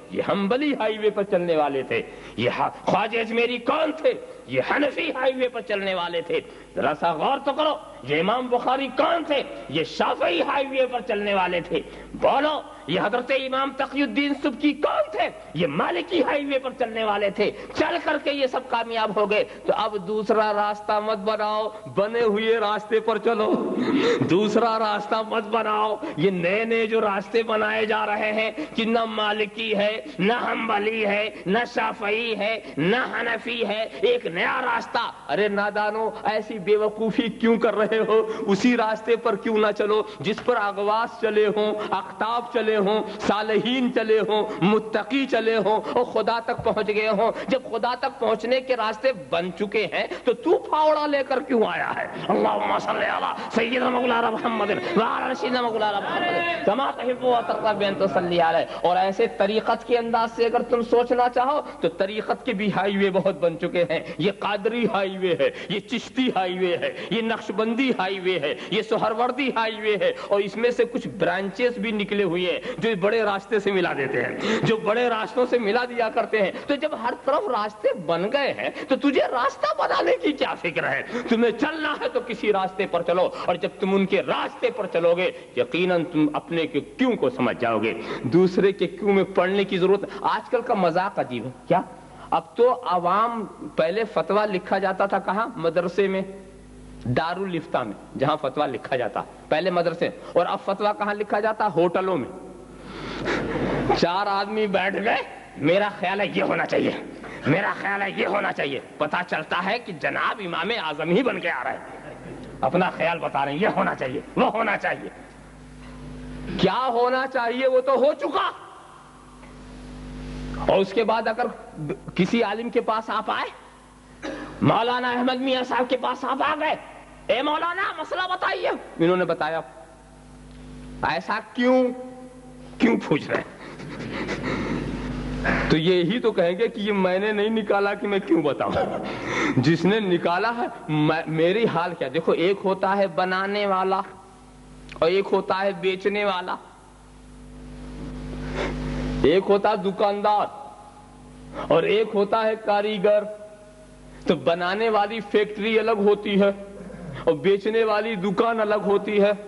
یہ حنبلی ہائی وے پر چلنے والے تھے. یہ خواجہ اجمیری کون تھے؟ یہ حنفی ہائی وے پر چلنے والے تھے. ذرا سا غور تو کرو. یہ امام بخاری کون تھے؟ یہ شافعی ہائی وے پر چلنے والے تھے. بولو یہ حضرت امام تقی الدین سبکی کون تھے؟ یہ مالکی ہائی وے پر چلنے والے تھے. چل کر کے یہ سب کامیاب ہو گئے. تو اب دوسرا راستہ مت بناؤ, بنے ہوئے راستے پر چلو. دوسرا راستہ مت بناؤ. یہ نئے نئے جو راستے بنائے جا رہے ہیں کہ نہ مالکی ہے, نہ حنبلی ہے, نہ شافعی ہے, نہ حنفی ہے, ایک نیا راستہ. ارے نادانو, ایسی بے وقوفی کیوں کر رہے ہو؟ اسی راستے پر کیوں نہ چلو جس پر اغواس چلے ہوں, اقطاب چلے ہوں, صالحین چلے ہوں, متقی چلے ہوں اور خدا تک پہنچ گئے ہوں. جب خدا تک پہنچنے کے راستے بن چکے ہیں تو تو پھاوڑا لے کر کیوں آیا ہے؟ اللہم صلی علی سیدنا مولانا محمد وعلی سیدنا مولانا محمد کما تحب و ترضى بان تصلی علیہ. اور ایسے طریقت کے انداز سے اگر تم سوچنا چاہو تو طریقت کے بھی ہائی وے بہت بن چکے ہیں. یہ قادری ہائی وے ہے, یہ چشتی ہائی وے ہے, یہ نقشبندی ہائی وے ہے, یہ سہروردی ہائی وے ہے, اور اس میں سے کچھ برانچز بھی نکلے ہوئے ہیں جو بڑے راستے سے ملا دیتے ہیں, جو بڑے راستوں سے ملا دیا کرتے ہیں. تو جب ہر طرف راستے بن گئے ہیں تو تجھے راستہ بنانے کی کیا فکر ہے؟ تمہیں چلنا ہے تو کسی راستے پر چلو, اور جب تم ان کے راستے پر چلو گے یقیناً تم اپنے کے کیوں کو سمجھ جاؤ گے. دوسرے کے کیوں میں پڑھنے کی ضرورت. آج کل کا مذاق عجیب ہے کیا. اب تو عوام, پہلے فتویٰ لکھا جاتا تھا کہاں؟ مدرسے میں, دارالفتہ میں جہاں فتویٰ لکھا جاتا, پہلے مدرسے. اور اب فتویٰ کہاں لکھا جاتا؟ ہوٹلوں میں. چار آدمی بیٹھ گئے, میرا خیال ہے یہ ہونا چاہیے, میرا خیال ہے یہ ہونا چاہیے. پتا چلتا ہے کہ جناب امام اعظم ہی بن کے آ رہے ہیں, اپنا خیال بتا رہے ہیں یہ ہونا چاہیے, وہ ہونا چاہیے. کیا ہونا چاہیے وہ تو ہو چکا. اور اس کے بعد اگر کسی عالم کے پاس آپ آئے, مولانا احمد میاں صاحب کے پاس آپ آ گئے, اے مولانا مسئلہ بتائیے, انہوں نے بتایا, ایسا کیوں کیوں پوچھ رہے ہیں؟ تو یہی تو کہیں گے کہ یہ میں نے نہیں نکالا کہ میں کیوں بتاؤں. جس نے نکالا ہے میری حال کیا. دیکھو, ایک ہوتا ہے بنانے والا اور ایک ہوتا ہے بیچنے والا, ایک ہوتا ہے دکاندار اور ایک ہوتا ہے کاریگر. تو بنانے والی فیکٹری الگ ہوتی ہے اور بیچنے والی دکان الگ ہوتی ہے.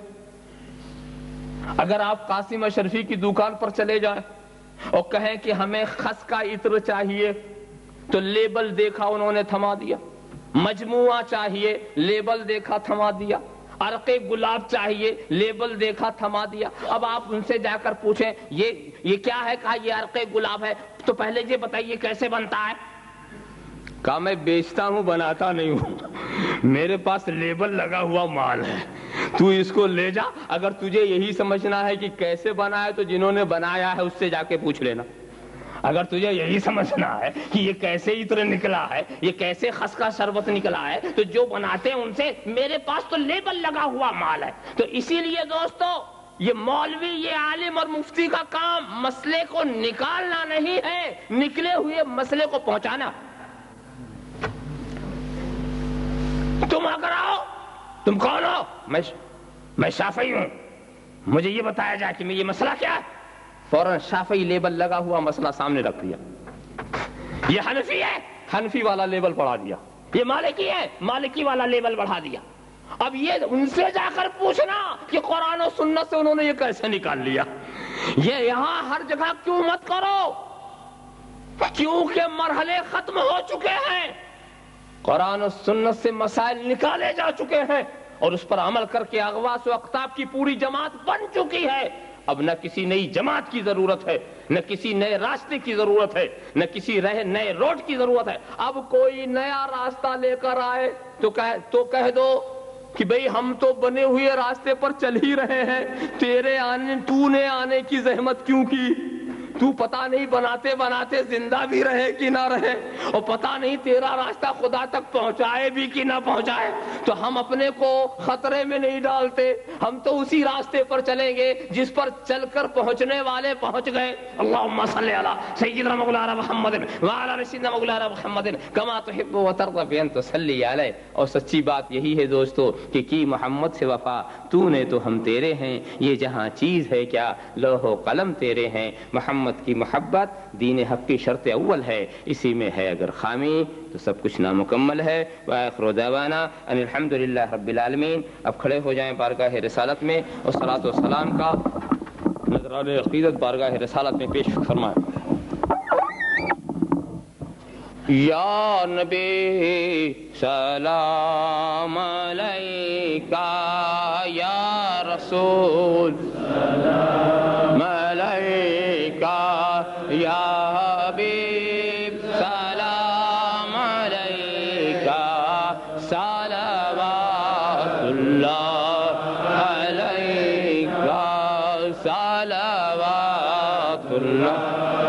اگر آپ قاسم اشرفی کی دکان پر چلے جائیں اور کہیں کہ ہمیں خس کا عطر چاہیے تو لیبل دیکھا انہوں نے تھما دیا. مجموعہ چاہیے, لیبل دیکھا تھما دیا. عرق گلاب چاہیے, لیبل دیکھا تھما دیا. اب آپ ان سے جا کر پوچھیں یہ یہ کیا ہے؟ کہا یہ عرق گلاب ہے. تو پہلے یہ بتائیے کیسے بنتا ہے؟ کہا میں بیچتا ہوں, بناتا نہیں ہوں, میرے پاس لیبل لگا ہوا مال ہے, تو اس کو لے جا. اگر تجھے یہی سمجھنا ہے کہ کیسے بنا ہے تو جنہوں نے بنایا ہے اس سے جا کے پوچھ لینا. اگر تجھے یہی سمجھنا ہے کہ یہ کیسے عطر نکلا ہے, یہ کیسے خس کا شربت نکلا ہے, تو جو بناتے ہیں ان سے. میرے پاس تو لیبل لگا ہوا مال ہے. تو اسی لیے دوستو, یہ مولوی, یہ عالم اور مفتی کا کام مسئلے کو نکالنا نہیں ہے, نکلے ہوئے مسئلے کو پہنچانا. تم اگر آؤ, تم کون ہو؟ میں میں شافعی ہوں, مجھے یہ بتایا جائے کہ میں یہ مسئلہ کیا ہے, فوراً شافعی لیبل لگا ہوا مسئلہ سامنے رکھ دیا. یہ حنفی ہے, حنفی والا لیبل پڑھا دیا. یہ مالکی ہے, مالکی والا لیبل بڑھا دیا. اب یہ ان سے جا کر پوچھنا کہ قرآن و سنت سے انہوں نے یہ کیسے نکال لیا. یہ یہاں ہر جگہ کیوں مت کرو, کیونکہ مرحلے ختم ہو چکے ہیں. قرآن و سنت سے مسائل نکالے جا چکے ہیں اور اس پر عمل کر کے اغواس و اقطاب کی پوری جماعت بن چکی ہے. اب نہ کسی نئی جماعت کی ضرورت ہے, نہ کسی نئے راستے کی ضرورت ہے, نہ کسی رہ نئے روڈ کی ضرورت ہے. اب کوئی نیا راستہ لے کر آئے تو کہہ تو کہہ دو کہ بھئی ہم تو بنے ہوئے راستے پر چل ہی رہے ہیں, تیرے آنے تو نے آنے کی زحمت کیوں کی؟ تو پتہ نہیں بناتے بناتے زندہ بھی رہے کہ نہ رہے, اور پتہ نہیں تیرا راستہ خدا تک پہنچائے بھی کہ نہ پہنچائے. تو ہم اپنے کو خطرے میں نہیں ڈالتے, ہم تو اسی راستے پر چلیں گے جس پر چل کر پہنچنے والے پہنچ گئے. اللہم صلی علی سیدنا مولانا محمد وعلی سیدنا مولانا محمد کما تحب و ترضى بان تصلی علیہ. اور سچی بات یہی ہے دوستو کہ کی محمد سے وفا, تو نے تو ہم تیرے ہیں, یہ جہاں چیز ہے کیا لوح و قلم تیرے ہیں. محمد قیامت کی محبت دین حق کی شرط اول ہے، اسی میں ہے اگر خامی تو سب کچھ نامکمل ہے۔ وآخر دعوانا ان الحمدللہ رب العالمین۔ اب کھڑے ہو جائیں بارگاہ رسالت میں اور صلاۃ و سلام کا نذرانِ عقیدت بارگاہ رسالت میں پیش فرمائیں۔ یا نبی سلام علیکہ، یا رسول سلام علیکہ، یا حبیب سلام علیکہ، صلوات اللہ علیکہ، صلوات اللہ۔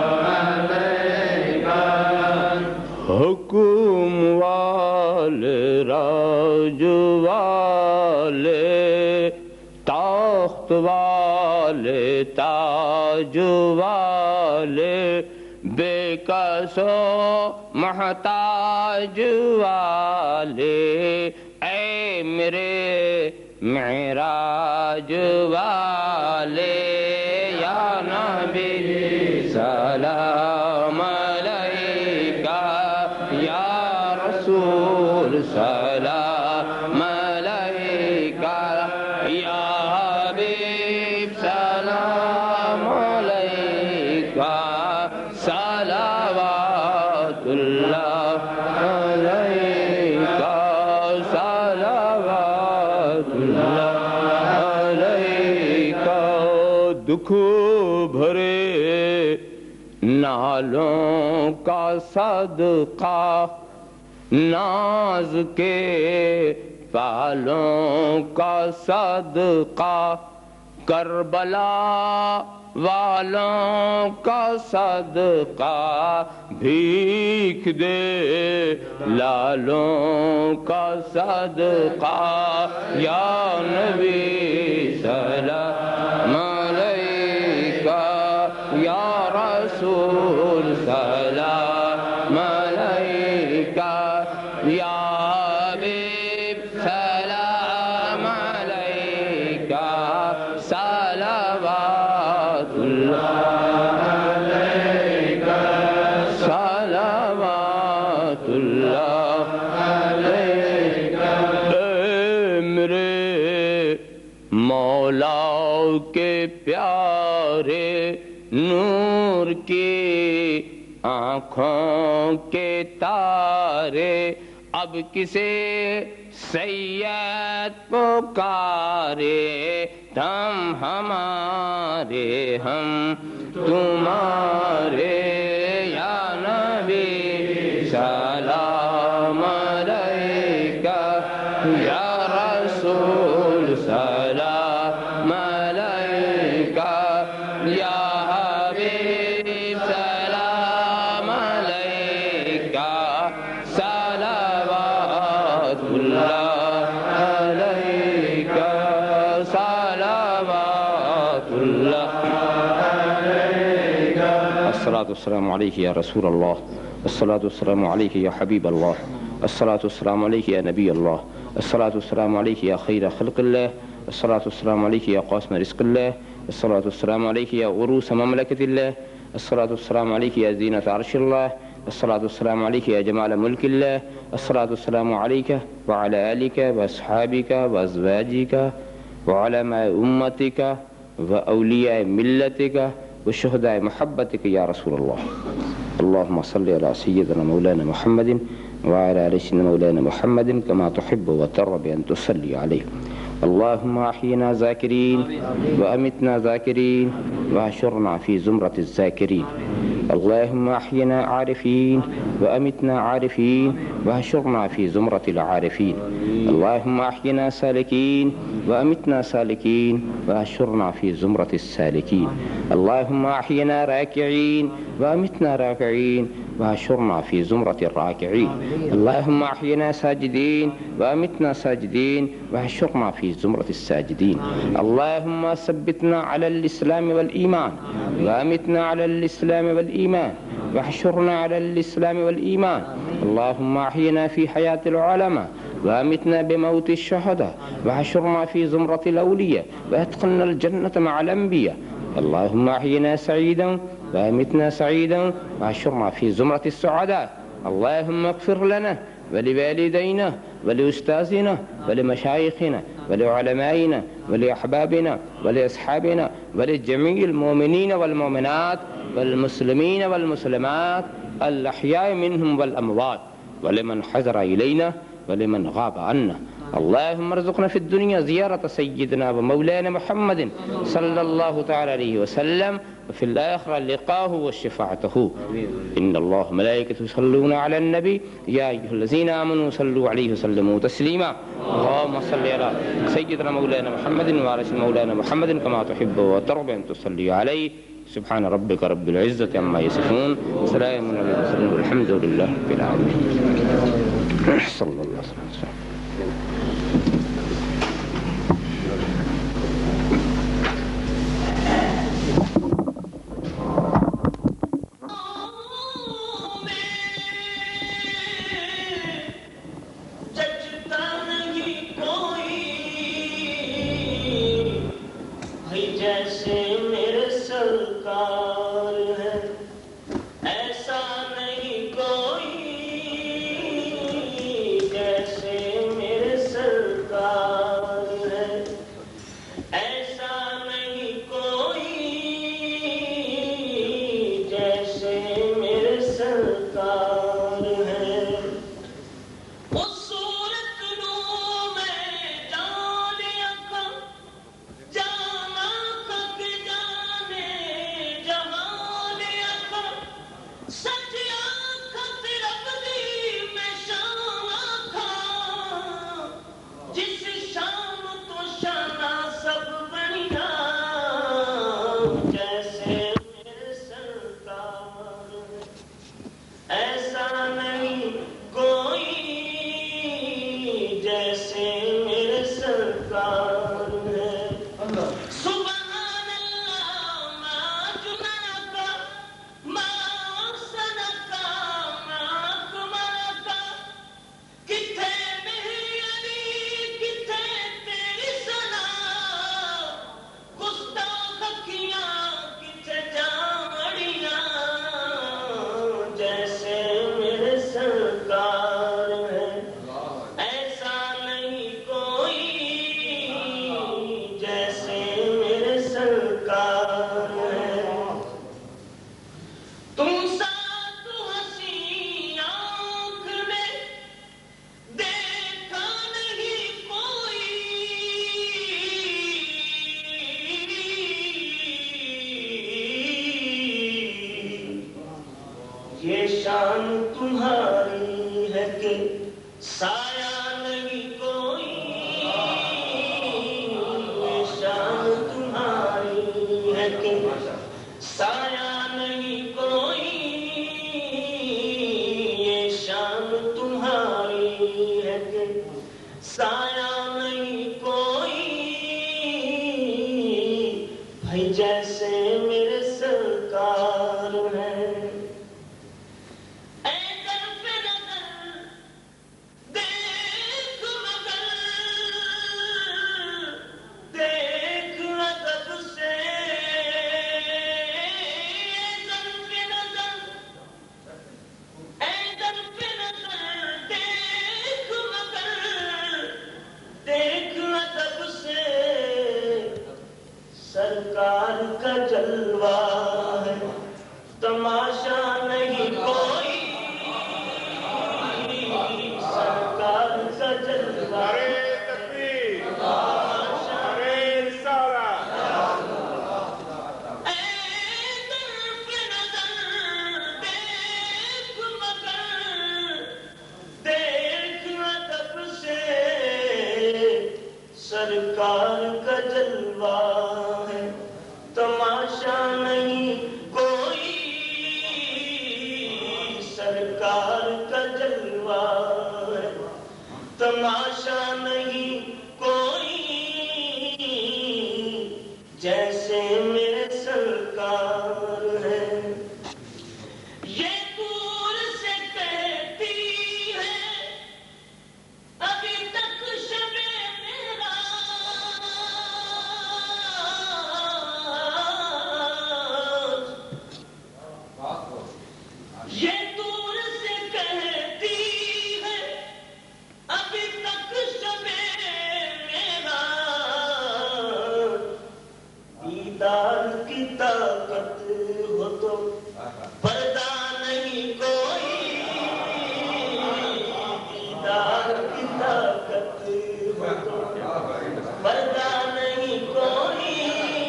حکم والے راج والے تخت والے تاج والے بے کس و محتاج والے اے میرے معراج والے، یا نبی سلام سلام علیکہ، یا حبیب سلام علیکہ، صلوات اللہ علیکہ، صلوات اللہ علیکہ۔ دکھ بھرے نالوں کا صدقہ، ناز کے پالوں کا صدقہ، کربلا والوں کا صدقہ، بھیک دے لالوں کا صدقہ، یا نبی سلام علیکہ، یا رسول سلام علیکہ، یا حبیب سلام علیکہ، صلوات اللہ علیکہ، صلوات اللہ علیکہ۔ اے میرے مولا کے پیارے نور کی آنکھوں کے تارے، اب کسے سید پکارے، تم ہمارے ہم تمہارے، یا نبی سلام علیکہ، یا رسول سلام علیکہ، یا الصلاة والسلام عليك يا رسول الله، الصلاة والسلام عليك يا حبيب الله، الصلاة والسلام عليك يا نبي الله، الصلاة والسلام عليك يا خير خلق الله، الصلاة والسلام عليك يا قاسم رزق الله، الصلاة والسلام عليك يا عروس مملكة الله، الصلاة والسلام عليك يا زينة عرش الله، الصلاة والسلام عليك يا جمال ملك الله، الصلاة والسلام عليك وعلى آلك وأصحابك وأزواجك وعلماء أمتك وأولياء ملتك وشهداء محبتك يا رسول الله. اللهم صل على سيدنا مولانا محمد وعلى آل سيدنا مولانا محمد كما تحب وترضى بأن تصلي عليه. اللهم أحينا ذاكرين وأمتنا ذاكرين واحشرنا في زمرة الذاكرين. اللهم أحينا عارفين وأمتنا عارفين واحشرنا في زمرة العارفين. اللهم أحينا سالكين وأمتنا سالكين واحشرنا في زمرة السالكين. اللهم أحينا راكعين وأمتنا راكعين واحشرنا في زمرة الراكعين. اللهم أحينا ساجدين وأمتنا ساجدين واحشرنا في زمرة الساجدين. اللهم ثبتنا على الإسلام والإيمان وأمتنا على الإسلام والإيمان واحشرنا على الإسلام والإيمان. اللهم أحينا في حياة العلماء وأمتنا بموت الشهداء واحشرنا في زمرة الأولياء وأدخلنا الجنة مع الأنبياء. اللهم أحينا سعيدا وأمتنا سعيدا وأحشرنا في زمرة السعداء. اللهم اغفر لنا ولوالدينا ولأستاذنا ولمشايخنا ولعلمائنا ولأحبابنا ولأصحابنا ولجميع المؤمنين والمؤمنات والمسلمين والمسلمات الأحياء منهم والأموات ولمن حضر إلينا ولمن غاب عنا. اللهم ارزقنا في الدنيا زيارة سيدنا ومولانا محمد صلى الله تعالى عليه وسلم، وفي الآخرة لقاه وشفاعته. إن الله ملائكته يصلون على النبي يا أيها الذين آمنوا صلوا عليه وسلموا تسليما. اللهم صل على سيدنا مولانا محمد وعلى مولانا محمد كما تحب وترضى أن تصلي عليه. سبحان ربك رب العزة عما يصفون وسلام على المرسلين والحمد لله رب العالمين. صلى الله عليه وسلم. یہ دور سے کہتی ہے ابھی تک شب میرا، دیدار کی طاقت ہو تو پردہ نہیں کوئی، دیدار کی طاقت ہو تو پردہ نہیں کوئی،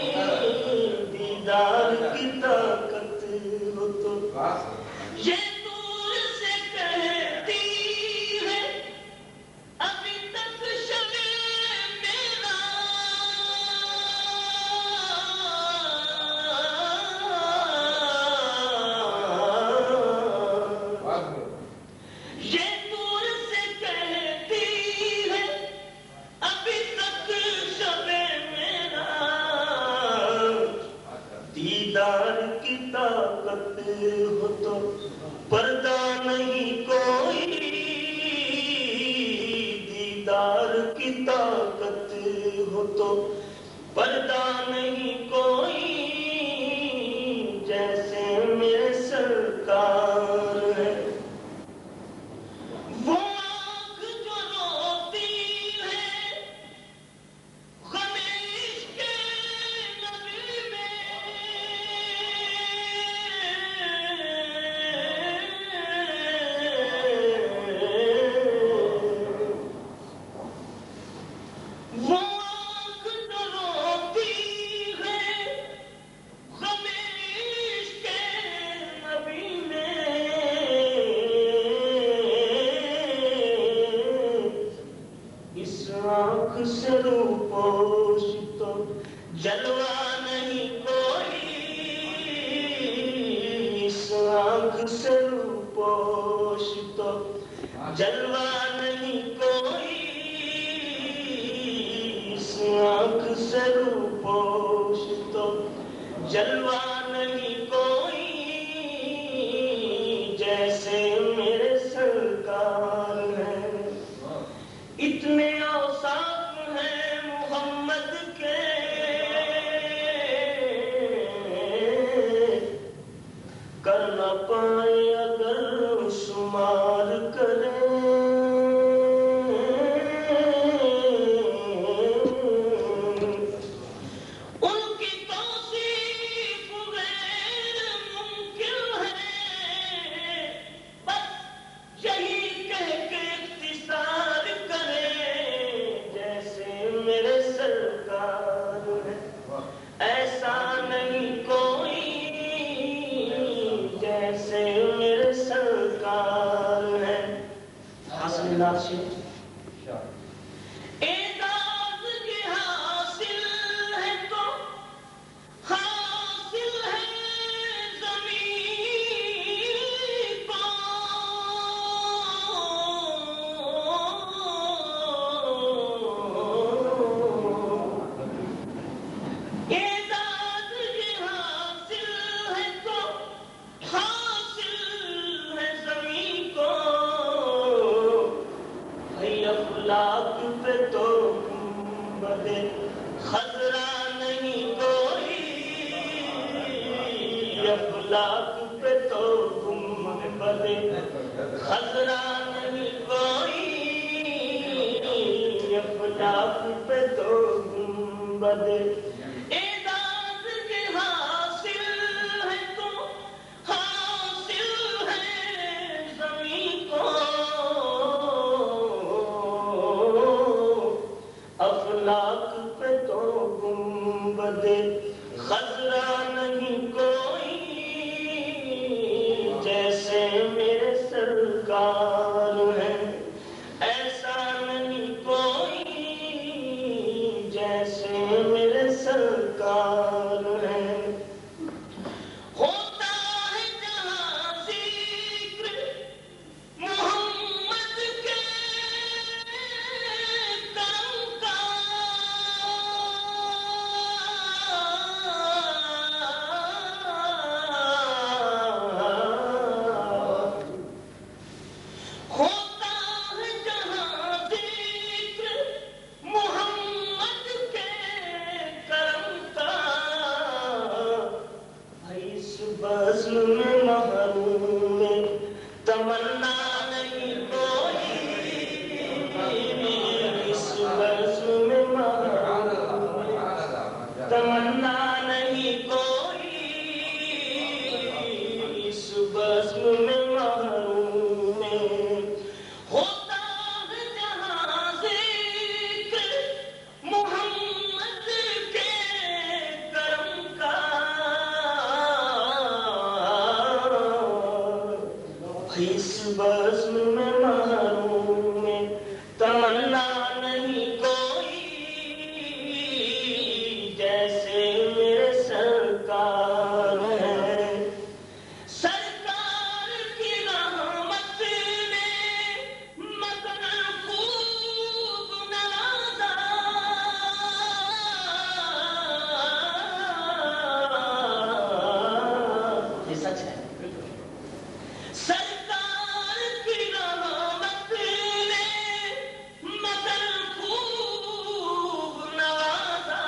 دیدار کی طاقت ہو تو یہ دور سے کہتی ہے ابھی تک شب میرا، یہ دور سے کہتی ہے ابھی تک شب میرا، دیدار کی طاقت ہو تو پردہ نہیں کوئی، دیدار کی طاقت ہو تو پردہ نہیں کوئی، جیسے میرے سرکار ہے وہ آنکھ جو روتی ہے غم عشق نبی میں، وہ آنکھ جو روتی ہے غم عشق نبی میں، اس آنکھ سے روپوش تو جلوہ نہیں کوئی، اس آنکھ سے روپوش تو جلوہ نہیں کوئی، اس آنکھ سے روپوش تو جلوہ نہیں کوئی، جیسے میرے سرکار ہیں اتنے اوصاف ہیں محمد کے، کر نہ پائے اگر شمار کریں، ان کی توصیف غیر ممکن ہے، بس یہی کہہ کے اختصار کریں، جیسے میرے سرکار ہے ایسا نہیں کوئی، جیسے میرے سرکار ہے۔ حاصلات سے اعزاز کی حاصل ہے تو حاصل ہے زمین کو، اعزاز کی حاصل ہے تو حاصل ہے زمین کو، بھئی افلاک پہ تو گنبد خضرا نہیں کوئی، افلاک پہ تو گنبد خضرا نہیں کوئی، افلاک پہ تو گنبد اعزاز کی حاصل ہے تو حاصل ہے زمین کو، افلاک پہ تو گنبد خضرا نہیں کوئی، جیسے میرے سرکار ہیں ایسا نہیں کوئی، جیسے میرے بزم میں محروم ہوتا ہے جہاں ذکر محمد کے کرم کا، اس بزم میں محروم تمنا نہیں کوئی جیسے میرے سرکار ہیں۔ سرکار کی رحمت نے مگر خوب نوازا، یہ سچ ہے۔ سرکار کی رحمت نے مگر خوب نوازا،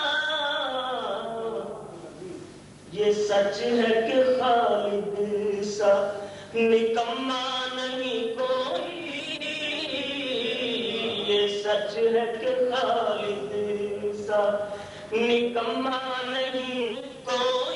یہ سچ ہے کہ خالد سا نکما نہیں کوئی، یہ سچ ہے کہ خالد سا نکما نہیں کوئی۔